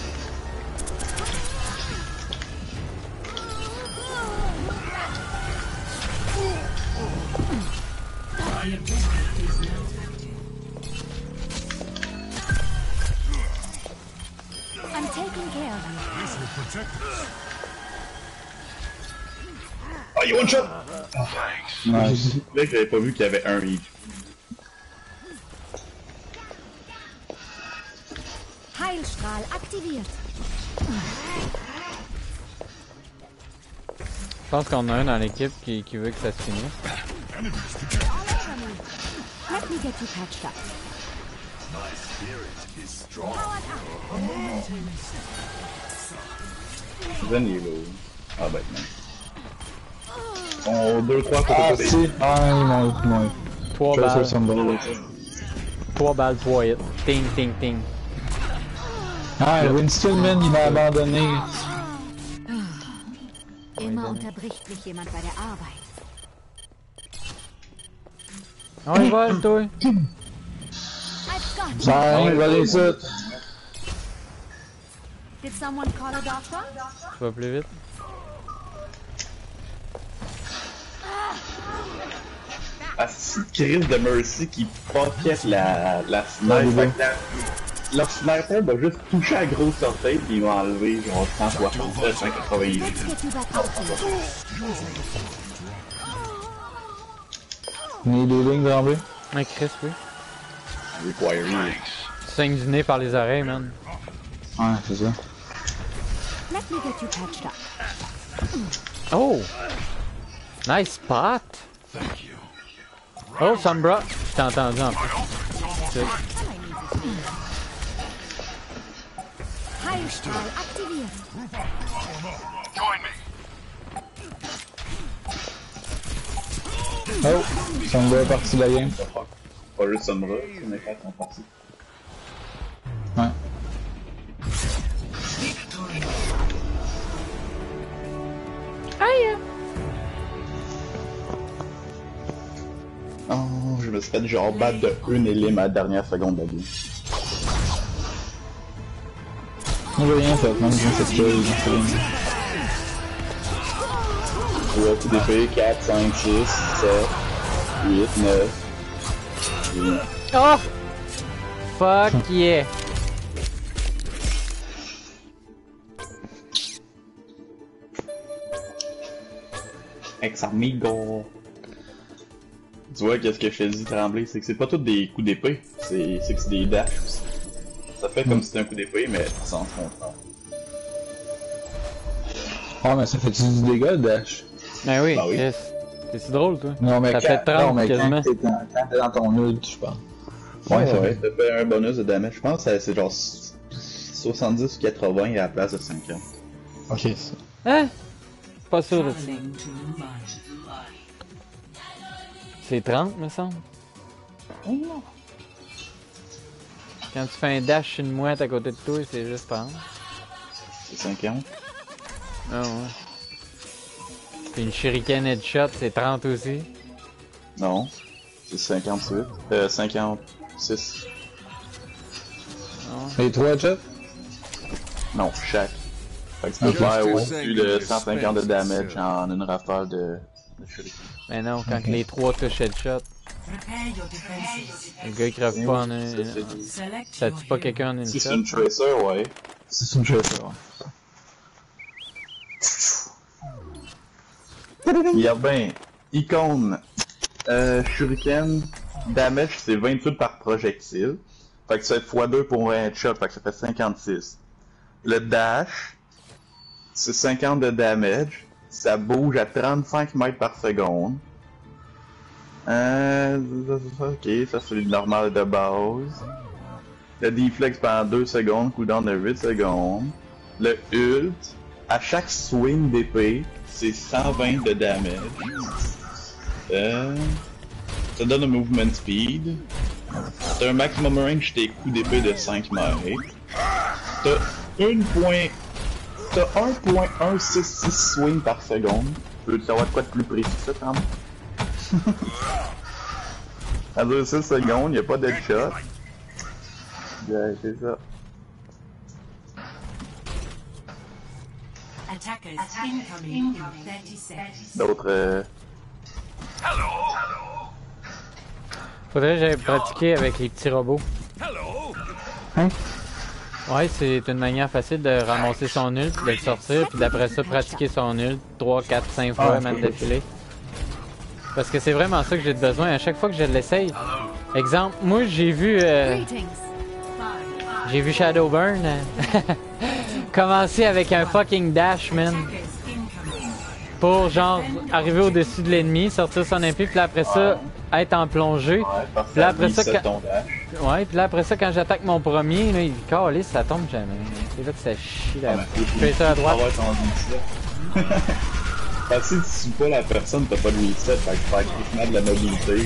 I'm taking care of you. This will protect us. Oh, you one shot! Nice. Là que j'avais pas vu qu'il y avait un hit. Heilstrahl aktiviert. Je pense qu'on a un dans l'équipe qui veut que ça se finisse. Let me get you patched up. My spirit is strong. Zen il est là. Ah ben non. On 2-3 côté côté. Si. Ah, ils m'ont eu. 3 balles. 3 balles, 3 hits. Ting, ting, ting. Ah, Winston, man, il m'a abandonné. Immer unterbricht mich jemand bei der Arbeit. On y va, toi. I've got you. Ça, on va aller ça. Did someone call a doctor? Tu vas plus vite. Ah, c'est une crise de Mercy qui pocket la sniper. Leur sniper va juste toucher à grosse orteil puis ils vont enlever genre 160, 180. Need healing, Zambé? Un Chris, oui. Require healing. Tu saignes du nez par les oreilles, man. Ouais, c'est ça. Let me get you patched up. Oh! Nice spot! Oh, Sombra! Je t'ai entendu en plus. Heilstrahl aktiviert. Oh! Sombra est parti de la game. Pas juste Sombra, mes frères sont partis. Ouais. Aïe! Oh, je me suis fait genre battre de une élim à la dernière seconde de la game. On veut rien faire, même si on fait kill, on fait rien. 3 coups d'épée, 4, 5, 6, 7, 8, 9. 10. Oh! Fuck yeah! Ex amigo. Tu vois, qu'est-ce que je te dis, Tremblay, c'est que c'est pas tous des coups d'épée, c'est que c'est des dashs aussi. Ça fait comme si c'était un coup d'épée, mais sans contraire. Oh, mais ça fait-tu du dégât, dash? Ben oui, Ben oui. yes. C'est si drôle, toi. Non, mais ça fait 30 non, mais quasiment. quand t'es dans ton ult, je pense. Ouais, ça fait un bonus de damage. Je pense que c'est genre 70 ou 80 à la place de 50. Ok, ça. Hein? Pas sûr de ça. C'est 30, me semble. Oh non. Quand tu fais un dash sur une mouette à côté de toi, c'est juste 30. C'est 50. Ah ouais. Puis une shuriken headshot, c'est 30 aussi. Non. C'est 58. 56. Les 3 headshots? Non, chaque. Fait que tu peux faire au-dessus de 150 de damage en une rafale de shuriken. Mais non, quand les 3 touchent headshot, le gars il crève pas en un. Ça tue pas quelqu'un en une Si shot. c'est une tracer, ouais. Si c'est une tracer, ouais. Regarde bien, icône, shuriken, damage c'est 28 par projectile. Fait que ça fait x2 pour un headshot, fait que ça fait 56. Le dash, c'est 50 de damage. Ça bouge à 35 mètres par seconde. Ok, ça c'est le normal de base. Le deflex pendant 2 secondes, cooldown de 8 secondes. Le ult, à chaque swing d'épée, c'est 120 de damage. Ça donne un movement speed. T'as un maximum range des coups d'épée de 5 mètres. T'as 1.166 swings par seconde. Tu veux savoir de quoi de plus précis ça, quand même? À 6 secondes, y'a pas d'headshot. Ouais, c'est ça. D'autres... Faudrait que j'aille pratiquer avec les petits robots. Hein? Ouais, c'est une manière facile de ramasser son ult, de le sortir, puis d'après ça, pratiquer son ult 3, 4, 5 fois, même d'affilée. Parce que c'est vraiment ça que j'ai besoin à chaque fois que je l'essaye. Exemple, moi j'ai vu Shadowburn commencer avec un fucking dash, man. Pour genre arriver au-dessus de l'ennemi, sortir son épée, puis là après ça, être en plongée. Puis là après ça, ouais, puis là après ça, quand j'attaque mon premier, là, il calisse, ça tombe jamais. C'est là que ça chie là. Je fais ça à droite. Parce que si tu suis pas la personne, t'as pas de reset, fait que tu perds quasiment de la mobilité.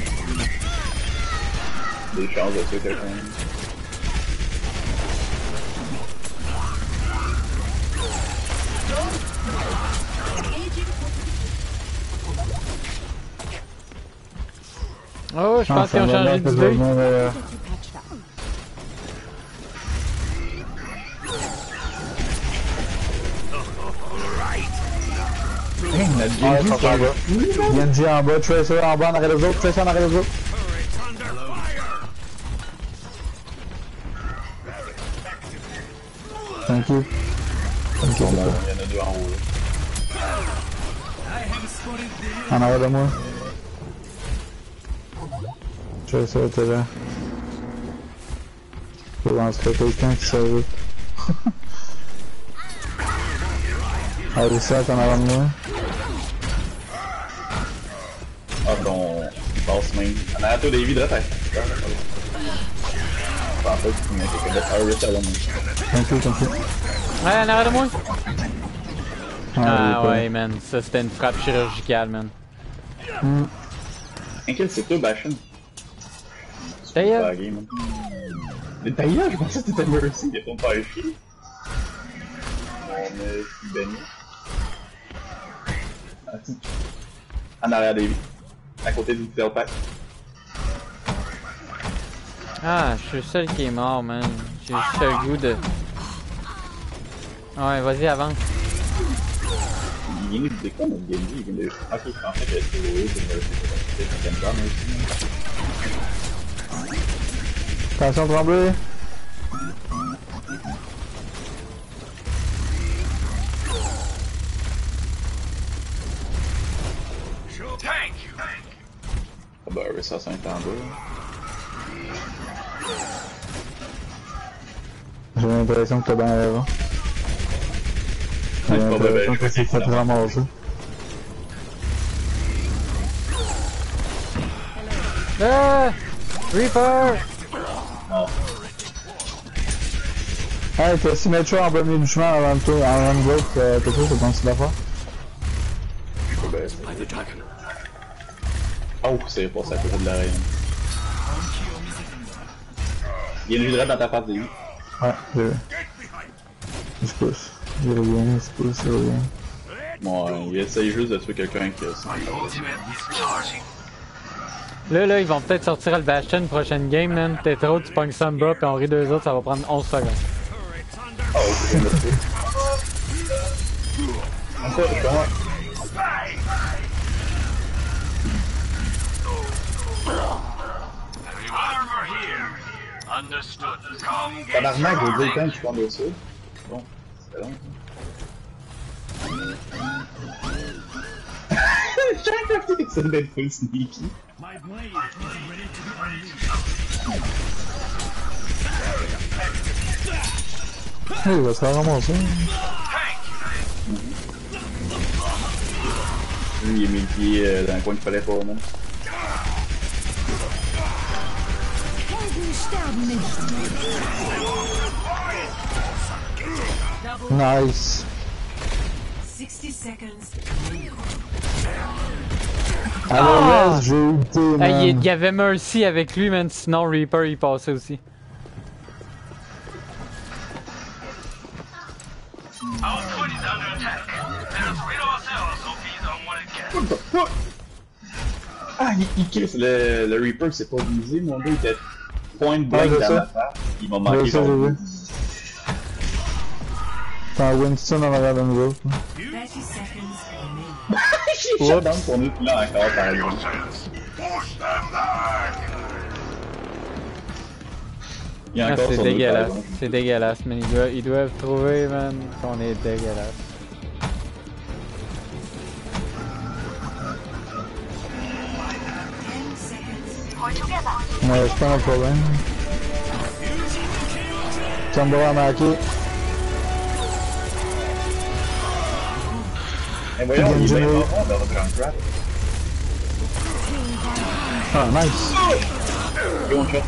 Des chances de tuer quelqu'un. Oh, je pense qu'ils ont changé d'idée. Genji en bas, Tracer en bas, en arrière des autres, Tracer en arrière des autres. Thank you. Il y en a deux en haut. En arrière de moi. Tracer était là. Je lancerai quelqu'un qui savait. Allez, ça, en avant de moi. Ah, ton boss main. En arrière toi, Davy, de là, t'as. Je pensais que tu mettais quelqu'un de faire rich à la main. Thank you. Ouais, en arrière de moi. Ah ouais, man. Ça, c'était une frappe chirurgicale, man. Inquiète, c'est toi, Bastion. D'ailleurs. D'ailleurs, je pensais que t'étais Mercy, il a ton faire chier. On est béni. En arrière Davy. À côté du tailpack. Ah, je suis le seul qui est mort, man. J'ai juste le goût de... Ouais, vas-y, avance. Il vient de quoi notre Genji? Il vient de... Ok, je pensais que c'était Mercy. C'était comme ça, Mercy. Attention, tremblé. Ah bah, ça, c'est un temps d'eau. J'ai l'impression que t'as bien raison. J'ai l'impression que c'est fait ramasser. Ah! Reaper! Hey, t'as Symmetra en premier du chemin avant de toi, avant de l'autre, t'as quoi, t'as pensé la faire? Oh, c'est passé à côté de l'oreille. Il y a une hydrate dans ta face de lui. Ouais, j'ai vu. Il se pousse. Il revient, il se pousse, il revient. Bon, il essaye juste de tuer quelqu'un qui a ça. Là, ils vont peut-être sortir le Bastion prochaine game, man. Peut-être trop, tu pognes Sombra pis on rit deux autres, ça va prendre 11 secondes. Oh, c'est bien fait. Tabarnak, je veux dire quand tu prends de ça. Bon, c'est long. Chaque fois que ça d'être full sneaky. Il va se faire ramasser. Lui, il a mis le pied dans le coin qu'il fallait pas, man. Nice. 60 seconds. Alors, j'ai ulté, man. Il y avait Mercy avec lui, man. Sinon, Reaper, il passait aussi. Ah, il kill le Reaper, c'est pas visé, mon gars, il était point blank dans ma face. Il m'a manqué son. T'as Winston en arrière de nous autres. 30 seconds. J'ai shut down pour nous là encore, par exemple. C'est dégueulasse, c'est dégueulasse, man. Ils doivent trouver, man, qu'on est dégueulasse. Ouais, c'est pas un problème. Ça me doit marquer. Et voyons, il est bien marrant dans le Junkrat. Ah, nice. Go on shot.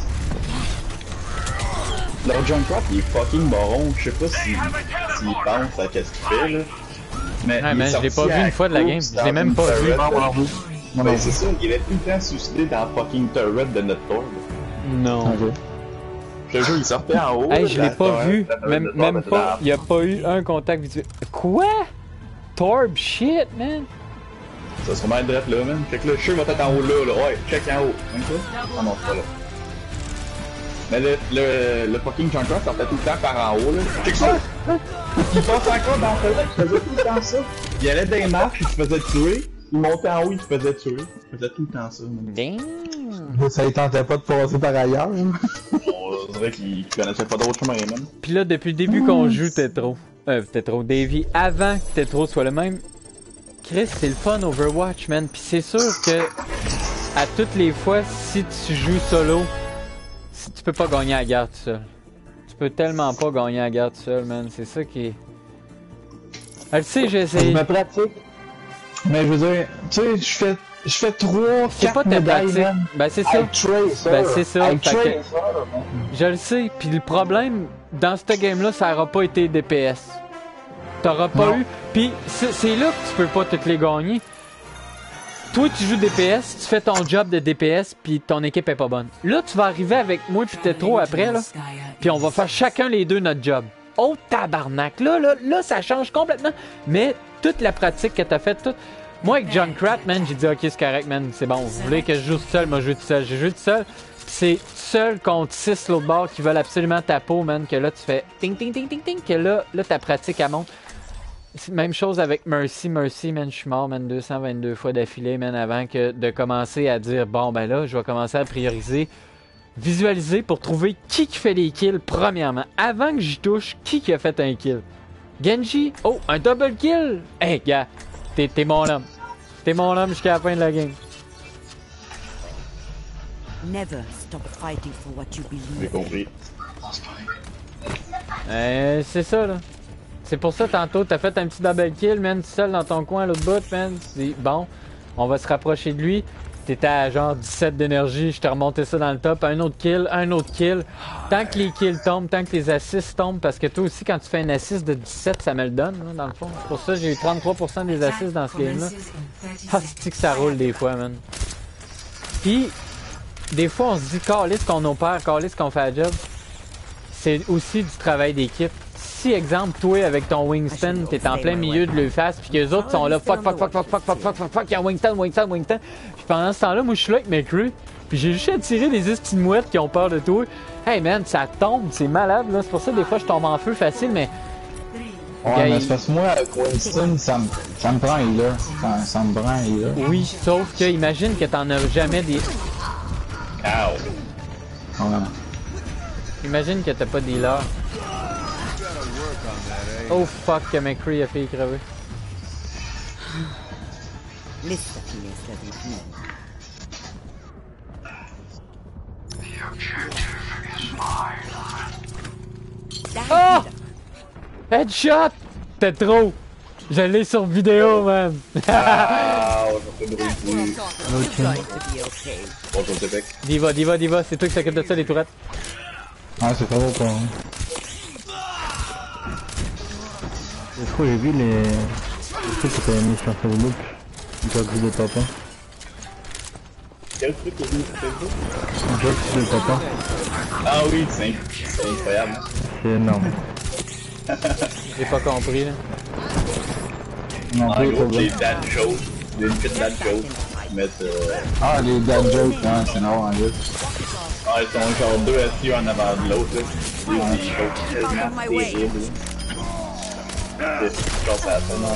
Le Junkrat, il est fucking baron. Je sais pas s'il pense à qu'est-ce qu'il fait, là. Mais ouais, je l'ai pas vu une fois de la game. Je l'ai même pas vu. Ben, c'est ça, il est tout le temps suicidé dans la fucking turret de notre Torb. Non. Okay. Je te jure, il sortait en haut. Hey, je l'ai pas vu. Même pas. Il y a pas eu un contact visuel. Quoi? Torb shit, man. Ça se remet à être là, man. Check là, je suis sûr qu'il va être en haut là. Ouais, check en haut. Même ça? Ah non, c'est pas là. Mais le fucking Junkrat sortait tout le temps par en haut, là. Check ça! Il passe encore dans ce là, il faisait tout le temps ça. Il allait dans les marches, il se faisait tuer. Il montait en haut, il se faisait tuer. Il faisait tout le temps ça, man. Damn! Ça il tentait pas de passer par ailleurs, hein. On dirait qu'il connaissait pas d'autre chemin, man. Pis là, depuis le début qu'on joue Tetro, Davy, avant que Tetro soit le même, Chris, c'est le fun Overwatch, man. Pis c'est sûr que, à toutes les fois, si tu joues solo, tu peux pas gagner la guerre tout seul. Tu peux tellement pas gagner la guerre tout seul, man. C'est ça qui est... Elle sait, j'ai essayé. Je me pratique. Mais je veux dire, tu sais, je fais 3-4 médailles, man. Ben c'est ça. Ben c'est ça. Je le sais. Puis le problème, dans ce game-là, ça aura pas été DPS. T'auras pas eu... Puis c'est là que tu peux pas toutes les gagner. Toi, tu joues DPS, tu fais ton job de DPS, puis ton équipe est pas bonne. Là, tu vas arriver avec moi puis Tetro après, là, puis on va faire chacun les deux notre job. Oh, tabarnak! Là, ça change complètement. Mais toute la pratique que t'as faite, tout... Moi, avec Junkrat, man, j'ai dit, OK, c'est correct, man, c'est bon. Vous voulez que je joue tout seul? Moi, je joue tout seul. J'ai joué tout seul. C'est seul contre 6 l'autre bord qui veulent absolument ta peau, man, que là, tu fais ting, ting, ting, ting, ting, que là, ta pratique, elle monte. Même chose avec Mercy, man, je suis mort, man, 222 fois d'affilée, man, avant que de commencer à dire, bon, ben là, je vais commencer à prioriser, visualiser pour trouver qui fait les kills, premièrement. Avant que j'y touche, qui a fait un kill? Genji? Oh, un double kill? Hey, gars, t'es mon homme. T'es mon homme jusqu'à la fin de la game. Never stop fighting for what you believe. J'ai compris. C'est ça, là. C'est pour ça, tantôt, t'as fait un petit double kill, man, tout seul dans ton coin à l'autre bout, man. Tu dis, bon, on va se rapprocher de lui. T'étais à genre 17 d'énergie, je t'ai remonté ça dans le top. Un autre kill. Tant que les kills tombent, tant que les assists tombent, parce que toi aussi, quand tu fais un assist de 17, ça me le donne, là, dans le fond. C'est pour ça que j'ai eu 33% des assists dans ce game-là. Ah, c'est que ça roule des fois, man. Puis, des fois, on se dit, calisse qu'on opère, calisse qu'on fait la job. C'est aussi du travail d'équipe. Si, exemple, toi, avec ton Wingspan, t'es en plein milieu de l'Euphas, puis que les autres sont là, fuck, il y a Wingspan. Puis pendant ce temps-là, moi, je suis là avec mes crews, puis j'ai juste attiré des estimouettes qui ont peur de toi. Hey, man, ça tombe, c'est malade, là. C'est pour ça, des fois, je tombe en feu facile, mais... Ouais, mais c'est parce que moi, avec Winston, ça me prend, là. Ça me prend, là. Oui, sauf que, imagine que t'en as jamais des... Ouais. Imagine que t'as pas des leurres. Oh fuck, que McCree a fait crever. Oh! Headshot! T'es trop! Je l'ai sur vidéo, man! Diva, c'est toi qui s'occupe de ça, les tourettes. Ah, c'est pas beau, quoi. Je crois que j'ai vu les trucs que t'avais mis sur Facebook. Du jog de papa. Quel truc que j'ai mis sur Facebook? Du jog de papa. Ah oui, c'est incroyable. C'est énorme. J'ai pas compris, là. Non, en gros, des dad jokes, des petites dad jokes. Mettre, Ah, les dad jokes, hein, c'est énorme, en fait. Ah, ils sont genre deux assis un avant de l'autre, là. Ils ont des jokes tellement terribles. C'est genre ça, non.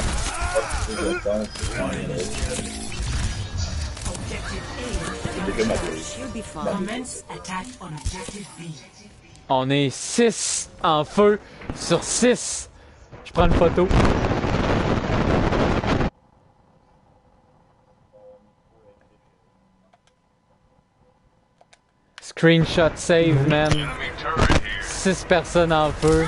On est 6 en feu sur 6. Je prends une photo. Screenshot save, man. 6 personnes en feu.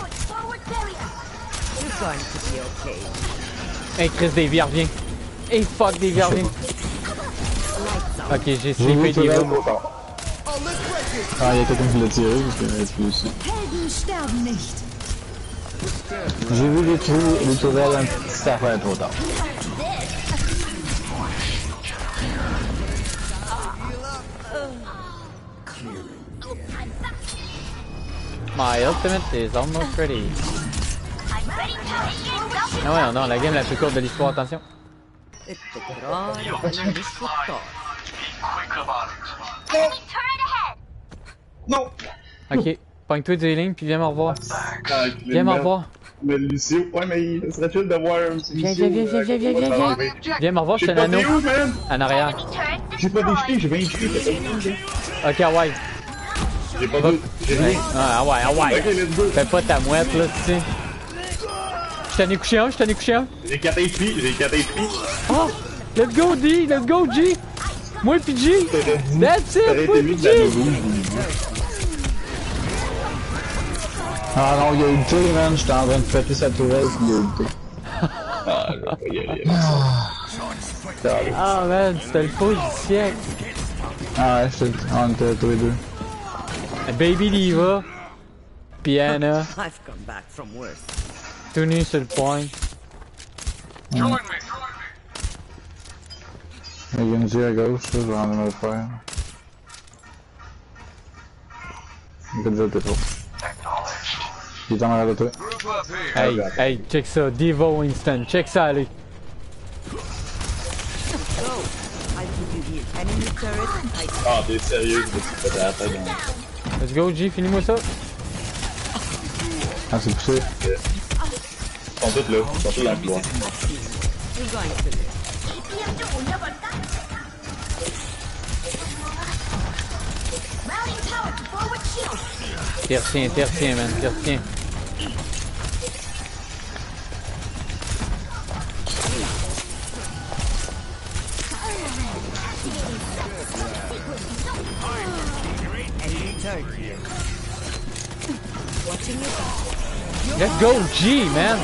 Hey, Chris, Davey revient. Hey, fuck, Davey revient. Ok, j'ai sleepé Davey. Ah, il y a quelqu'un qui l'a tiré, parce qu'il reste plus aussi. J'ai vu les tourelles un petit affaire trop tard. My ultimate is almost ready. Ah ouais, non, la game la plus courte de l'histoire, attention. Non! Ok, pogne-toi du healing puis viens me revoir. Viens me revoir. Mais Lucio, ouais, mais il serait utile de voir un petit Viens. Viens me revoir, je suis un anneau. En arrière. J'ai pas d'HP, j'ai 20 HP. Ok, ouais. J'ai pas de... Ah ouais. Ok, let's go. Fais pas ta mouette là, tu sais. Je t'en ai couché un. J'ai 4 HP. Oh! Let's go D, let's go G! Moi pis G! That's it! Moi pis G! Ah non, il y a ulté, man. J'étais en train de péter sa tourelle, puis il y a ulté. Ah, je vais pas y aller. Ah man, c'était le faux du siècle. Ah ouais, on était tous les deux. Baby Diva, puis Anna, tout nu sur le point. Il y a une G à gauche, ça, je vais en me le faire. Good job, Petro. Il est en arrière de toi. Hey, check ça, Diva Winston, check ça, allez. Ah, t'es sérieux, je me suis fait la tête. Let's go G, finis-moi ça. Ah, c'est poussé. Ils sont tous là, ils sont tous dans le couloir. T'y retiens, man, t'y retiens. Let's go G, man.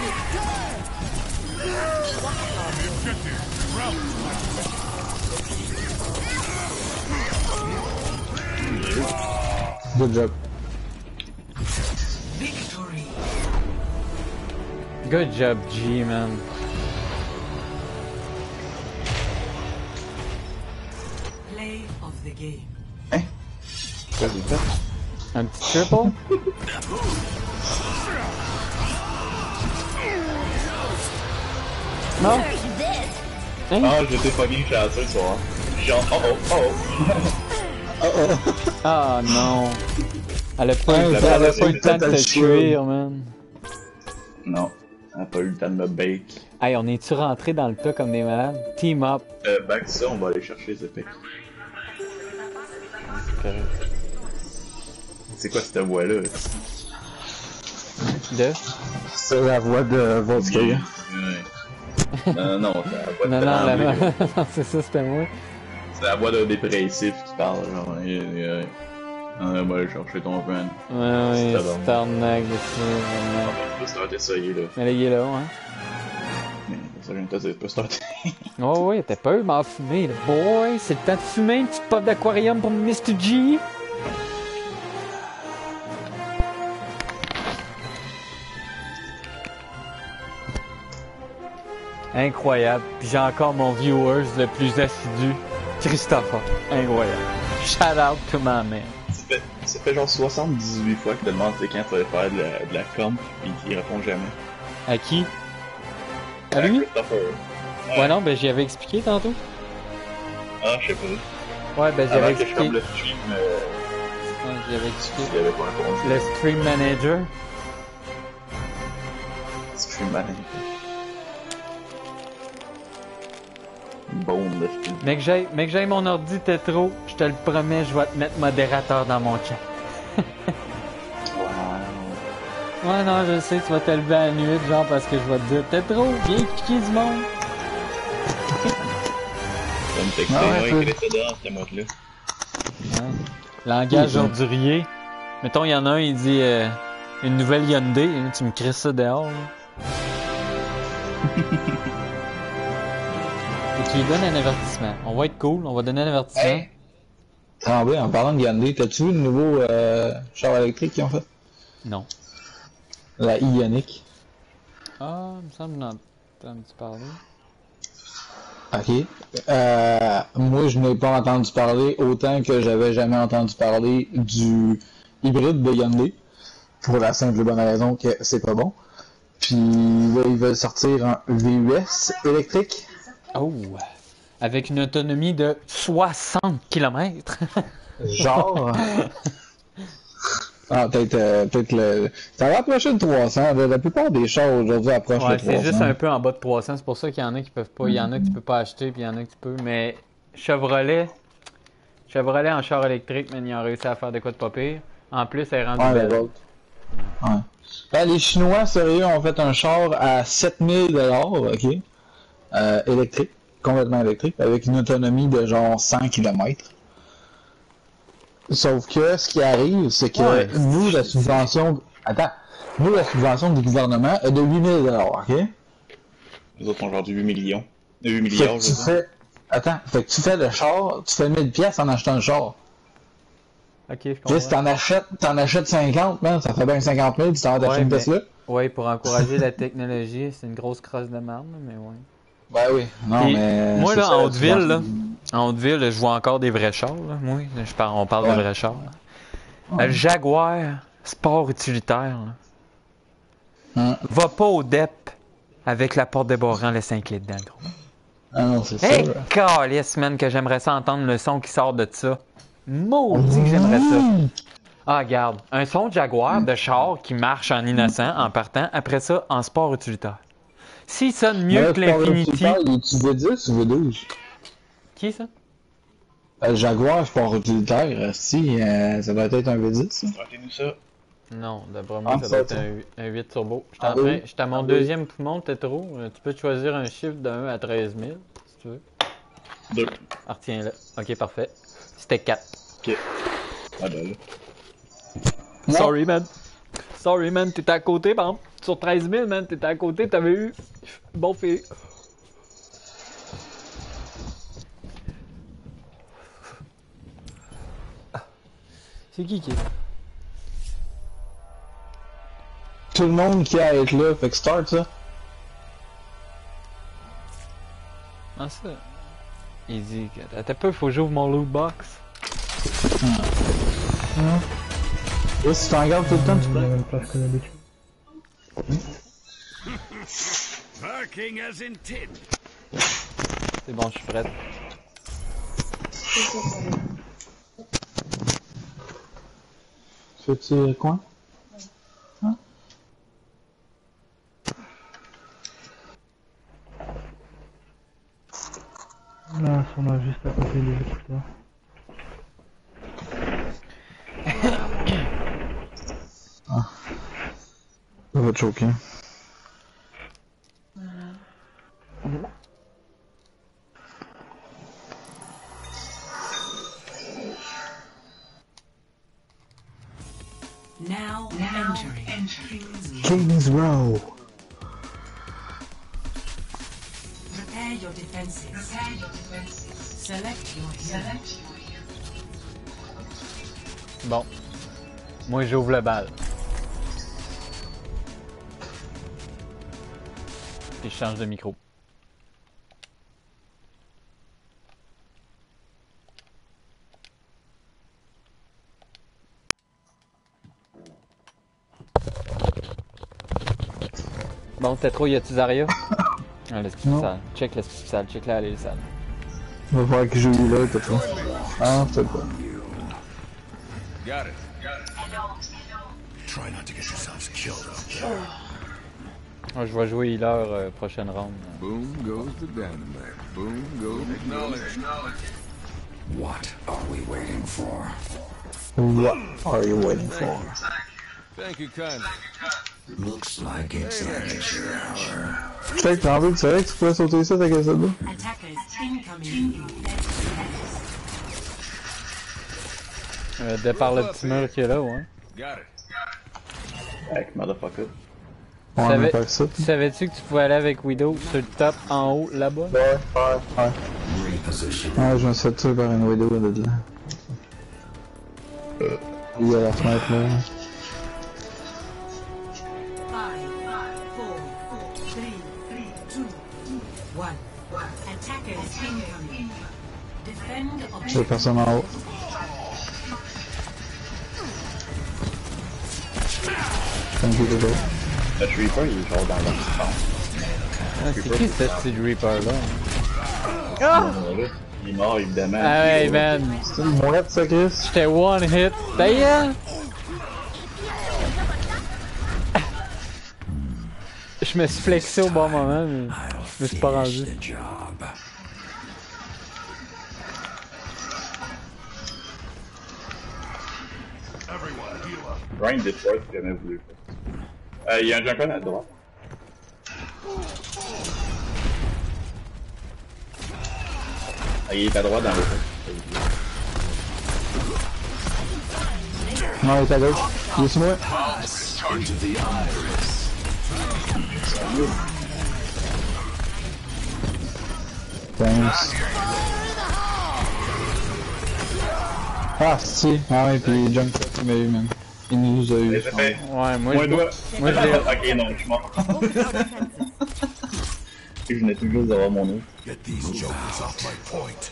Good job. Victory. Good job G, man. Play of the game. Un petit triple? Non? Hein? Ah, j'étais fucking chanceux ce soir. Genre, Ah non. Elle a pas eu le temps de te cuire, man. Non, elle a pas eu le temps de me bake. Hey, on est-tu rentré dans le tas comme des malades? Team up. Back ça, on va aller chercher les épées. C'est quoi cette voix-là? De? C'est la voix de Volkswagen. Non, c'est la voix de non, c'est ça, c'était moi. C'est la voix d'un dépressif qui parle, genre, on va aller chercher ton friend. Ouais, c'est arnaque de ça, on peut starter ça, il est là. Mais là, il est là, hein. Mais ça, je ne te pas starter. Oh oui, t'as peur de m'en fumer, là. Boy, c'est le temps de fumer, une petite pop d'aquarium pour Mr. G. Incroyable. Puis j'ai encore mon viewers le plus assidu, Christopher. Incroyable. Shout out to my man. Ça fait genre 78 fois qu'il te demande quand tu vas faire de la comp pis qu'il répond jamais. À qui? À lui? Christopher. Ouais, non, ben j'y avais expliqué tantôt. Ah, je sais pas. Ouais, ben j'avais expliqué. Comme le stream, ouais, j'avais expliqué. Il avait pas répondu. Le stream manager. Stream manager. Bon, là, Mec, j'aille mon ordi Tetro, je te le promets, je vais te mettre modérateur dans mon chat. Wow. Ouais, non, je sais, tu vas te lever à la nuit, genre, parce que je vais te dire, Tetro, viens piquer du monde. Ça me texter, moi, écrit ça dans cette moite-là. Ouais. Langage ordurier. Mettons, il y en a un, il dit une nouvelle Hyundai, hein, tu me crisses ça dehors. Et tu lui donnes un avertissement. On va être cool, on va donner un avertissement. Hey. Tremblay, en parlant de Hyundai, t'as-tu vu le nouveau char électrique qu'ils ont fait? Non. La Ioniq. Ah, il me semble que j'en ai entendu parler. Ok. Moi, je n'ai pas entendu parler autant que j'avais jamais entendu parler du hybride de Hyundai. Pour la simple et bonne raison que c'est pas bon. Puis là, ils veulent sortir un VUS électrique. Oh! Avec une autonomie de 60 km. Genre. Ah, peut-être le. Ça va approcher de 300. La plupart des chars aujourd'hui approchent de 300. C'est juste un peu en bas de 300. C'est pour ça qu'il y en a qui peuvent pas. Il y en a que tu peux pas acheter, puis il y en a que tu peux. Mais Chevrolet en char électrique, mais ils ont réussi à faire de quoi de pas pire. En plus, elle est rendue belle. Ouais. Là, les Chinois, sérieux, ont fait un char à 7000 $, ok? Électrique, complètement électrique, avec une autonomie de genre 100 km. Sauf que ce qui arrive, c'est que nous, la subvention... Attends. Nous, la subvention du gouvernement est de 8000 $, ok? Les autres ont genre du 8 millions. 8 milliards, je sais. Attends, fait que tu fais le char, tu fais 1000 $ en achetant le char. Ok, je comprends. Si t'en achètes 50, man, ça fait bien 50 000, tu t'en vas t'acheter une Tesla. Ouais, pour encourager la technologie, c'est une grosse crosse de marde, mais ouais. Ben oui, non, mais... Moi, là, en Haute-Ville, je vois encore des vrais chars, là. Moi, on parle de vrais chars. Le Jaguar Sport Utilitaire, là. Va pas au DEP avec la porte débarrant le 5 litres dedans, gros. Ah non, c'est ça. Hey, calisse, man, que j'aimerais ça entendre le son qui sort de ça. Maudit que j'aimerais ça. Ah, regarde, un son de Jaguar de char qui marche en innocent, en partant, après ça, en sport utilitaire. S'il sonne mieux que l'Infinity... Tu V10 ou V12? Qui, ça? Le Jaguar sport utilitaire, si, ça doit être un V10, ça. Rappelez-nous ça. Non, d'après moi, ça doit être un 8 turbo. J'étais à mon deuxième poumon, Tétro. Tu peux choisir un chiffre de 1 à 13 000, si tu veux. 2. Ah, retiens-le. Ok, parfait. C'était 4. Ok. Ah ben là. Sorry, man. Sorry, man. T'étais à côté, par exemple. Sur 13 000, man, t'étais à côté. T'avais eu bon feeling. C'est qui est là? Tout le monde qui a à être là, fait que start ça. Ah, ça. Il dit que. Attends un peu, faut que j'ouvre mon loot box. Et si tu en regardes tout le temps, tu peux. La même place que d'habitude. C'est bon, je suis prête. Fais-tu quoi? Hein? Là, on a juste à côté des écouteurs. Ah. Ça va te choquer. Now entering Kings Row. Prepare your defenses. Select your hero. Bon. Moi, j'ouvre la balle. Et je change de micro. Bon, t'es trop, y a-tu Zarya? Ah, l'esprit sale. Check l'esprit sale. Check là, elle est sale. On va voir que j'ai eu là, peut-être. Ah, peut-être pas. Got it. Try not to get yourselves killed out there. Je vais jouer healer prochaine round. Boom goes the dynamite. Boom goes the knowledge. What are we waiting for? What are you waiting for? Thank you kindly. Looks like it's amateur hour. Peut-être Tremblay, tu savais que tu pouvais sauter ça avec ça là? Attackers incoming. De par le petit mur qui est là, ouais. Avec motherfucker. Savais-tu que tu pouvais aller avec Widow sur le top, en haut, là-bas? Ouais. Ouais, je me suis fait tuer par une Widow de là. Il y a la fenêtre là. 5, 4, 3, 2, 1. Attackers incoming. Defend J'ai objective. personne en haut. Thank you, Widow. Le Reaper, il est genre dans leur spawn. C'est qui ce petit Reaper là? Ah! Il est mort évidemment. Ah ouais, man. C'est une mourette ça, Chris? J'étais one hit. D'ailleurs! Je me suis flexé au bon moment, mais je me suis pas rendu. Grind Detroit, j'ai jamais voulu. Il y a un Junkrat à droite. Ah, il est à droite dans le fond. Non, il est à gauche. Il est sur moi. Thanks. Ah, si. Ah ouais, pis Junkrat, il m'a eu, man. Il nous a eu. Ouais, moi je dois. Moi je l'ai. Ok, non, je suis mort. Je venais tout juste d'avoir mon eau. Get these jokers off my point.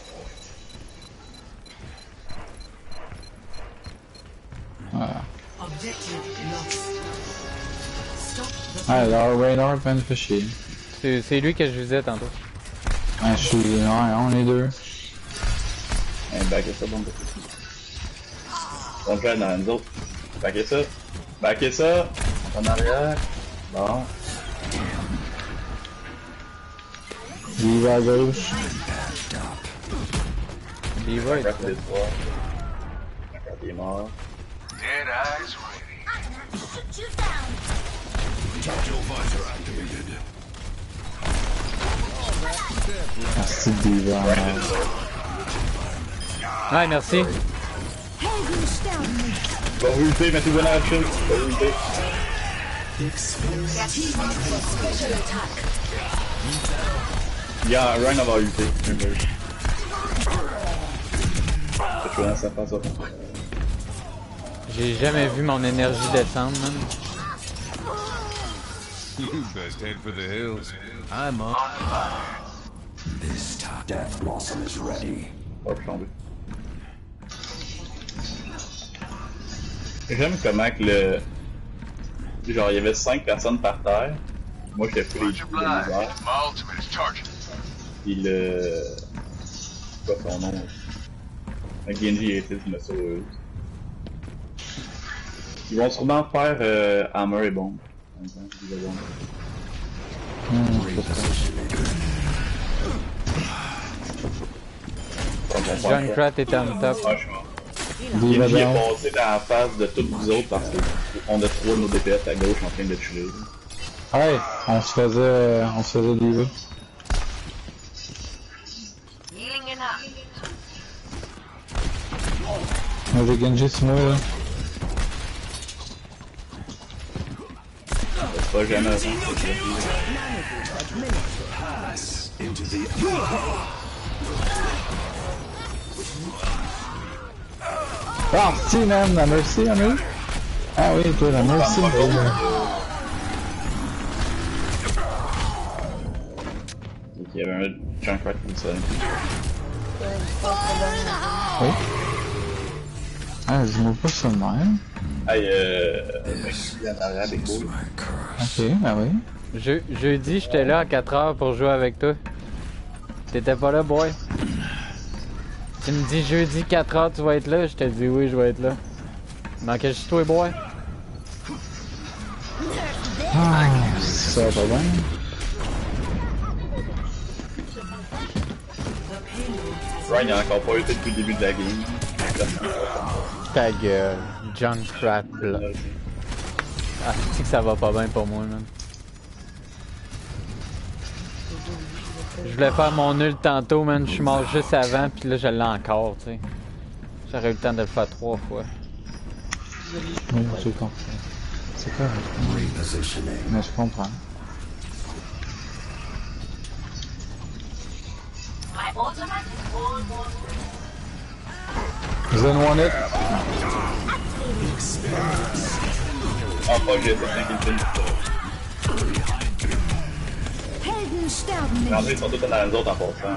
Voilà. Objective lost. Stop the Ah, alors, Raynor vient de faire chier. C'est lui que je visais tantôt. Ouais, je suis. Ouais, on est deux. Backez ça, bande de petits. On joue dans nous autres. Backez ça. Backez ça. En arrière. Bon. Il va à gauche. Il va être là. Il est mort. Dead eyes ready. Shoot you down. Tactile visor activated. Ah, c'est diva. Ouais, merci. Va vous lutter, mettez-vous en action. Va vous lutter. Il y a un run avant lutter. C'est chaud dans sa face, ça. J'ai jamais vu mon énergie descendre, man. Best head for the hills. I'm on fire. This time, Death Blossom is ready. Oh, je suis tombé. J'aime comment que le... Genre, il y avait 5 personnes par terre. Moi, j'étais pris les misères. Puis le... C'est quoi son nom? Le Genji était, je me suis heureuse. Ils vont sûrement faire Hammer et Bomb. Junkrat est en top. Genji est passé dans la face de toutes vous autres parce qu'on a 3 de nos DPS à gauche en train de tuer. Ouais, on se faisait livrer. On avait Genji sur moi là. C'est pas jamais avant. Ah, si, man, la Mercy, on a eu? Ah oui, toi, la Mercy. Il y avait un Junkrat qui sonne. Oui. Ah, dis-moi pas ça de même. Aïe, en arrière des couilles. Ok, ah oui. Jeudi, j'étais là à 4h pour jouer avec toi. T'étais pas là, boy? Tu me dis jeudi 4h, tu vas être là? Je t'ai dit oui, je vais être là. Il manquait juste toi, boy. Ah, ça va pas bien. Ryan, il a encore pas été depuis le début de la game. Ta gueule. Junkrat là. Ah, c'est que ça va pas bien pour moi, man. Je voulais faire mon nul tantôt, man. Je suis mort juste avant, pis là, je l'ai encore, tu sais. J'aurais eu le temps de le faire 3 fois. Oui, je comprends. C'est correct. Mais je comprends. Zen one it. Ah, pas que j'ai fait Helden sterben mais en nicht. fait, ils sont tous dans les autres en passant.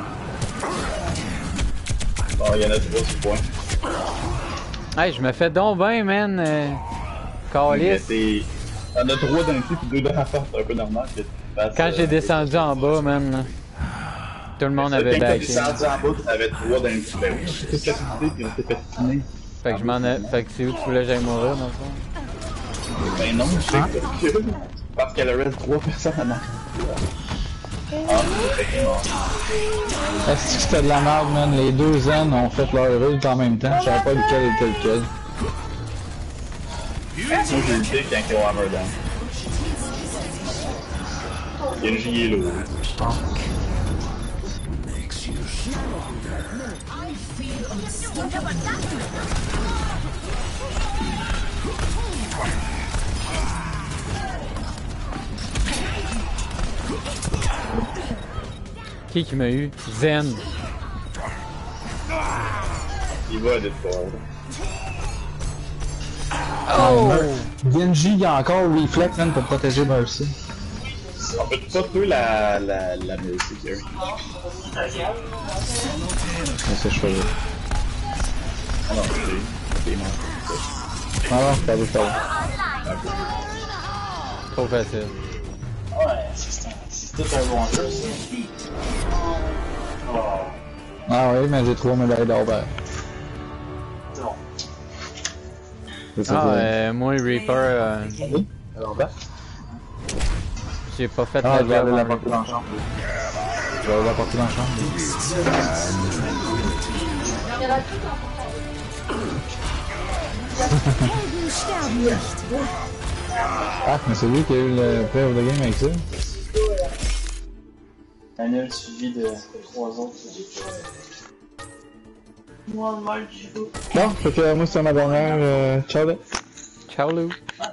Bon, il y en a 3 sur le point. Hey, je me fais donc bien, man. Calice. T'en as 3 d'un coup puis 2 dans la face, c'est un peu normal que tu fasses. Quand j'ai descendu en bas, man, tout le monde avait backé. Quand t'as descendu en bas, t'avais 3 d'un coup. Ben oui, c'est toute capacité puis on s'est fait spinner. Fait que je m'en ai. Fait que c'est où tu voulais que j'aille mourir, dans le fond? Ben non, je sais que parce qu'elle reste 3 personnes en arrière. Est-ce que c'était de la merde, man? Les 2 zen ont fait leur ult en même temps. Je savais pas lequel était lequel. Moi j'ai lutté quand ils ont hammer down. Genji est lourd. Qui m'a eu? Zen. Il va à Discord. Oh! Genji, il y a encore Reflect, man, pour protéger Mercy. On peut pas tuer la Mercy, Gary. C'est chouette. Ah non, c'est mort. Ah non, c'est pas vu, Trop facile. Ouais, c'est tout un bon jeu, ça. Ah oui, mais j'ai 3 médailles d'or vert. Moi, Reaper, j'ai pas fait la job. Je vais aller la porter dans la chambre. Je vais aller la porter dans la chambre. Ah, mais c'est lui qui a eu le play of the game avec ça. Daniel suivi de 3 autres. Moi, mal du coup. Bon, fait que moi c'est ma dernière. Ciao là. Ciao Lou.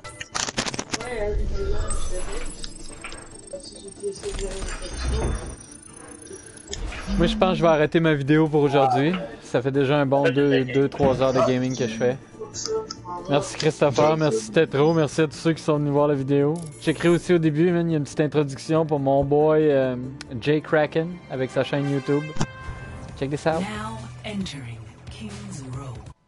Moi je pense que je vais arrêter ma vidéo pour aujourd'hui. Ça fait déjà un bon 2-3 heures de gaming que je fais. Merci Christopher, merci Tetro, merci à tous ceux qui sont venus voir la vidéo. J'écris aussi au début, il y a une petite introduction pour mon boy Jay Kraken avec sa chaîne YouTube. Check this out. Now entering King's Row.